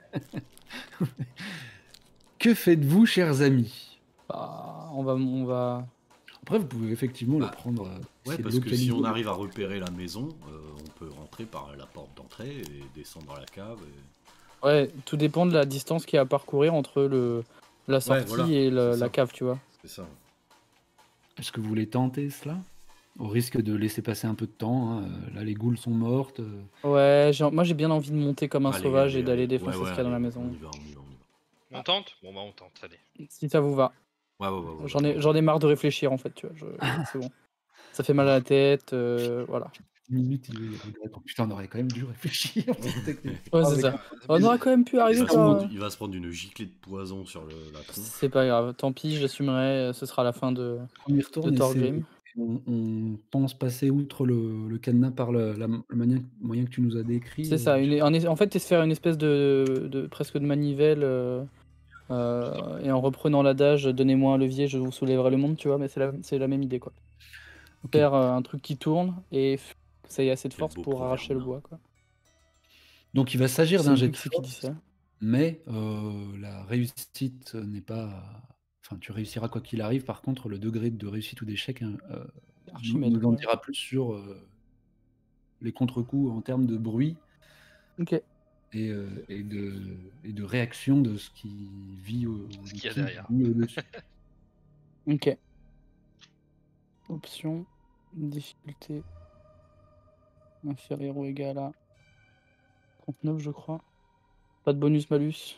Que faites-vous, chers amis? bah, on va, on va. Après, vous pouvez effectivement Bah, le prendre. euh, Ouais, c'est parce que si localisé. on arrive à repérer la maison, euh, on peut rentrer par la porte d'entrée et descendre dans la cave. et- Ouais, tout dépend de la distance qu'il y a à parcourir entre le la sortie voilà, et le- c'est la ça. cave, tu vois. C'est ça. Est-ce que vous voulez tenter cela? Au risque de laisser passer un peu de temps. Hein. euh, Là, les goules sont mortes. euh, Ouais, j'ai- moi j'ai bien envie de monter comme un Allez, sauvage allez, et d'aller allez. défoncer Ouais, ouais, ce qu'il y a dans la allez, maison. On y va, on y va, on y va. On tente? Bon bah on tente, allez. Si ça vous va. Ouais, ouais, ouais, ouais, J'en ouais, ai, ouais. j'en ai marre de réfléchir en fait, tu vois. je- C'est bon. Ça fait mal à la tête, euh, voilà. Une minute, il regrette. Oh, putain, on aurait quand même dû réfléchir. Ouais, c'est Avec- ça. On aurait quand même pu Il arriver va, se par. prendre, il va se prendre une giclée de poison sur le, la tronche. C'est pas grave, tant pis, j'assumerai. Ce sera la fin de, On y de retourne et Thorgrim. c'est- on, on pense passer outre le, le cadenas par le, la, le moyen, moyen que tu nous as décrit. C'est euh, ça. Une, en, en fait, c'est se faire une espèce de, de presque de manivelle. euh, euh, et en reprenant l'adage, donnez-moi un levier, je vous soulèverai le monde, tu vois. Mais c'est la, c'est la même idée, quoi. Ok. Faire euh, un truc qui tourne et f- que ça ait assez de Quel force beau pour proverbe, arracher le hein. bois, quoi. Donc il va s'agir C'est d'un jet qui de c'est qui dit force, ça? mais euh, la réussite n'est pas. Enfin, tu réussiras quoi qu'il arrive. Par contre, le degré de réussite ou d'échec hein, euh, nous, Archimède. nous en ouais. dira plus sur euh, les contre-coups en termes de bruit Ok. et, euh, et, de, et de réaction de ce qui vit au, Ce qu'il y a qui derrière. vit au-dessus. Ok. Option. Difficulté. Inférieur ou égal à trente-neuf, je crois. Pas de bonus malus.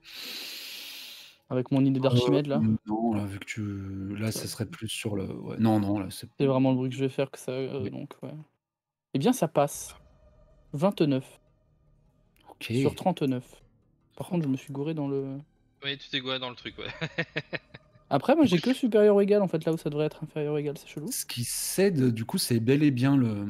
Avec mon idée d'Archimède, là. Euh, non, là, vu que tu. Là, ça serait plus sur le. Ouais, non, non, là, c'est. C'est vraiment le bruit que je vais faire que ça. euh, Oui. Donc, ouais. Eh bien, ça passe. vingt-neuf Ok. sur trente-neuf. Par contre, je me suis gouré dans le. Oui, tu t'es gouré dans le truc, ouais. Après, moi, j'ai que supérieur ou égal, en fait, là où ça devrait être inférieur ou égal, c'est chelou. Ce qui cède, du coup, c'est bel et bien le,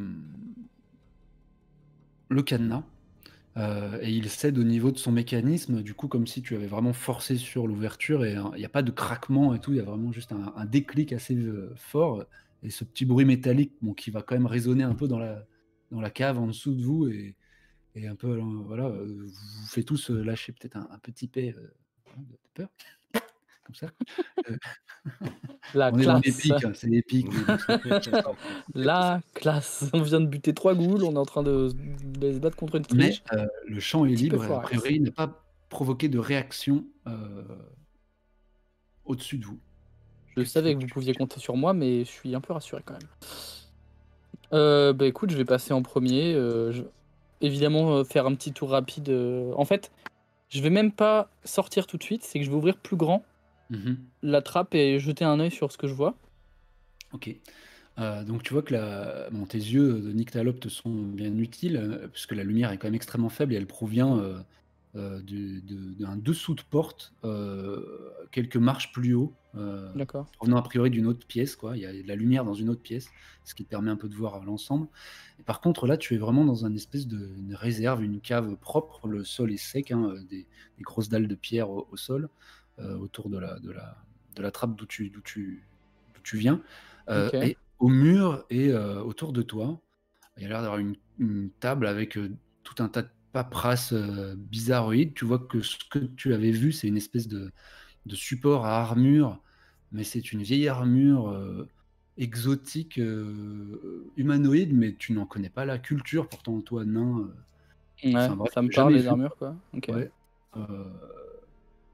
le cadenas. Euh, et il cède au niveau de son mécanisme, du coup, comme si tu avais vraiment forcé sur l'ouverture et il n'y a pas de craquement et tout, il y a vraiment juste un, un déclic assez euh, fort. Et ce petit bruit métallique bon, qui va quand même résonner un peu dans la, dans la cave en dessous de vous et, et un peu, euh, voilà, euh, vous fait tous euh, lâcher peut-être un, un petit paix euh, de peur. Comme ça. Euh, La on est dans classe. l'épique, hein, c'est l'épique. mais bon, c'est- La classe. On vient de buter trois ghouls, on est en train de, de se battre contre une Mais triche. euh, le champ est Petit peu libre et a foirax. priori il n'a pas provoqué de réaction euh, au-dessus de vous. Je Qu'est-ce savais qu'il que faut vous pouviez compter sur moi, mais je suis un peu rassuré quand même. Euh, bah écoute, je vais passer en premier. euh, je- Évidemment, euh, faire un petit tour rapide. euh, En fait, je vais même pas sortir tout de suite, c'est que je vais ouvrir plus grand Mhm. la trappe et jeter un œil sur ce que je vois. Ok. Euh, donc tu vois que la... bon, tes yeux de nyctalope te sont bien utiles, euh, puisque la lumière est quand même extrêmement faible et elle provient euh, euh, du- de- d'un dessous de porte, euh, quelques marches plus haut, euh, D'accord. provenant a priori d'une autre pièce. Quoi. Il y a de la lumière dans une autre pièce, ce qui te permet un peu de voir l'ensemble. Et par contre, là, tu es vraiment dans une espèce de une réserve, une cave propre. Le sol est sec, hein, des, des grosses dalles de pierre au, au sol, euh, autour de la, de la, de la trappe d'où tu, d'où tu, d'où tu viens. Euh, Ok. et au mur et euh, autour de toi, il y a l'air d'avoir une, une table avec euh, tout un tas de paperasses euh, bizarroïdes. Tu vois que ce que tu avais vu, c'est une espèce de, de support à armure, mais c'est une vieille armure euh, exotique, euh, humanoïde, mais tu n'en connais pas la culture, pourtant toi, nain. euh, Ouais, Enfin bref, ça me jamais parle les vu. armures quoi. Ok. Ouais. Euh,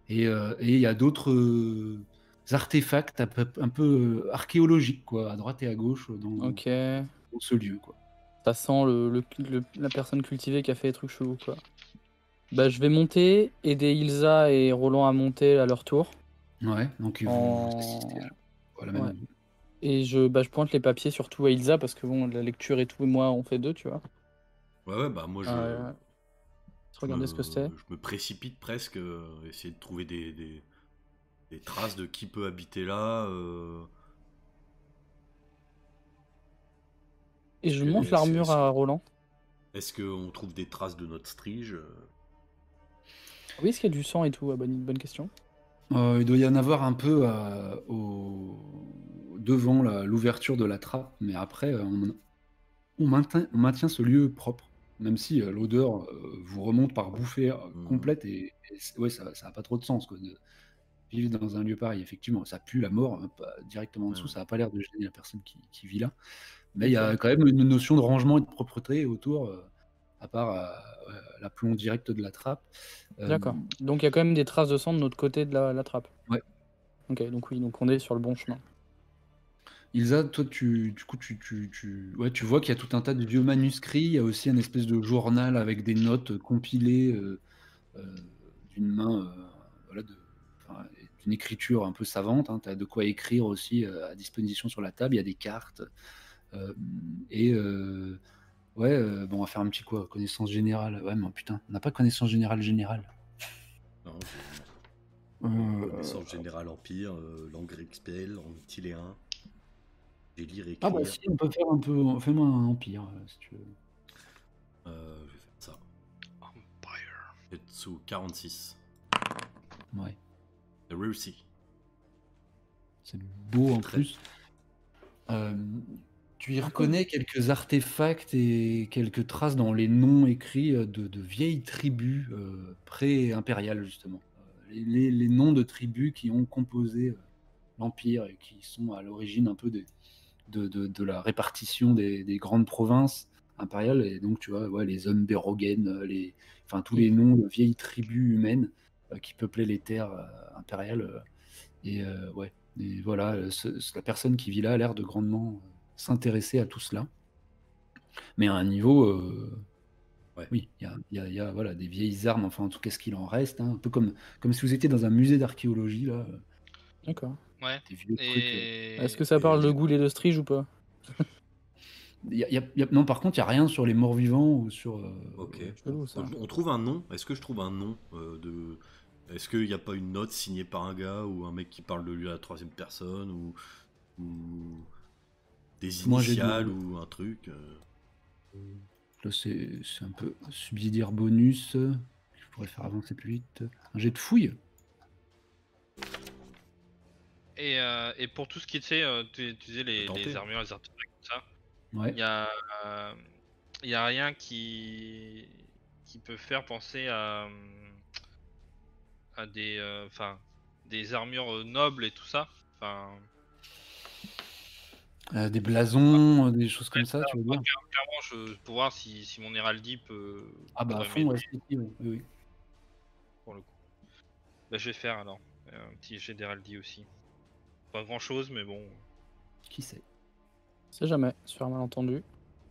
Et euh, et il y a d'autres euh, artefacts un peu, un peu, euh, archéologiques, quoi, à droite et à gauche, dans, Ok. dans ce lieu, quoi. Ça sent le, le- le- la personne cultivée qui a fait des trucs chelous, quoi. Bah, je vais monter, aider Ilsa et Roland à monter à leur tour. Ouais, donc vous vous assistez En... à la Ouais. même. Et je, bah, je pointe les papiers surtout à Ilsa parce que bon, la lecture et tout, et moi, on fait deux, tu vois. Ouais, ouais, bah moi je, Euh, je, Regardez ce que c'est. me, je me précipite presque, euh, essayer de trouver des, des, des traces de qui peut habiter là. euh, Et Est-ce je que, monte est-ce, l'armure est-ce, à Roland. est-ce qu'on trouve des traces de notre strige? euh, Oui, est-ce qu'il y a du sang et tout? Ah, bonne, bonne question. Euh, il doit y en avoir un peu euh, au... devant la- l'ouverture de la trappe, mais après, euh, on, on maintient, on maintient ce lieu propre, même si euh, l'odeur euh, vous remonte par bouffée euh, hmm, complète, et, et c'est- ouais, ça n'a pas trop de sens, quoi, de vivre dans un lieu pareil. Effectivement, ça pue la mort, hein, pas- directement en ouais, dessous, ouais. ça n'a pas l'air de gêner la personne qui, qui vit là. Mais il y Ok. a quand même une notion de rangement et de propreté autour, euh, à part euh, ouais, l'aplomb direct de la trappe. Euh, D'accord. Donc il y a quand même des traces de sang de notre côté de la, la trappe. ouais. Ok, donc oui, donc on est sur le bon chemin. Ilsa, toi, tu, du coup, tu, tu, tu, ouais, tu vois qu'il y a tout un tas de vieux manuscrits. Il y a aussi un espèce de journal avec des notes compilées euh, euh, d'une main, euh, voilà, de, enfin, d'une écriture un peu savante. Hein. Tu as de quoi écrire aussi euh, à disposition sur la table. Il y a des cartes. euh, et euh, ouais, euh, bon, on va faire un petit quoi, connaissance générale. Ouais, mais putain, on n'a pas connaissance générale générale. Non, Euh, connaissance générale empire, euh, langue expel, en tiléen, j'ai lire Ah bah écrire. si, on peut faire un peu, fais-moi un empire, euh, si tu veux. Euh, je vais faire ça. Empire. Etsu quarante-six. Ouais, J'ai réussi. c'est beau en Très. plus. Euh, tu y reconnais quelques artefacts et quelques traces dans les noms écrits euh, de, de vieilles tribus euh, pré-impériales, justement. Euh, les, les- les noms de tribus qui ont composé euh, l'Empire et qui sont à l'origine un peu des- de, de- de la répartition des, des grandes provinces impériales. Et donc, tu vois, ouais, les Umberogen, euh, les, enfin, tous les noms de vieilles tribus humaines euh, qui peuplaient les terres euh, impériales. euh, et euh, ouais, et voilà, euh, ce- ce- la personne qui vit là a l'air de grandement euh, s'intéresser à tout cela. Mais à un niveau, euh, Ouais. oui, il y a, il y a- il y a, voilà, des vieilles armes, enfin en tout cas ce qu'il en reste, hein, un peu comme, comme si vous étiez dans un musée d'archéologie, là, euh, D'accord. Ouais. des vieux trucs. euh. Est-ce que Et. ça Et parle de les- Ghoul et de Strige ou pas? Il y a- il y a- il y a- non, par contre, il n'y a rien sur les morts-vivants ou sur. euh, Ok. Chelou, ça. On, on trouve un nom. Est-ce que je trouve un nom euh, de. Est-ce qu'il n'y a pas une note signée par un gars ou un mec qui parle de lui à la troisième personne ou, ou des Moi, j'ai initiales de. ou un truc euh, Là, c'est c'est un peu subsidiaire bonus. Je pourrais faire avancer plus vite. Un jet de fouille. Et, euh, et pour tout ce qui était, euh, tu, tu disais les, tenter, les hein. armures, les artefacts, tout ça, Ouais. il y a, euh, il y a rien qui, qui peut faire penser à, hum, à des, euh, enfin, des armures euh, nobles et tout ça. Enfin, Euh, des blasons, euh, des choses ouais, comme ça, ça, tu veux moi, dire? clair- clairement, je, pour voir si, si mon héraldie peut, Ah bah à pourrait fond, ouais, m'aider si, si, oui, oui, oui. pour le coup. Bah, je vais faire alors euh, un petit jet d'héraldie aussi. Pas grand chose, mais bon. Qui sait? C'est jamais, sur un malentendu.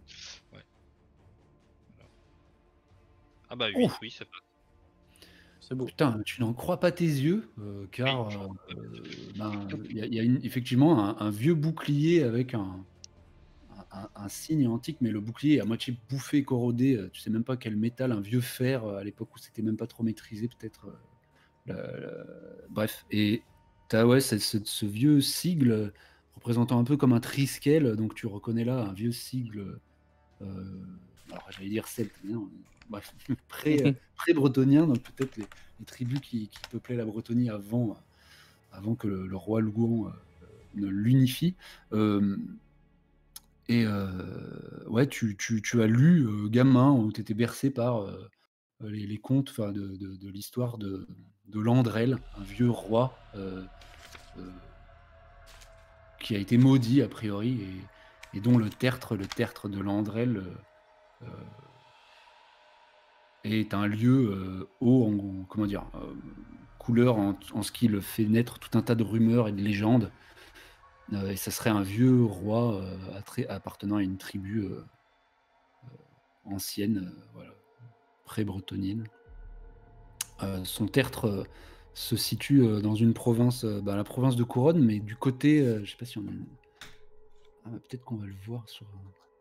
Ah bah Oh! huit, oui, ça passe. C'est beau. Putain, tu n'en crois pas tes yeux, euh, car Oui, je euh, crois pas. euh, ben, il y a, il y a une- effectivement un, un vieux bouclier avec un, un- un- un signe antique, mais le bouclier est à moitié bouffé, corrodé. euh, Tu sais même pas quel métal, un vieux fer euh, à l'époque où c'était même pas trop maîtrisé, peut-être. euh, le- le- Bref, et t'as ouais, c'est- c'est- ce vieux sigle euh, représentant un peu comme un triskel, donc tu reconnais là un vieux sigle. euh, alors j'allais dire celte, mais non, bref, pré, pré-bretonien, donc peut-être les, les tribus qui, qui peuplaient la Bretonie avant, avant que le, le roi Lougon euh, ne l'unifie. Euh, et euh, ouais, tu, tu- tu as lu, euh, gamin, où tu étais bercé par euh, les, les contes, enfin, de, de- de l'histoire de, de Landrel, un vieux roi euh, euh, qui a été maudit a priori, et, et dont le tertre, le tertre de Landrel, euh, euh, est un lieu euh, haut, en, comment dire, euh, couleur en, en ce qui le fait naître tout un tas de rumeurs et de légendes. Euh, et ça serait un vieux roi euh, attra- appartenant à une tribu euh, ancienne, euh, voilà, pré-bretonnienne. Euh, son tertre euh, se situe euh, dans une province, euh, bah, la province de Couronne, mais du côté, euh, je sais pas si on a... Ah, bah, peut-être qu'on va le voir sur...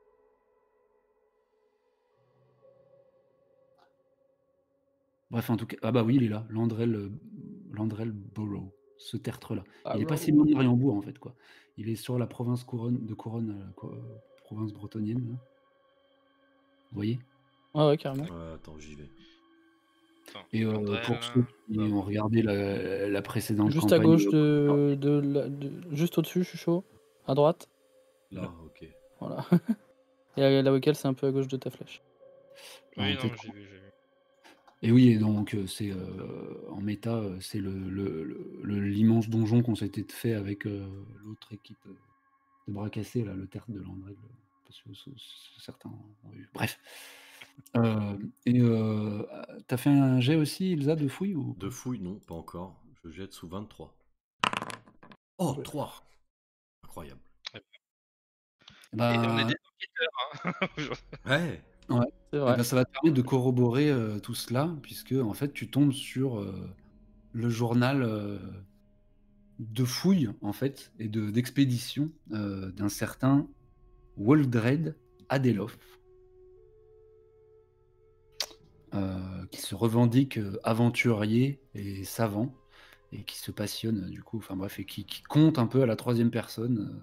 Bref, en tout cas, ah bah oui, il est là, Landrel, euh, Landrel Borough, ce tertre-là. Il est pas si loin de Mariembourg, en fait, quoi. Il est sur la province Couronne, de Couronne, euh, quoi, euh, province bretonnienne, là. Vous voyez? Ouais, ouais, carrément. Ouais, attends, j'y vais. Attends, Et euh, Landrel, pour ceux qui bah, ont regardé la, la précédente Juste à campagne... gauche de, de, la- de- juste au-dessus, je suis chaud. À droite, Là, ok. voilà. Et la, la vocale, c'est un peu à gauche de ta flèche. Oui, Ah, non, peut-être. j'ai vu, j'ai vu. Et oui, et donc euh, c'est euh, en méta, euh, c'est le, le- le- le- l'immense donjon qu'on s'était fait avec euh, l'autre équipe euh, de bras cassés, là, le tertre de Landrel, euh, parce que ce- ce- certains ont vu. Bref. Euh, et euh, t'as fait un jet aussi, Ilsa, de fouille ou De fouille, non, pas encore. Je jette sous vingt-trois. Oh, Ouais. trois. Incroyable. Bah, Et on est des enquêteurs, hein. Ouais. C'est eh vrai. ben, ça va te permettre de corroborer euh, tout cela, puisque en fait tu tombes sur euh, le journal euh, de fouille en fait et de d'expédition euh, d'un certain Waldred Adelof, euh, qui se revendique euh, aventurier et savant et qui se passionne euh, du coup, enfin bref, et qui, qui compte un peu à la troisième personne euh,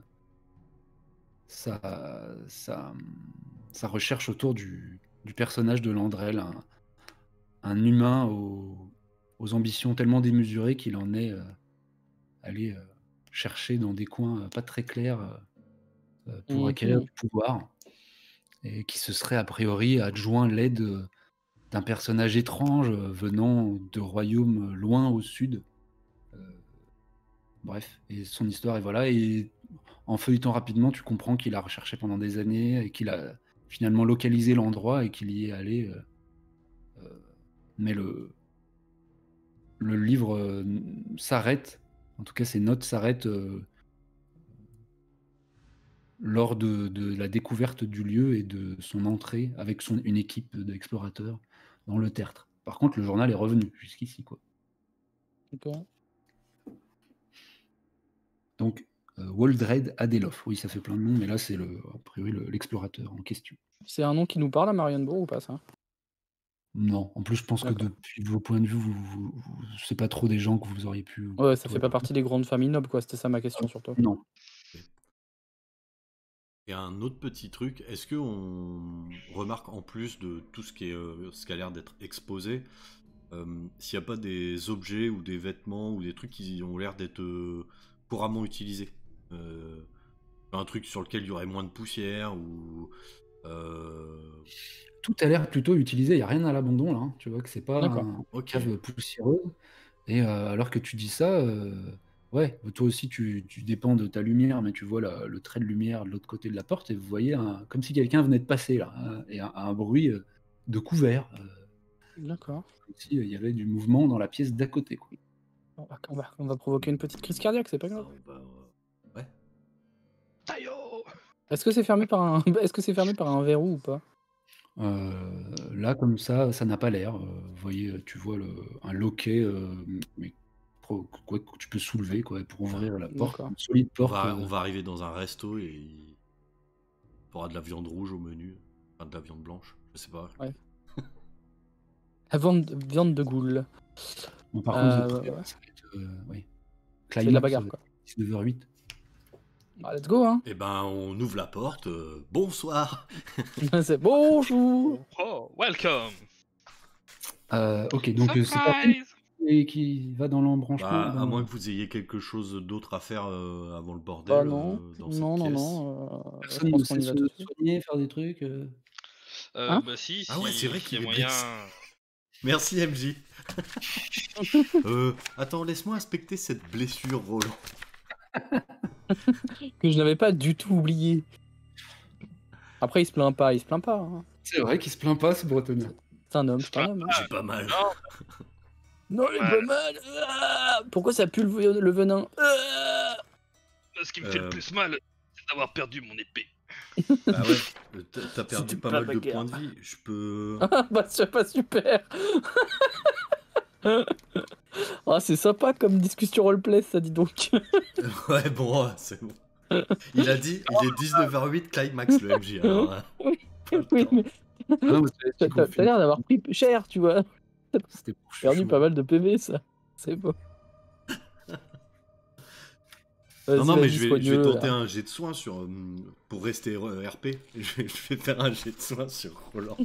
sa, sa, sa recherche autour du, du personnage de Landrel, un, un humain aux, aux ambitions tellement démesurées qu'il en est euh, allé euh, chercher dans des coins euh, pas très clairs euh, euh, pour Mhm. acquérir du pouvoir, et qui se serait a priori adjoint l'aide euh, d'un personnage étrange euh, venant de royaumes euh, loin au sud. Euh, bref, et son histoire, et voilà, et en feuilletant rapidement, tu comprends qu'il a recherché pendant des années et qu'il a finalement localisé l'endroit et qu'il y est allé. euh, euh, mais le, le livre euh, s'arrête, en tout cas ses notes s'arrêtent euh, lors de, de la découverte du lieu et de son entrée avec son, une équipe d'explorateurs dans le tertre. Par contre, le journal est revenu jusqu'ici, quoi. Ok. Donc, euh, Waldred Adelof, oui, ça fait plein de noms, mais là, c'est le, a priori le- l'explorateur en question. C'est un nom qui nous parle à Marienbourg ou pas, ça? Non, en plus, je pense que D'accord. depuis vos points de vue, vous, vous, vous- c'est pas trop des gens que vous auriez pu. Ouais, ça fait côtoyer. pas partie des grandes familles nobles, quoi. C'était ça ma question, surtout. Non. Et un autre petit truc, est-ce que on remarque en plus de tout ce qui est euh, ce qui a l'air d'être exposé, euh, s'il n'y a pas des objets ou des vêtements ou des trucs qui ont l'air d'être euh, couramment utilisés, euh, un truc sur lequel il y aurait moins de poussière ou euh, Tout a l'air plutôt utilisé, il n'y a rien à l'abandon là, hein. Tu vois que c'est pas D'accord. un Ok. cave poussiéreuse. Et euh, alors que tu dis ça, euh, ouais, toi aussi tu, tu dépends de ta lumière, mais tu vois la- le trait de lumière de l'autre côté de la porte et vous voyez un- comme si quelqu'un venait de passer là, hein, et un, un bruit euh, de couvert, euh, D'accord. comme s'il y avait du mouvement dans la pièce d'à côté, quoi. On va, on va- on va provoquer une petite crise cardiaque, c'est pas Ah, grave. on va, euh, ouais. Tayo. Est-ce que c'est fermé par un, est-ce que c'est fermé par un verrou ou pas? Euh, là, comme ça, ça n'a pas l'air. Euh, vous voyez, tu vois le, un loquet, euh, mais pro- quoi, que tu peux soulever quoi, pour ouvrir la porte, D'accord. une solide On porte. va, euh, on va arriver dans un resto et il y aura de la viande rouge au menu, enfin de la viande blanche, je sais pas. Ouais. La viande, viande de goule. bon, par contre, vous êtes Euh, prêts, ouais. ça va être, euh, oui. C'est de la Climax, bagarre, euh, quoi. dix-neuf heures huit. Bah, let's go, hein. Eh ben, on ouvre la porte. euh, bonsoir. C'est bonjour. Oh, welcome. Euh, ok, donc euh, c'est pas Surprise. qui, qui va dans l'embranchement. Bah, dans à le- moins que vous ayez quelque chose d'autre à faire euh, avant le bordel Bah non, euh, dans non, cette non, pièce. non. euh, je Personne ne pense qu'on sait y va se tout de suite. soigner, faire des trucs. euh. Euh, Hein bah si, Ah ouais, si- c'est vrai s'il qu'il y a est moyen. blessé. Merci M J. euh, attends, laisse-moi inspecter cette blessure, Roland. Que je n'avais pas du tout oublié. Après, il se plaint pas, il se plaint pas. hein. C'est vrai qu'il se plaint pas, ce bretonneux. C'est un homme, c'est un homme. hein. J'ai pas mal. Non, Non, j'ai Ouais. pas mal. Ah, pourquoi ça pue le, ve- le venin? Ah. Ce qui me fait Euh. le plus mal, c'est d'avoir perdu mon épée. Bah ouais, euh, t'as t'as perdu C'était pas pas mal ma de guerre. points de vie. Je peux. Ah, bah c'est pas super. Ah, c'est sympa comme discussion roleplay, ça, dis donc. Ouais, bon, ouais, c'est bon. Il a dit, il est dix-neuf heures huit climax le M J. Alors, hein. Pas le Oui, temps. mais Ah non, mais c'est t'as qu'on t'as- fait- t'as l'air d'avoir pris cher, tu vois. C'était pour Perdu chouchou. pas mal de P V, ça. C'est beau. Non, Vas-y, non, mais vas-y, je vais, je vais soigne-le, tenter là. un jet de soin sur, euh, pour rester euh, R P. Je vais, je vais faire un jet de soin sur Roland.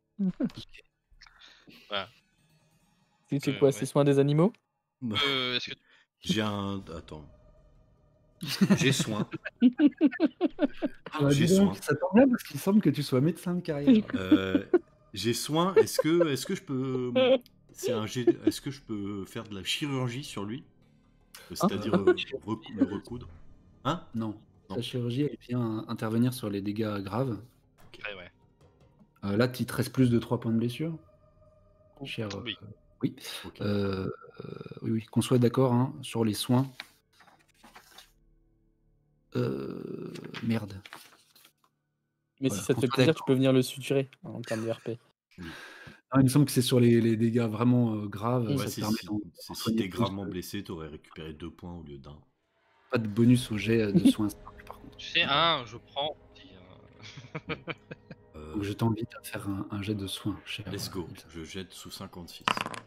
Tu fais Euh, quoi, ouais. c'est soin des animaux? Euh, Est-ce que J'ai un. Attends. J'ai soin. Ah bah, J'ai dis donc, soin. ça tombe bien parce qu'il semble que tu sois médecin de carrière. Euh, J'ai soin. Est-ce que, est-ce que je peux. C'est un jet. Est-ce que je peux faire de la chirurgie sur lui? C'est-à-dire euh, recou- le recoudre. Hein? Non. Non. La chirurgie, elle vient intervenir sur les dégâts graves. Ouais, ouais. Euh, là, il te reste plus de trois points de blessure. Cher, euh, Oui. oui. Ok. Euh, euh, oui, oui, qu'on soit d'accord hein, sur les soins. Euh, merde. Mais Voilà, si ça te qu'on fait soit plaisir, tu d'accord. peux venir le suturer hein, en termes de R P. Ah, il me semble que c'est sur les, les dégâts vraiment euh, graves. Ouais, ça te si, permet si, d'en- si, d'en si soigner t'es plus, gravement euh, blessé, t'aurais récupéré deux points au lieu d'un. Pas de bonus au jet euh, de soins simples, par contre. Tu sais, un, je prends. Puis, euh, Euh, Donc je t'invite à faire un, un jet de soins, cher. Let's euh, go. Ilsa. Je jette sous cinquante-six.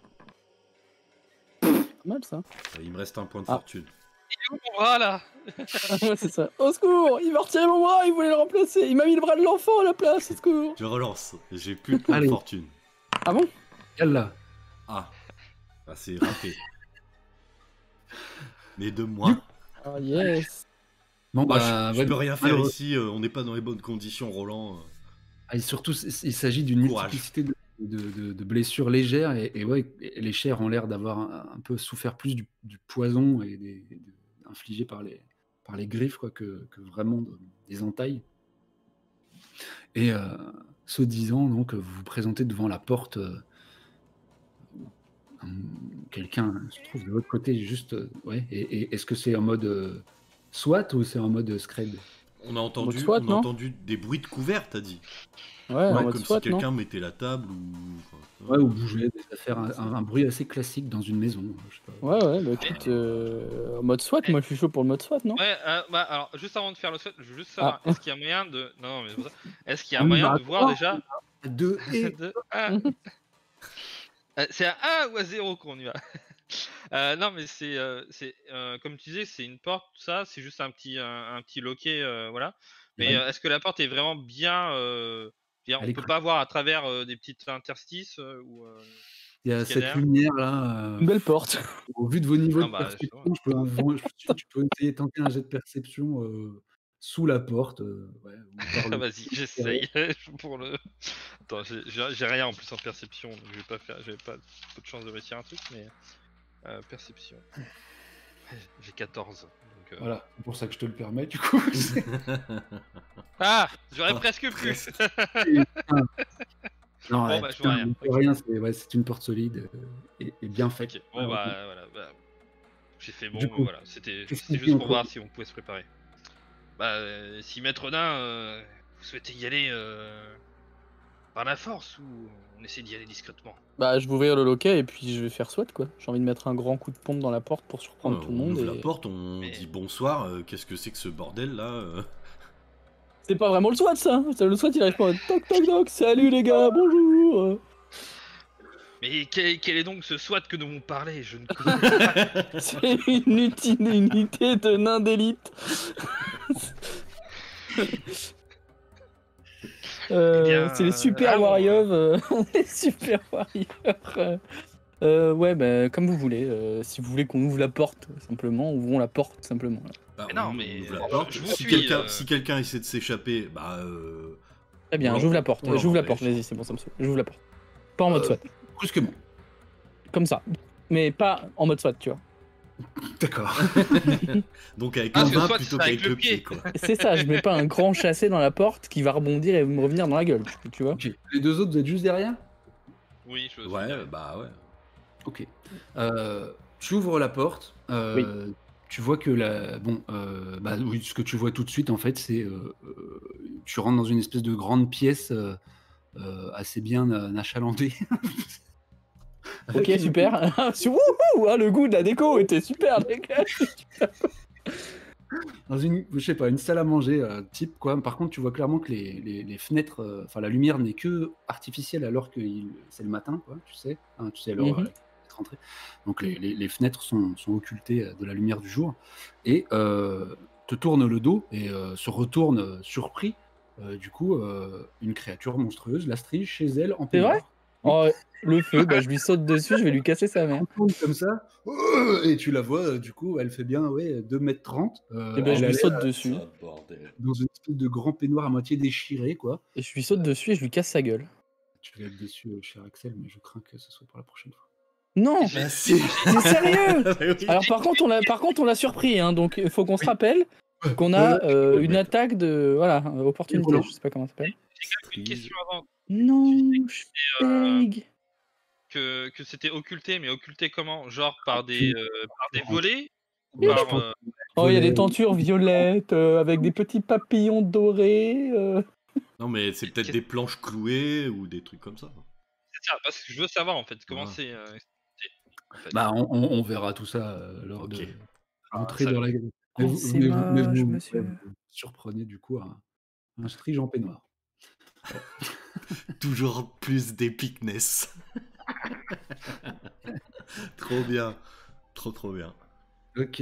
Pas mal ça. Euh, Il me reste un point de Ah. fortune. Où mon bras là? Ouais, c'est ça. Au secours, il m'a retiré mon bras, il voulait le remplacer. Il m'a mis le bras de l'enfant à la place, au secours. Je relance. J'ai plus de points Allez. de fortune. Ah bon? Yalla. Ah. Ah, c'est raté. Mais de moi. Ah yes. Bon, Bah, bah, je, je ouais, peux rien faire malheureux. ici. euh, on n'est pas dans les bonnes conditions, Roland. euh. Ah, et surtout, c- il s'agit d'une Courage. multiplicité de, de- de- de blessures légères et, et ouais, et les chairs ont l'air d'avoir un, un peu souffert plus du, du poison et des, de- infligé par les, par les griffes quoi, que, que vraiment de- des entailles. Et euh, ce disant, donc, vous vous présentez devant la porte. euh, un- Quelqu'un se trouve de l'autre côté, juste. euh, ouais. Et, et est-ce que c'est en mode euh, SWAT ou c'est en mode scred? On a entendu, SWAT, on a non entendu des bruits de couverts, t'as dit. Ouais, Ouais, en mode Comme SWAT, si non? quelqu'un mettait la table ou. Ouais, ou bouger, des affaires, un, un- un bruit assez classique dans une maison. Je sais pas. Ouais, ouais, bah écoute, euh, en mode SWAT, moi je suis chaud pour le mode SWAT, non? Ouais, euh, bah alors, juste avant de faire le SWAT, je veux juste savoir, Ah. est-ce qu'il y a moyen de. Non, non, mais c'est pour ça. Est-ce qu'il y a On y moyen va de à voir trois, déjà. Deux et de un. Euh, C'est à un ou à zéro qu'on y va. Euh, non, mais c'est, euh, c'est euh, comme tu disais, c'est une porte, tout ça, c'est juste un petit, un, un petit loquet, euh, voilà. Mais Ouais. euh, est-ce que la porte est vraiment bien, euh, je veux dire, Elle on est peut cl- pas voir à travers euh, des petites interstices euh, ou euh, il y a scanner. cette lumière là. Une belle porte. Au vu de vos niveaux Ah de bah, perception, justement. je peux, vous- je- tu peux essayer de tenter un jet de perception euh, sous la porte. euh, ouais, ou par le- Vas-y, j'essaye pour le. Attends, j'ai- j'ai j'ai rien en plus en perception, donc je vais pas faire, j'ai pas peu de chance de réussir un truc, mais euh, perception. Ouais, j'ai quatorze. Donc, euh, Voilà, c'est pour ça que je te le permets du coup. Ah, j'aurais Ah, presque pu. presque. non, Bon, ouais, bah, je putain, vois rien. on peut rien, c'est ouais, c'est une porte solide euh, et, et bien faite. Ok, bon Ah, bah ok. voilà, bah, j'ai fait bon, Du mais coup, voilà, c'était qu'est-ce c'était qu'on juste fait pour entre voir nous si on pouvait se préparer. Bah, euh, si Maître Nain, euh, vous souhaitez y aller euh, par la force ou on essaie d'y aller discrètement? Bah, je vais ouvrir le loquet et puis je vais faire SWAT, quoi. J'ai envie de mettre un grand coup de pompe dans la porte pour surprendre Ouais, tout le on monde. ouvre et- la porte, on Mais- dit bonsoir. euh, Qu'est-ce que c'est que ce bordel là euh C'est pas vraiment le SWAT, ça. C'est le SWAT, il arrive pas en mode toc toc toc. Salut les gars, bonjour. Mais quel, quel est donc ce SWAT que nous vous parlez? Je ne connais pas. C'est une uti- une unité de nains d'élite. Euh, Eh bien, c'est les Super allons. Warriors. euh, les Super Warriors. euh. Euh, ouais, bah, comme vous voulez. euh, si vous voulez qu'on ouvre la porte, simplement, ouvrons la porte, simplement. Bah, Mais non, on mais, ouvre la euh, porte. je vous Si suis, quelqu'un euh. si quelqu'un essaie de s'échapper, bah. Euh... Très bien, On j'ouvre la porte. on J'ouvre la porte, l'empêche. vas-y, c'est bon, ça me saoule. J'ouvre la porte. Pas en mode Euh, SWAT. Brusquement. Comme ça. Mais pas en mode SWAT, tu vois. D'accord. Donc avec Ah, un parce que main soit plutôt c'est avec qu'avec le le pied, pied. quoi. C'est ça, je mets pas un grand chassé dans la porte qui va rebondir et me revenir dans la gueule, tu vois. Ok. Les deux autres, vous êtes juste derrière? Oui, je Ouais, bah ouais. Ok. Euh, tu ouvres la porte. euh, Tu vois que la... bon, euh, bah, oui, ce que tu vois tout de suite, en fait, c'est euh, euh, tu rentres dans une espèce de grande pièce euh, euh, assez bien euh, achalandée. Ok, Avec une- super. Wouhou, ah, le goût de la déco était super, les gars. Dans une, je sais pas, une salle à manger euh, type quoi. Par contre, tu vois clairement que les, les, les fenêtres, euh, enfin la lumière n'est que artificielle alors que il- c'est le matin, quoi. Tu sais, hein, tu sais l'heure Mhm. à laquelle vous êtes rentré. Donc les, les, les fenêtres sont, sont occultées euh, de la lumière du jour et euh, te tourne le dos et euh, se retourne euh, surpris. Euh, du coup, euh, une créature monstrueuse, l'Astrige, chez elle en C'est vrai? peignoir. Oh, le feu, bah je lui saute dessus, je vais lui casser sa mère. Tourne comme ça, et tu la vois, euh, du coup, elle fait bien ouais, deux mètres trente. Euh, Et ben je elle a lui l'air saute dessus. Ça, bordel. dans une espèce de grand peignoir à moitié déchiré, quoi. Et je lui saute dessus et je lui casse sa gueule. Tu vas être déçu, euh, cher Axel, mais je crains que ce soit pour la prochaine fois. Non! J'ai- Ah, si. T'es sérieux? Mais oui. Alors par contre on l'a par contre on l'a surpris, hein, donc il faut qu'on se rappelle qu'on a euh, une attaque de voilà euh, opportunité, Roland. je sais pas comment ça s'appelle. Une question avant. Non, euh, Speg. Que, que c'était occulté, mais occulté comment? Genre par des, tu- euh, par des volets? Ou Oui, par, je pense- euh, Oh, il y a des Volet- tentures violettes euh, avec des petits papillons dorés. euh. Non, mais c'est peut-être des planches clouées ou des trucs comme ça. c'est ça, parce que je veux savoir en fait comment Ah. c'est. euh, c'est- en fait. Bah, on, on- on verra tout ça euh, lors Ok. de Ah, l'entrée ça- dans la Mais Oh, vous, c'est mais vous- mais moche, vous- monsieur. mais vous surprenez du coup un, un strige en peignoir. Toujours plus d'épicness. Trop bien. Trop, trop bien. Ok.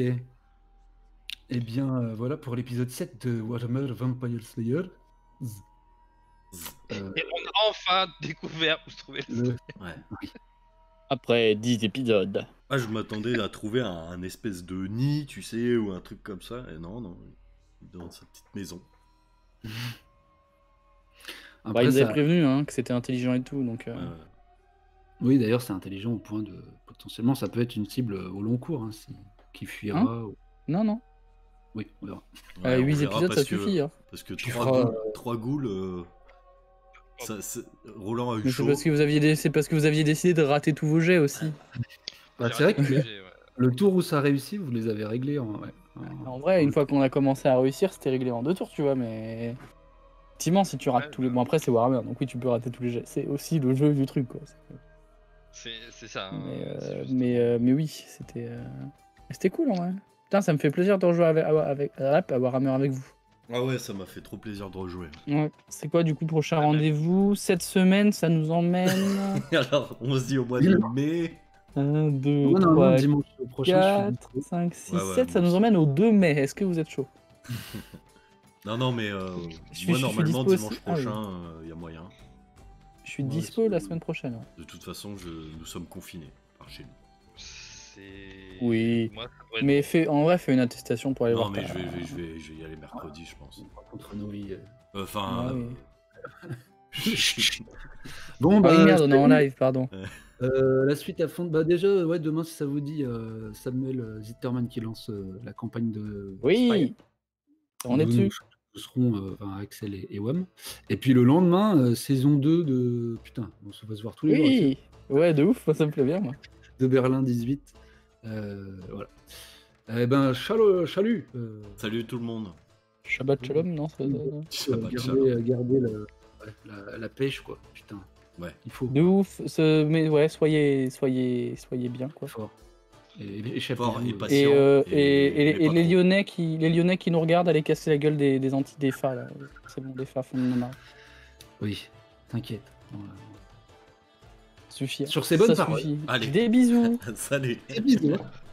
Eh bien, euh, voilà pour l'épisode sept de Warhammer Vampire Slayer. Z- Euh, Et on a enfin découvert où se trouvait le. le- Ouais. Après dix épisodes. Ah, je m'attendais à trouver un, un espèce de nid, tu sais, ou un truc comme ça. Et non, non. Il est dans sa petite maison. Bah, Après, ils nous ça- avaient prévenu hein, que c'était intelligent et tout, donc. euh, Ouais, ouais. Oui, d'ailleurs, c'est intelligent au point de potentiellement, ça peut être une cible au long cours, hein, si- qui fuira. Hein ou- Non, non. Oui, on verra. Ouais, Euh, on huit verra épisodes, ça parce que- suffit. Hein. Parce que Tu trois feras, ghouls, trois ghouls, euh, ça, c'est- Roland a eu Mais c'est chaud. parce que vous aviez, dé- c'est parce que vous aviez décidé de rater tous vos jets aussi. Bah, J'ai c'est vrai raté que le le, G G, ouais. le tour où ça réussit, vous les avez réglés en. ouais, en- En vrai, une fois qu'on a commencé à réussir, c'était réglé en deux tours, tu vois, mais. Effectivement, si tu rates Ouais, tous les. bah. Bon, après, c'est Warhammer, donc oui, tu peux rater tous les jets. C'est aussi le jeu du truc, quoi. C'est c'est ça. hein, Mais, c'est euh, juste- mais, euh, mais oui, c'était. euh, C'était cool, en vrai. Putain, ça me fait plaisir de rejouer avec, avec, avec, à Warhammer avec vous. Ah ouais, ça m'a fait trop plaisir de rejouer. Ouais. C'est quoi, du coup, prochain Ah, bah. rendez-vous? Cette semaine, ça nous emmène. Alors, on se dit au mois de mai. un, deux, Moi, normalement, trois, dimanche prochain, je suis quatre, dispo. cinq, six, Ouais, ouais, sept, ça moi nous aussi. emmène au deux mai. Est-ce que vous êtes chaud? Non, non, mais euh, Je suis- moi, je suis normalement, dispo dimanche aussi. Ah oui. prochain, il y a moyen. Je suis Ouais, dispo c'est- la semaine prochaine. ouais. De toute façon, je, nous sommes confinés par chez nous. C'est. Oui. Moi, ça doit être- Mais fais, en vrai, fais une attestation pour aller Non, voir mais ta- je vais, je, vais, je, vais, je vais y aller mercredi, je pense. Contre nos vies. euh. Enfin. Ah oui. euh, Bon, Ah bah. oui, merde, on est en salut. live, pardon. Euh, la suite à fond. Bah, déjà, ouais, demain, si ça vous dit, euh, Samuel euh, Zitterman qui lance euh, la campagne de. Spire. Oui, on est Nous, dessus. Nous, nous serons, euh, enfin, Axel et, et Wam. Et puis le lendemain, euh, saison deux de. Putain, on se va se voir tous les jours. Oui, ouais, de ouf, ça me plaît bien, moi. De Berlin dix-huit. Euh, voilà. Eh ben, chalut, chalut. euh, Salut tout le monde. Shabbat shalom, non ça- ça- euh, Shabbat garder, shalom. euh, garder le- ouais, la, la pêche, quoi. Putain, Ouais. il faut. De ouf, ce- mais ouais, soyez, soyez, soyez bien, quoi. Fort. Et, et Fort et euh, patient. Et, euh, et- et, et- mais et pas les trop. Lyonnais qui, les Lyonnais qui nous regardent, allez casser la gueule des, des anti-D F A, là. C'est bon, D F A font de marre. Oui, t'inquiète. On- Suffit. Sur ces bonnes Ça paroles. suffit. Allez. Des bisous. Salut. Des bisous.